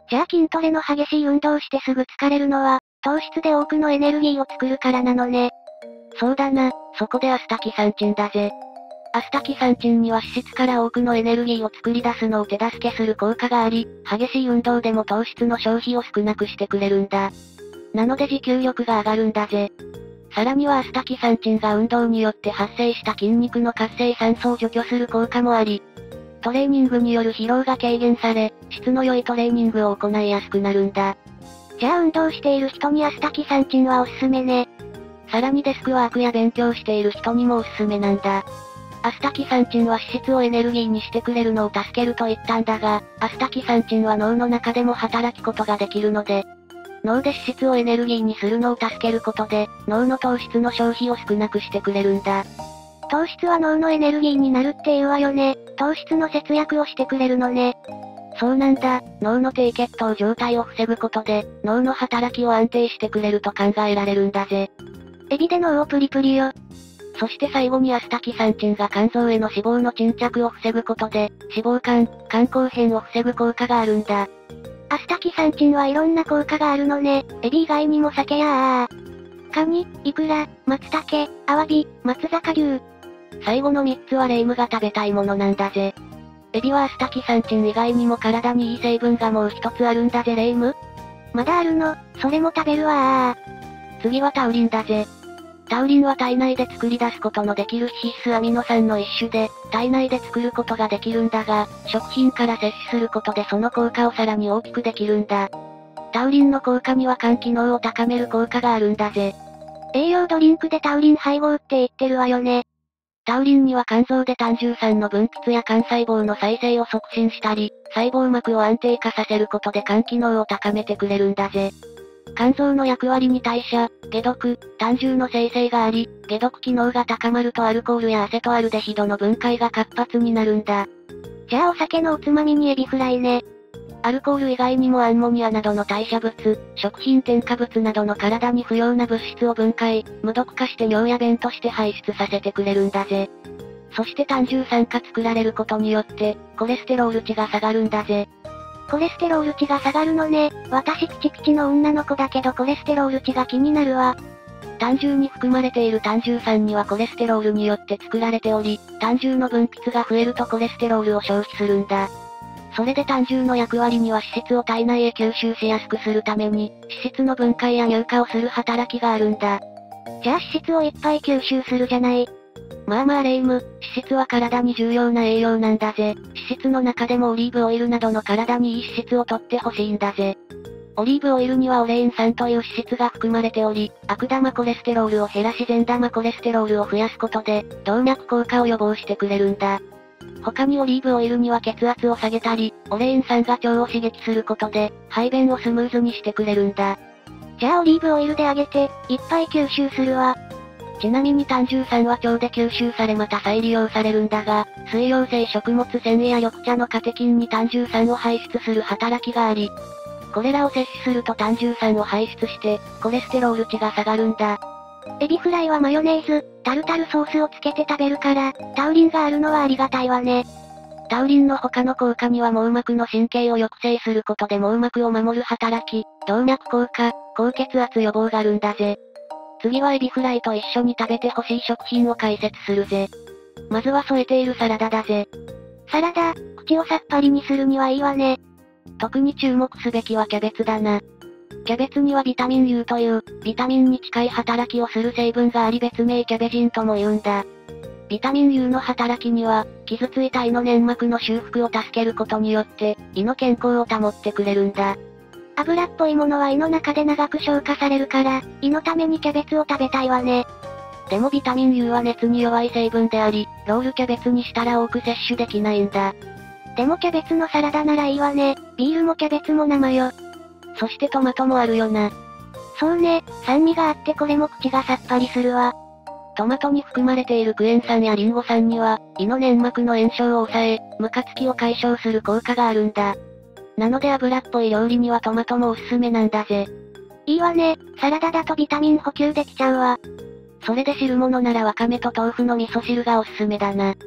じゃあ筋トレの激しい運動をしてすぐ疲れるのは、糖質で多くのエネルギーを作るからなのね。 そうだな、そこでアスタキサンチンだぜ。アスタキサンチンには脂質から多くのエネルギーを作り出すのを手助けする効果があり、激しい運動でも糖質の消費を少なくしてくれるんだ。なので持久力が上がるんだぜ。さらにはアスタキサンチンが運動によって発生した筋肉の活性酸素を除去する効果もあり、トレーニングによる疲労が軽減され、質の良いトレーニングを行いやすくなるんだ。 じゃあ運動している人にアスタキサンチンはおすすめね。 さらにデスクワークや勉強している人にもおすすめなんだ。アスタキサンチンは脂質をエネルギーにしてくれるのを助けると言ったんだが、アスタキサンチンは脳の中でも働くことができるので、脳で脂質をエネルギーにするのを助けることで、脳の糖質の消費を少なくしてくれるんだ。 糖質は脳のエネルギーになるっていうわよね。糖質の節約をしてくれるのね。 そうなんだ、脳の低血糖状態を防ぐことで、脳の働きを安定してくれると考えられるんだぜ。 エビで脳をプリプリよ。 そして最後にアスタキサンチンが肝臓への脂肪の沈着を防ぐことで、脂肪肝、肝硬変を防ぐ効果があるんだ。 アスタキサンチンはいろんな効果があるのね。エビ以外にも鮭やカニ、イクラ、松茸、アワビ、松坂牛。 最後の3つはレイムが食べたいものなんだぜ。エビはアスタキサンチン以外にも体にいい成分がもう一つあるんだぜレイム。 まだあるの、それも食べるわ次はタウリンだぜ。タウリンは体内で作り出すことのできる必須アミノ酸の一種で、体内で作ることができるんだが、食品から摂取することでその効果をさらに大きくできるんだ。タウリンの効果には肝機能を高める効果があるんだぜ。 栄養ドリンクでタウリン配合って言ってるわよね。 タウリンには肝臓で胆汁酸の分泌や肝細胞の再生を促進したり、細胞膜を安定化させることで肝機能を高めてくれるんだぜ。肝臓の役割に代謝、解毒、胆汁の生成があり、解毒機能が高まるとアルコールやアセトアルデヒドの分解が活発になるんだ。 じゃあお酒のおつまみにエビフライね。 アルコール以外にもアンモニアなどの代謝物、食品添加物などの体に不要な物質を分解、無毒化して尿や便として排出させてくれるんだぜ。そして胆汁酸が作られることによって、コレステロール値が下がるんだぜ。 コレステロール値が下がるのね。私ピチピチの女の子だけどコレステロール値が気になるわ。 胆汁に含まれている胆汁酸にはコレステロールによって作られており、胆汁の分泌が増えるとコレステロールを消費するんだ。それで胆汁の役割には脂質を体内へ吸収しやすくするために、脂質の分解や乳化をする働きがあるんだ。 じゃあ脂質をいっぱい吸収するじゃない。 まあまあレイム、脂質は体に重要な栄養なんだぜ。脂質の中でもオリーブオイルなどの体にいい脂質を取ってほしいんだぜ。オリーブオイルにはオレイン酸という脂質が含まれており、悪玉コレステロールを減らし善玉コレステロールを増やすことで、動脈硬化を予防してくれるんだ。他にオリーブオイルには血圧を下げたり、オレイン酸が腸を刺激することで、排便をスムーズにしてくれるんだ。 じゃあオリーブオイルで揚げて、いっぱい吸収するわ。 ちなみに胆汁酸は腸で吸収されまた再利用されるんだが、水溶性食物繊維や緑茶のカテキンに胆汁酸を排出する働きがあり、これらを摂取すると胆汁酸を排出して、コレステロール値が下がるんだ。 エビフライはマヨネーズ、タルタルソースをつけて食べるから、タウリンがあるのはありがたいわね。 タウリンの他の効果には網膜の神経を抑制することで網膜を守る働き、動脈硬化、高血圧予防があるんだぜ。次はエビフライと一緒に食べてほしい食品を解説するぜ。まずは添えているサラダだぜ。 サラダ、口をさっぱりにするにはいいわね。 特に注目すべきはキャベツだな。キャベツにはビタミン U という、ビタミンに近い働きをする成分があり別名キャベジンとも言うんだ。ビタミン U の働きには、傷ついた胃の粘膜の修復を助けることによって、胃の健康を保ってくれるんだ。 油っぽいものは胃の中で長く消化されるから、胃のためにキャベツを食べたいわね。 でもビタミン U は熱に弱い成分であり、ロールキャベツにしたら多く摂取できないんだ。 でもキャベツのサラダならいいわね。ビールもキャベツも生よ。 そしてトマトもあるよな。 そうね、酸味があってこれも口がさっぱりするわ。 トマトに含まれているクエン酸やリンゴ酸には、胃の粘膜の炎症を抑え、ムカつきを解消する効果があるんだ。なので油っぽい料理にはトマトもおすすめなんだぜ。 いいわね、サラダだとビタミン補給できちゃうわ。 それで汁物ならわかめと豆腐の味噌汁がおすすめだな。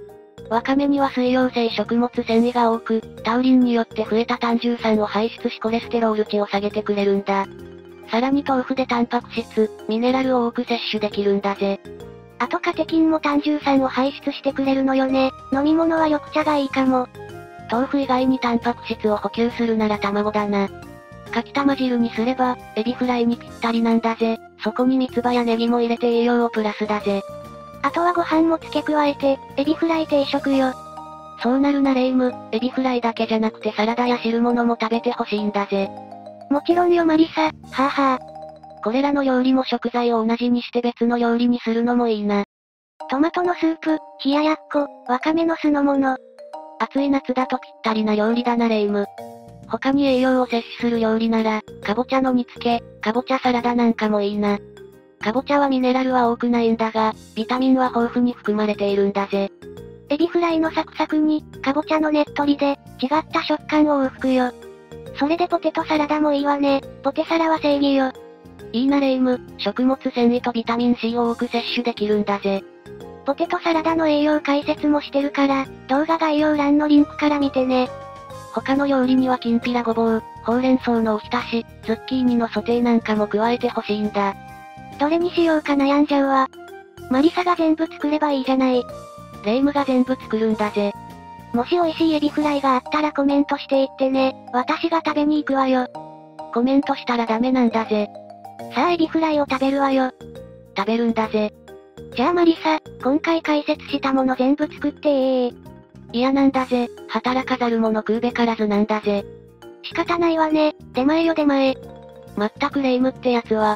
わかめには水溶性食物繊維が多く、タウリンによって増えた胆汁酸を排出しコレステロール値を下げてくれるんだ。さらに豆腐でタンパク質、ミネラルを多く摂取できるんだぜ。 あとカテキンも胆汁酸を排出してくれるのよね。飲み物は緑茶がいいかも。 豆腐以外にタンパク質を補給するなら卵だな。かきたま汁にすれば、エビフライにぴったりなんだぜ。そこに三つ葉やネギも入れて栄養をプラスだぜ。 あとはご飯も付け加えて、エビフライ定食よ。 そうなるなレイム、エビフライだけじゃなくてサラダや汁物も食べてほしいんだぜ。 もちろんよマリサ、はぁはぁ。 これらの料理も食材を同じにして別の料理にするのもいいな。 トマトのスープ、冷ややっこ、わかめの酢の物。 暑い夏だとぴったりな料理だなレイム。他に栄養を摂取する料理なら、かぼちゃの煮付け、かぼちゃサラダなんかもいいな。かぼちゃはミネラルは多くないんだが、ビタミンは豊富に含まれているんだぜ。 エビフライのサクサクに、かぼちゃのねっとりで、違った食感を往復よ。それでポテトサラダもいいわね。ポテサラは正義よ。 いいなレイム、食物繊維とビタミン C を多く摂取できるんだぜ。 ポテトサラダの栄養解説もしてるから、動画概要欄のリンクから見てね。 他の料理にはきんぴらごぼう、ほうれん草のおひたし、ズッキーニのソテーなんかも加えてほしいんだ。 どれにしようか悩んじゃうわ。マリサが全部作ればいいじゃない。 レイムが全部作るんだぜ。 もし美味しいエビフライがあったらコメントしていってね。私が食べに行くわよ。 コメントしたらダメなんだぜ。 さあエビフライを食べるわよ。 食べるんだぜ。 じゃあマリサ、今回解説したもの全部作って嫌なんだぜ。働かざる者食うべからずなんだぜ。 仕方ないわね。出前よ出前。 まったくレイムってやつは。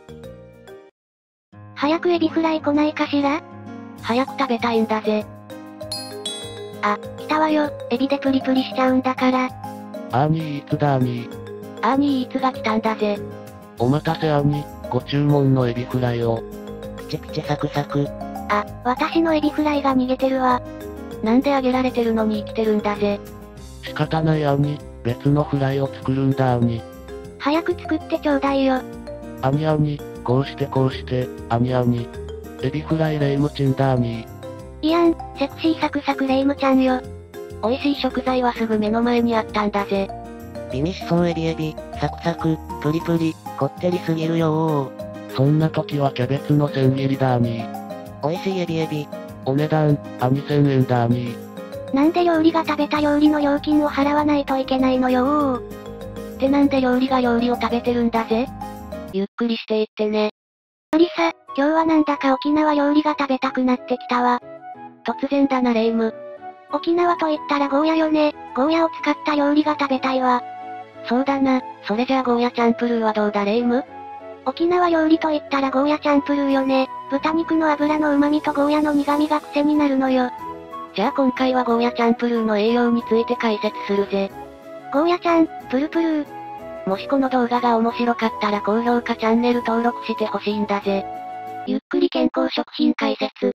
早くエビフライ来ないかしら？ 早く食べたいんだぜ。 あ、来たわよ。エビでプリプリしちゃうんだから。 アーニーイーツだーニー。 アーニーイーツが来たんだぜ。 お待たせアーニー、ご注文のエビフライを。 くちくちサクサク。 あ、私のエビフライが逃げてるわ。 なんであげられてるのに生きてるんだぜ。 仕方ないアーニー、別のフライを作るんだアーニー。 早く作ってちょうだいよ。 アニアニ、こうしてこうして、アニアニ。エビフライレイムチンだアニー。 いやん、セクシーサクサクレイムちゃんよ。 美味しい食材はすぐ目の前にあったんだぜ。 美味しそうエビ、サクサク、プリプリ、こってりすぎるよー。 そんな時はキャベツの千切りだアニー。 美味しいエビ。 お値段、2000円だアニー。 なんで料理が食べた料理の料金を払わないといけないのよー。 ってなんで料理が料理を食べてるんだぜ。ゆっくりしていってね。 マリサ、今日はなんだか沖縄料理が食べたくなってきたわ。 突然だなレイム。 沖縄と言ったらゴーヤよね。ゴーヤを使った料理が食べたいわ。 そうだな、それじゃあゴーヤチャンプルーはどうだレイム？ 沖縄料理と言ったらゴーヤチャンプルーよね。豚肉の脂の旨味とゴーヤの苦味が癖になるのよ。 じゃあ今回はゴーヤチャンプルーの栄養について解説するぜ。 ゴーヤちゃん、プルプルー。 もしこの動画が面白かったら高評価チャンネル登録してほしいんだぜ。ゆっくり健康食品解説。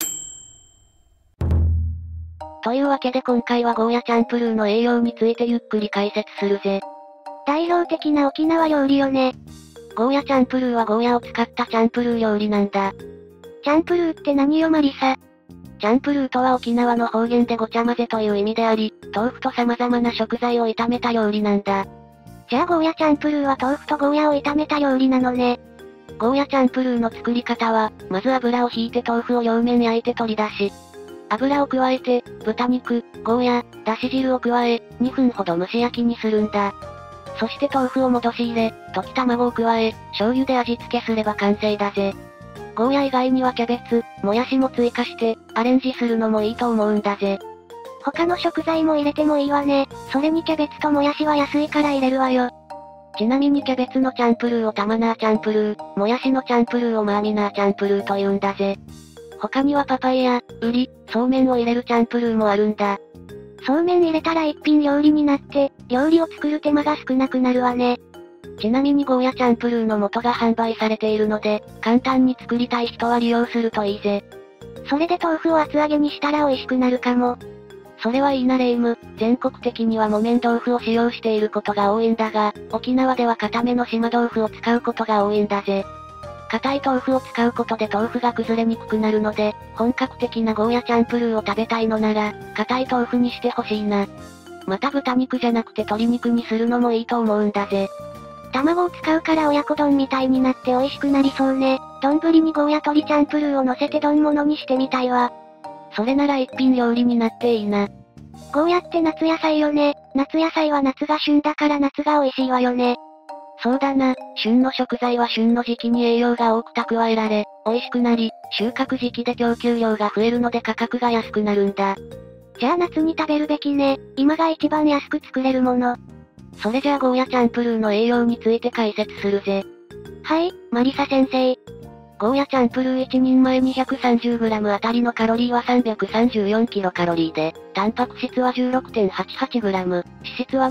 というわけで今回はゴーヤチャンプルーの栄養についてゆっくり解説するぜ。 代表的な沖縄料理よね。 ゴーヤチャンプルーはゴーヤを使ったチャンプルー料理なんだ。 チャンプルーって何よマリサ？ チャンプルーとは沖縄の方言でごちゃ混ぜという意味であり、豆腐と様々な食材を炒めた料理なんだ。 じゃあゴーヤチャンプルーは豆腐とゴーヤを炒めた料理なのね。 ゴーヤチャンプルーの作り方は、まず油を引いて豆腐を両面焼いて取り出し、油を加えて、豚肉、ゴーヤ、だし汁を加え、2分ほど蒸し焼きにするんだ。そして豆腐を戻し入れ、溶き卵を加え、醤油で味付けすれば完成だぜ。ゴーヤ以外にはキャベツ、もやしも追加して、アレンジするのもいいと思うんだぜ。 他の食材も入れてもいいわね。それにキャベツともやしは安いから入れるわよ。 ちなみにキャベツのチャンプルーをタマナーチャンプルー、もやしのチャンプルーをマーミナーチャンプルーと言うんだぜ。他にはパパイヤ、ウリ、そうめんを入れるチャンプルーもあるんだ。 そうめん入れたら一品料理になって、料理を作る手間が少なくなるわね。 ちなみにゴーヤチャンプルーの素が販売されているので、簡単に作りたい人は利用するといいぜ。 それで豆腐を厚揚げにしたら美味しくなるかも。 それはいいなレイム。全国的には木綿豆腐を使用していることが多いんだが、沖縄では固めの島豆腐を使うことが多いんだぜ。 硬い豆腐を使うことで豆腐が崩れにくくなるので、本格的なゴーヤチャンプルーを食べたいのなら、硬い豆腐にしてほしいな。また豚肉じゃなくて鶏肉にするのもいいと思うんだぜ。 卵を使うから親子丼みたいになって美味しくなりそうね。丼にゴーヤ鶏チャンプルーを乗せて丼物にしてみたいわ。 それなら一品料理になっていいな。 ゴーヤって夏野菜よね。夏野菜は夏が旬だから夏が美味しいわよね。 そうだな、旬の食材は旬の時期に栄養が多く蓄えられ、美味しくなり、収穫時期で供給量が増えるので価格が安くなるんだ。 じゃあ夏に食べるべきね。今が一番安く作れるもの。 それじゃあゴーヤチャンプルーの栄養について解説するぜ。 はい、マリサ先生。 ゴーヤチャンプルー1人前 230g あたりのカロリーは 334kcal で、タンパク質は 16.88g、脂質は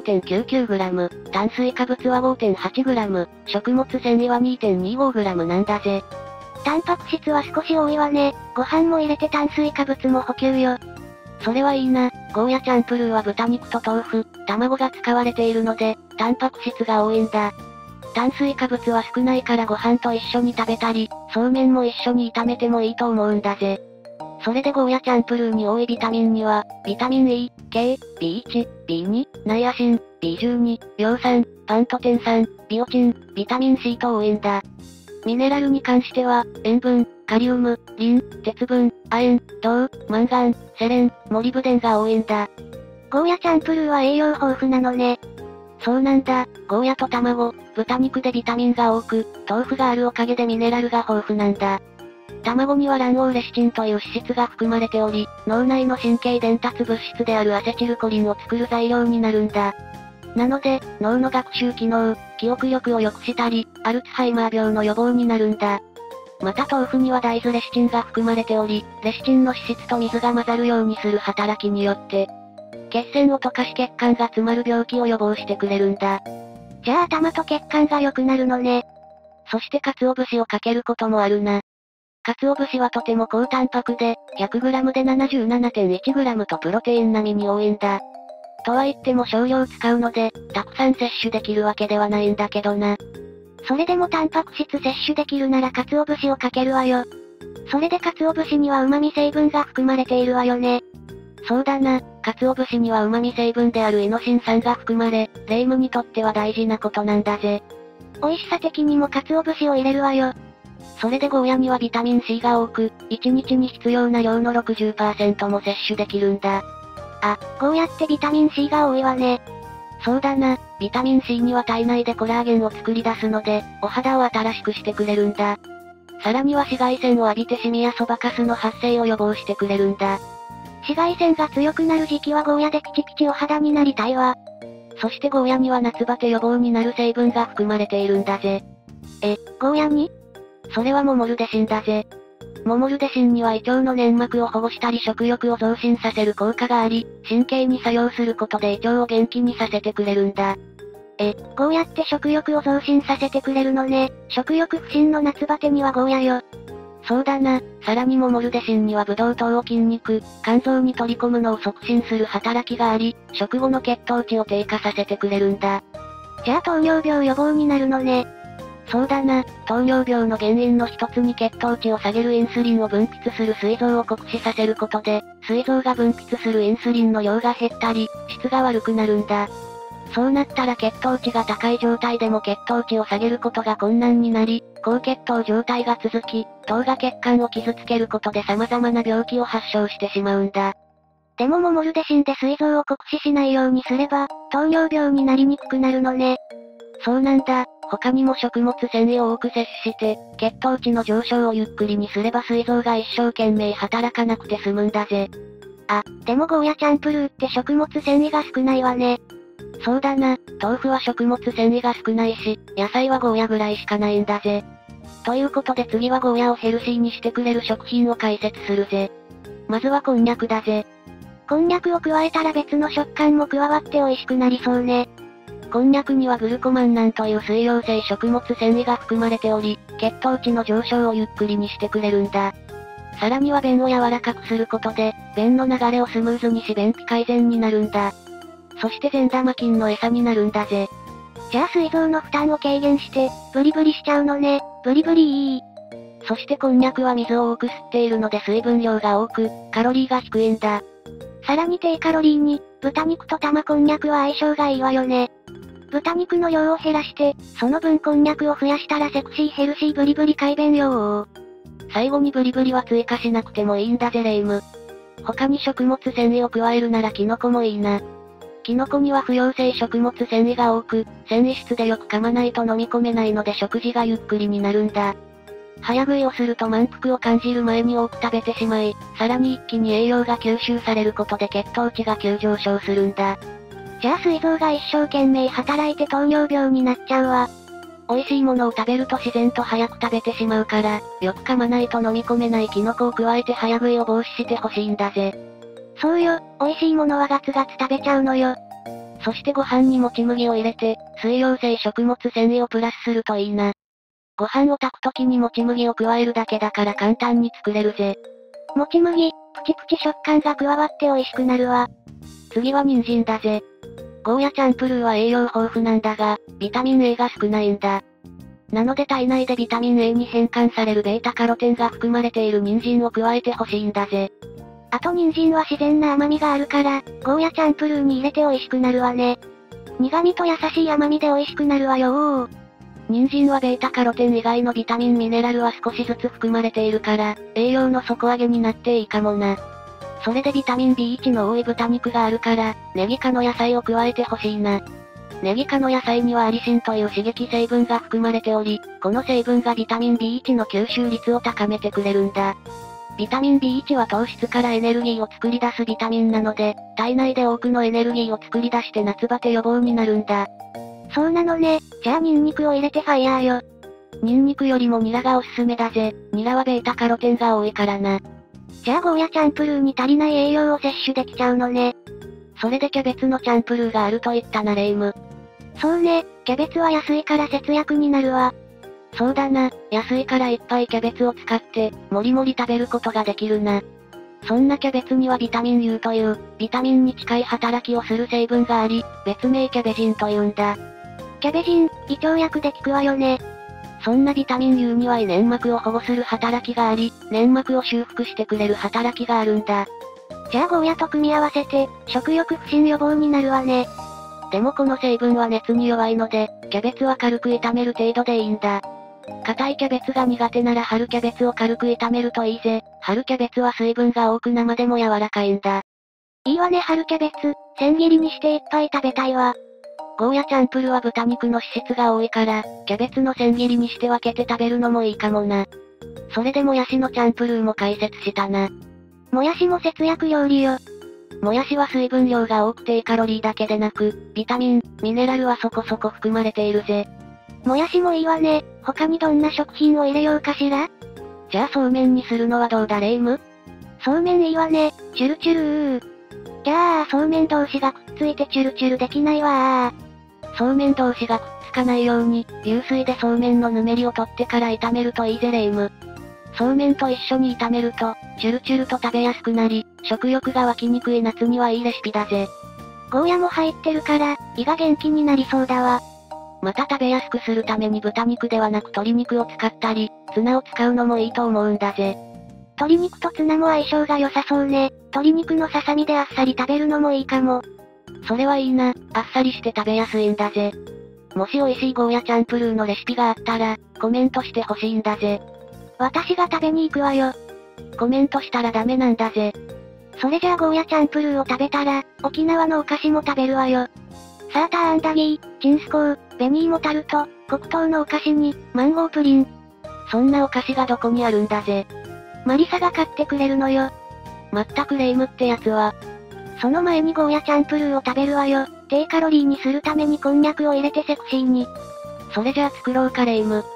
25.99g、炭水化物は 5.8g、食物繊維は 2.25g なんだぜ。 タンパク質は少し多いわね。ご飯も入れて炭水化物も補給よ。 それはいいな。ゴーヤチャンプルーは豚肉と豆腐、卵が使われているので、タンパク質が多いんだ。炭水化物は少ないからご飯と一緒に食べたり、そうめんも一緒に炒めてもいいと思うんだぜ。それでゴーヤチャンプルーに多いビタミンには、ビタミン E、K、B1、B2、ナイアシン、B12、葉酸、パントテン酸、ビオチン、ビタミン C と多いんだ。ミネラルに関しては、塩分、カリウム、リン、鉄分、亜鉛、銅、マンガン、セレン、モリブデンが多いんだ。 ゴーヤチャンプルーは栄養豊富なのね。 そうなんだ、ゴーヤと卵、豚肉でビタミンが多く、豆腐があるおかげでミネラルが豊富なんだ。卵には卵黄レシチンという脂質が含まれており、脳内の神経伝達物質であるアセチルコリンを作る材料になるんだ。なので、脳の学習機能、記憶力を良くしたり、アルツハイマー病の予防になるんだ。また豆腐には大豆レシチンが含まれており、レシチンの脂質と水が混ざるようにする働きによって、血栓を溶かし血管が詰まる病気を予防してくれるんだ。 じゃあ頭と血管が良くなるのね。 そして鰹節をかけることもあるな。鰹節はとても高タンパクで、100g で 77.1g とプロテイン並みに多いんだ。とは言っても少量使うので、たくさん摂取できるわけではないんだけどな。 それでもタンパク質摂取できるなら鰹節をかけるわよ。それで鰹節には旨味成分が含まれているわよね。 そうだな、鰹節には旨味成分であるイノシン酸が含まれ、霊夢にとっては大事なことなんだぜ。 美味しさ的にも鰹節を入れるわよ。 それでゴーヤにはビタミン C が多く、1日に必要な量の 60% も摂取できるんだ。 あ、ゴーヤってビタミン C が多いわね。 そうだな、ビタミン C には体内でコラーゲンを作り出すので、お肌を新しくしてくれるんだ。さらには紫外線を浴びてシミやそばかすの発生を予防してくれるんだ。 紫外線が強くなる時期はゴーヤでピチピチお肌になりたいわ。 そしてゴーヤには夏バテ予防になる成分が含まれているんだぜ。 ゴーヤに？ それはモモルデシンだぜ。モモルデシンには胃腸の粘膜を保護したり食欲を増進させる効果があり、神経に作用することで胃腸を元気にさせてくれるんだ。 ゴーヤって食欲を増進させてくれるのね。食欲不振の夏バテにはゴーヤよ。 そうだな、さらにモモルデシンにはブドウ糖を筋肉、肝臓に取り込むのを促進する働きがあり、食後の血糖値を低下させてくれるんだ。 じゃあ糖尿病予防になるのね。 そうだな、糖尿病の原因の一つに血糖値を下げるインスリンを分泌する膵臓を酷使させることで、膵臓が分泌するインスリンの量が減ったり、質が悪くなるんだ。そうなったら血糖値が高い状態でも血糖値を下げることが困難になり、高血糖状態が続き、糖が血管を傷つけることで様々な病気を発症してしまうんだ。 でもモモルデシンで膵臓を酷使しないようにすれば、糖尿病になりにくくなるのね。 そうなんだ。他にも食物繊維を多く摂取して、血糖値の上昇をゆっくりにすれば膵臓が一生懸命働かなくて済むんだぜ。 あ、でもゴーヤチャンプルーって食物繊維が少ないわね。 そうだな、豆腐は食物繊維が少ないし、野菜はゴーヤぐらいしかないんだぜ。ということで次はゴーヤをヘルシーにしてくれる食品を解説するぜ。まずはこんにゃくだぜ。 こんにゃくを加えたら別の食感も加わって美味しくなりそうね。 こんにゃくにはグルコマンナンという水溶性食物繊維が含まれており、血糖値の上昇をゆっくりにしてくれるんだ。さらには便を柔らかくすることで、便の流れをスムーズにし便秘改善になるんだ。そして善玉菌の餌になるんだぜ。 じゃあ膵臓の負担を軽減して、ブリブリしちゃうのね。ブリブリー。 そしてこんにゃくは水を多く吸っているので水分量が多く、カロリーが低いんだ。 さらに低カロリーに、豚肉と玉こんにゃくは相性がいいわよね。豚肉の量を減らして、その分こんにゃくを増やしたらセクシーヘルシーブリブリ改便よ。 最後にブリブリは追加しなくてもいいんだぜレイム。他に食物繊維を加えるならキノコもいいな。キノコには不溶性食物繊維が多く、繊維質でよく噛まないと飲み込めないので食事がゆっくりになるんだ。早食いをすると満腹を感じる前に多く食べてしまい、さらに一気に栄養が吸収されることで血糖値が急上昇するんだ。 じゃあ膵臓が一生懸命働いて糖尿病になっちゃうわ。 美味しいものを食べると自然と早く食べてしまうから、よく噛まないと飲み込めないキノコを加えて早食いを防止してほしいんだぜ。 そうよ、美味しいものはガツガツ食べちゃうのよ。 そしてご飯にもち麦を入れて、水溶性食物繊維をプラスするといいな。ご飯を炊くときにもち麦を加えるだけだから簡単に作れるぜ。 もち麦、プチプチ食感が加わって美味しくなるわ。 次は人参だぜ。ゴーヤチャンプルーは栄養豊富なんだが、ビタミン A が少ないんだ。なので体内でビタミン A に変換されるベータカロテンが含まれている人参を加えてほしいんだぜ。 あと人参は自然な甘みがあるから、ゴーヤチャンプルーに入れて美味しくなるわね。苦味と優しい甘みで美味しくなるわよー。 人参はベータカロテン以外のビタミンミネラルは少しずつ含まれているから、栄養の底上げになっていいかもな。それでビタミン B1 の多い豚肉があるから、ネギ科の野菜を加えてほしいな。ネギ科の野菜にはアリシンという刺激成分が含まれており、この成分がビタミン B1 の吸収率を高めてくれるんだ。ビタミン B1 は糖質からエネルギーを作り出すビタミンなので、体内で多くのエネルギーを作り出して夏バテ予防になるんだ。 そうなのね。じゃあニンニクを入れてファイヤーよ。 ニンニクよりもニラがおすすめだぜ。ニラはベータカロテンが多いからな。 じゃあゴーヤチャンプルーに足りない栄養を摂取できちゃうのね。 それでキャベツのチャンプルーがあると言ったなレイム。 そうね、キャベツは安いから節約になるわ。 そうだな、安いからいっぱいキャベツを使って、もりもり食べることができるな。そんなキャベツにはビタミン U という、ビタミンに近い働きをする成分があり、別名キャベジンというんだ。 キャベジン、胃腸薬で効くわよね。 そんなビタミン U には胃粘膜を保護する働きがあり、粘膜を修復してくれる働きがあるんだ。 じゃあゴーヤと組み合わせて、食欲不振予防になるわね。 でもこの成分は熱に弱いので、キャベツは軽く炒める程度でいいんだ。硬いキャベツが苦手なら春キャベツを軽く炒めるといいぜ。春キャベツは水分が多く生でも柔らかいんだ。 いいわね春キャベツ、千切りにしていっぱい食べたいわ。 ゴーヤチャンプルは豚肉の脂質が多いから、キャベツの千切りにして分けて食べるのもいいかもな。それでもやしのチャンプルーも解説したな。 もやしも節約料理よ。 もやしは水分量が多く低カロリーだけでなく、ビタミン、ミネラルはそこそこ含まれているぜ。 もやしもいいわね。他にどんな食品を入れようかしら？ じゃあそうめんにするのはどうだレイム？ そうめんいいわね。チュルチュルー。じゃあそうめん同士がくっついてチュルチュルできないわー。 そうめん同士がくっつかないように、流水でそうめんのぬめりを取ってから炒めるといいぜレイム。そうめんと一緒に炒めると、チュルチュルと食べやすくなり、食欲が湧きにくい夏にはいいレシピだぜ。 ゴーヤも入ってるから、胃が元気になりそうだわ。 また食べやすくするために豚肉ではなく鶏肉を使ったり、ツナを使うのもいいと思うんだぜ。 鶏肉とツナも相性が良さそうね。鶏肉のささみであっさり食べるのもいいかも。 それはいいな、あっさりして食べやすいんだぜ。もし美味しいゴーヤチャンプルーのレシピがあったら、コメントしてほしいんだぜ。 私が食べに行くわよ。 コメントしたらダメなんだぜ。 それじゃあゴーヤチャンプルーを食べたら、沖縄のお菓子も食べるわよ。サーターアンダギー、チンスコー、紅芋タルト、黒糖のお菓子に、マンゴープリン。 そんなお菓子がどこにあるんだぜ。 マリサが買ってくれるのよ。 まったくレイムってやつは。 その前にゴーヤチャンプルーを食べるわよ。低カロリーにするためにこんにゃくを入れてセクシーに。 それじゃあ作ろうかレイム。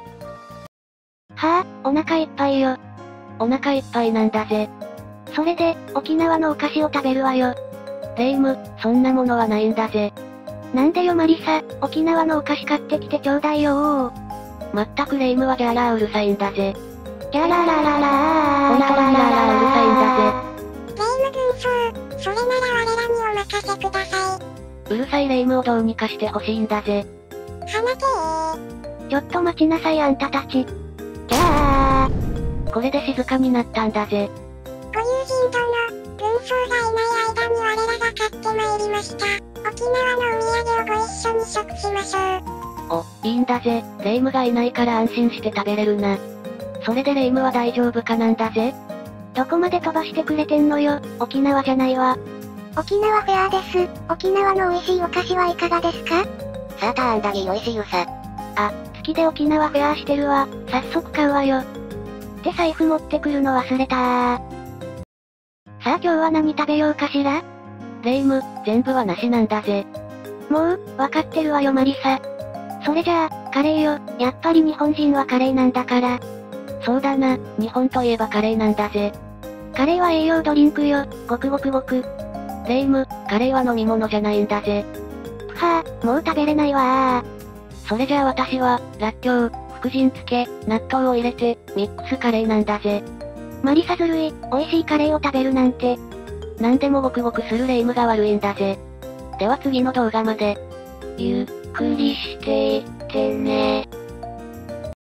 はぁ、お腹いっぱいよ。 お腹いっぱいなんだぜ。 それで、沖縄のお菓子を食べるわよ。 レイム、そんなものはないんだぜ。 なんでよマリサ、沖縄のお菓子買ってきてちょうだいよー。 まったくレイムはギャーラーうるさいんだぜ。 ギャララララー。 本当にララーうるさいんだぜ。 レイム軍曹、それなら我らにお任せください。 うるさいレイムをどうにかしてほしいんだぜ。 放てちょっと待ちなさいあんたたち。じゃあこれで静かになったんだぜ。 ご友人との軍曹がいない間に我らが買ってまいりました。沖縄のお土産をご一緒に食しましょう。 お、いいんだぜ。レイムがいないから安心して食べれるな。それでレイムは大丈夫かなんだぜ。 どこまで飛ばしてくれてんのよ。沖縄じゃないわ。 沖縄フェアです。沖縄の美味しいお菓子はいかがですか？ サーターアンダギー美味しいよさ。 好きで沖縄フェアしてるわ。早速買うわよ。って財布持ってくるの忘れたー。さあ今日は何食べようかしら？ レイム、全部はなしなんだぜ。 もう、わかってるわよマリサ。それじゃあ、カレーよ。やっぱり日本人はカレーなんだから。 そうだな、日本といえばカレーなんだぜ。 カレーは栄養ドリンクよ。ごくごくごく。 レイム、カレーは飲み物じゃないんだぜ。 はぁ、もう食べれないわー。 それじゃあ私は、らっきょう、福神漬け、納豆を入れて、ミックスカレーなんだぜ。 マリサずるい、美味しいカレーを食べるなんて。 なんでもごくごくするレイムが悪いんだぜ。では次の動画まで。ゆっくりしていってね。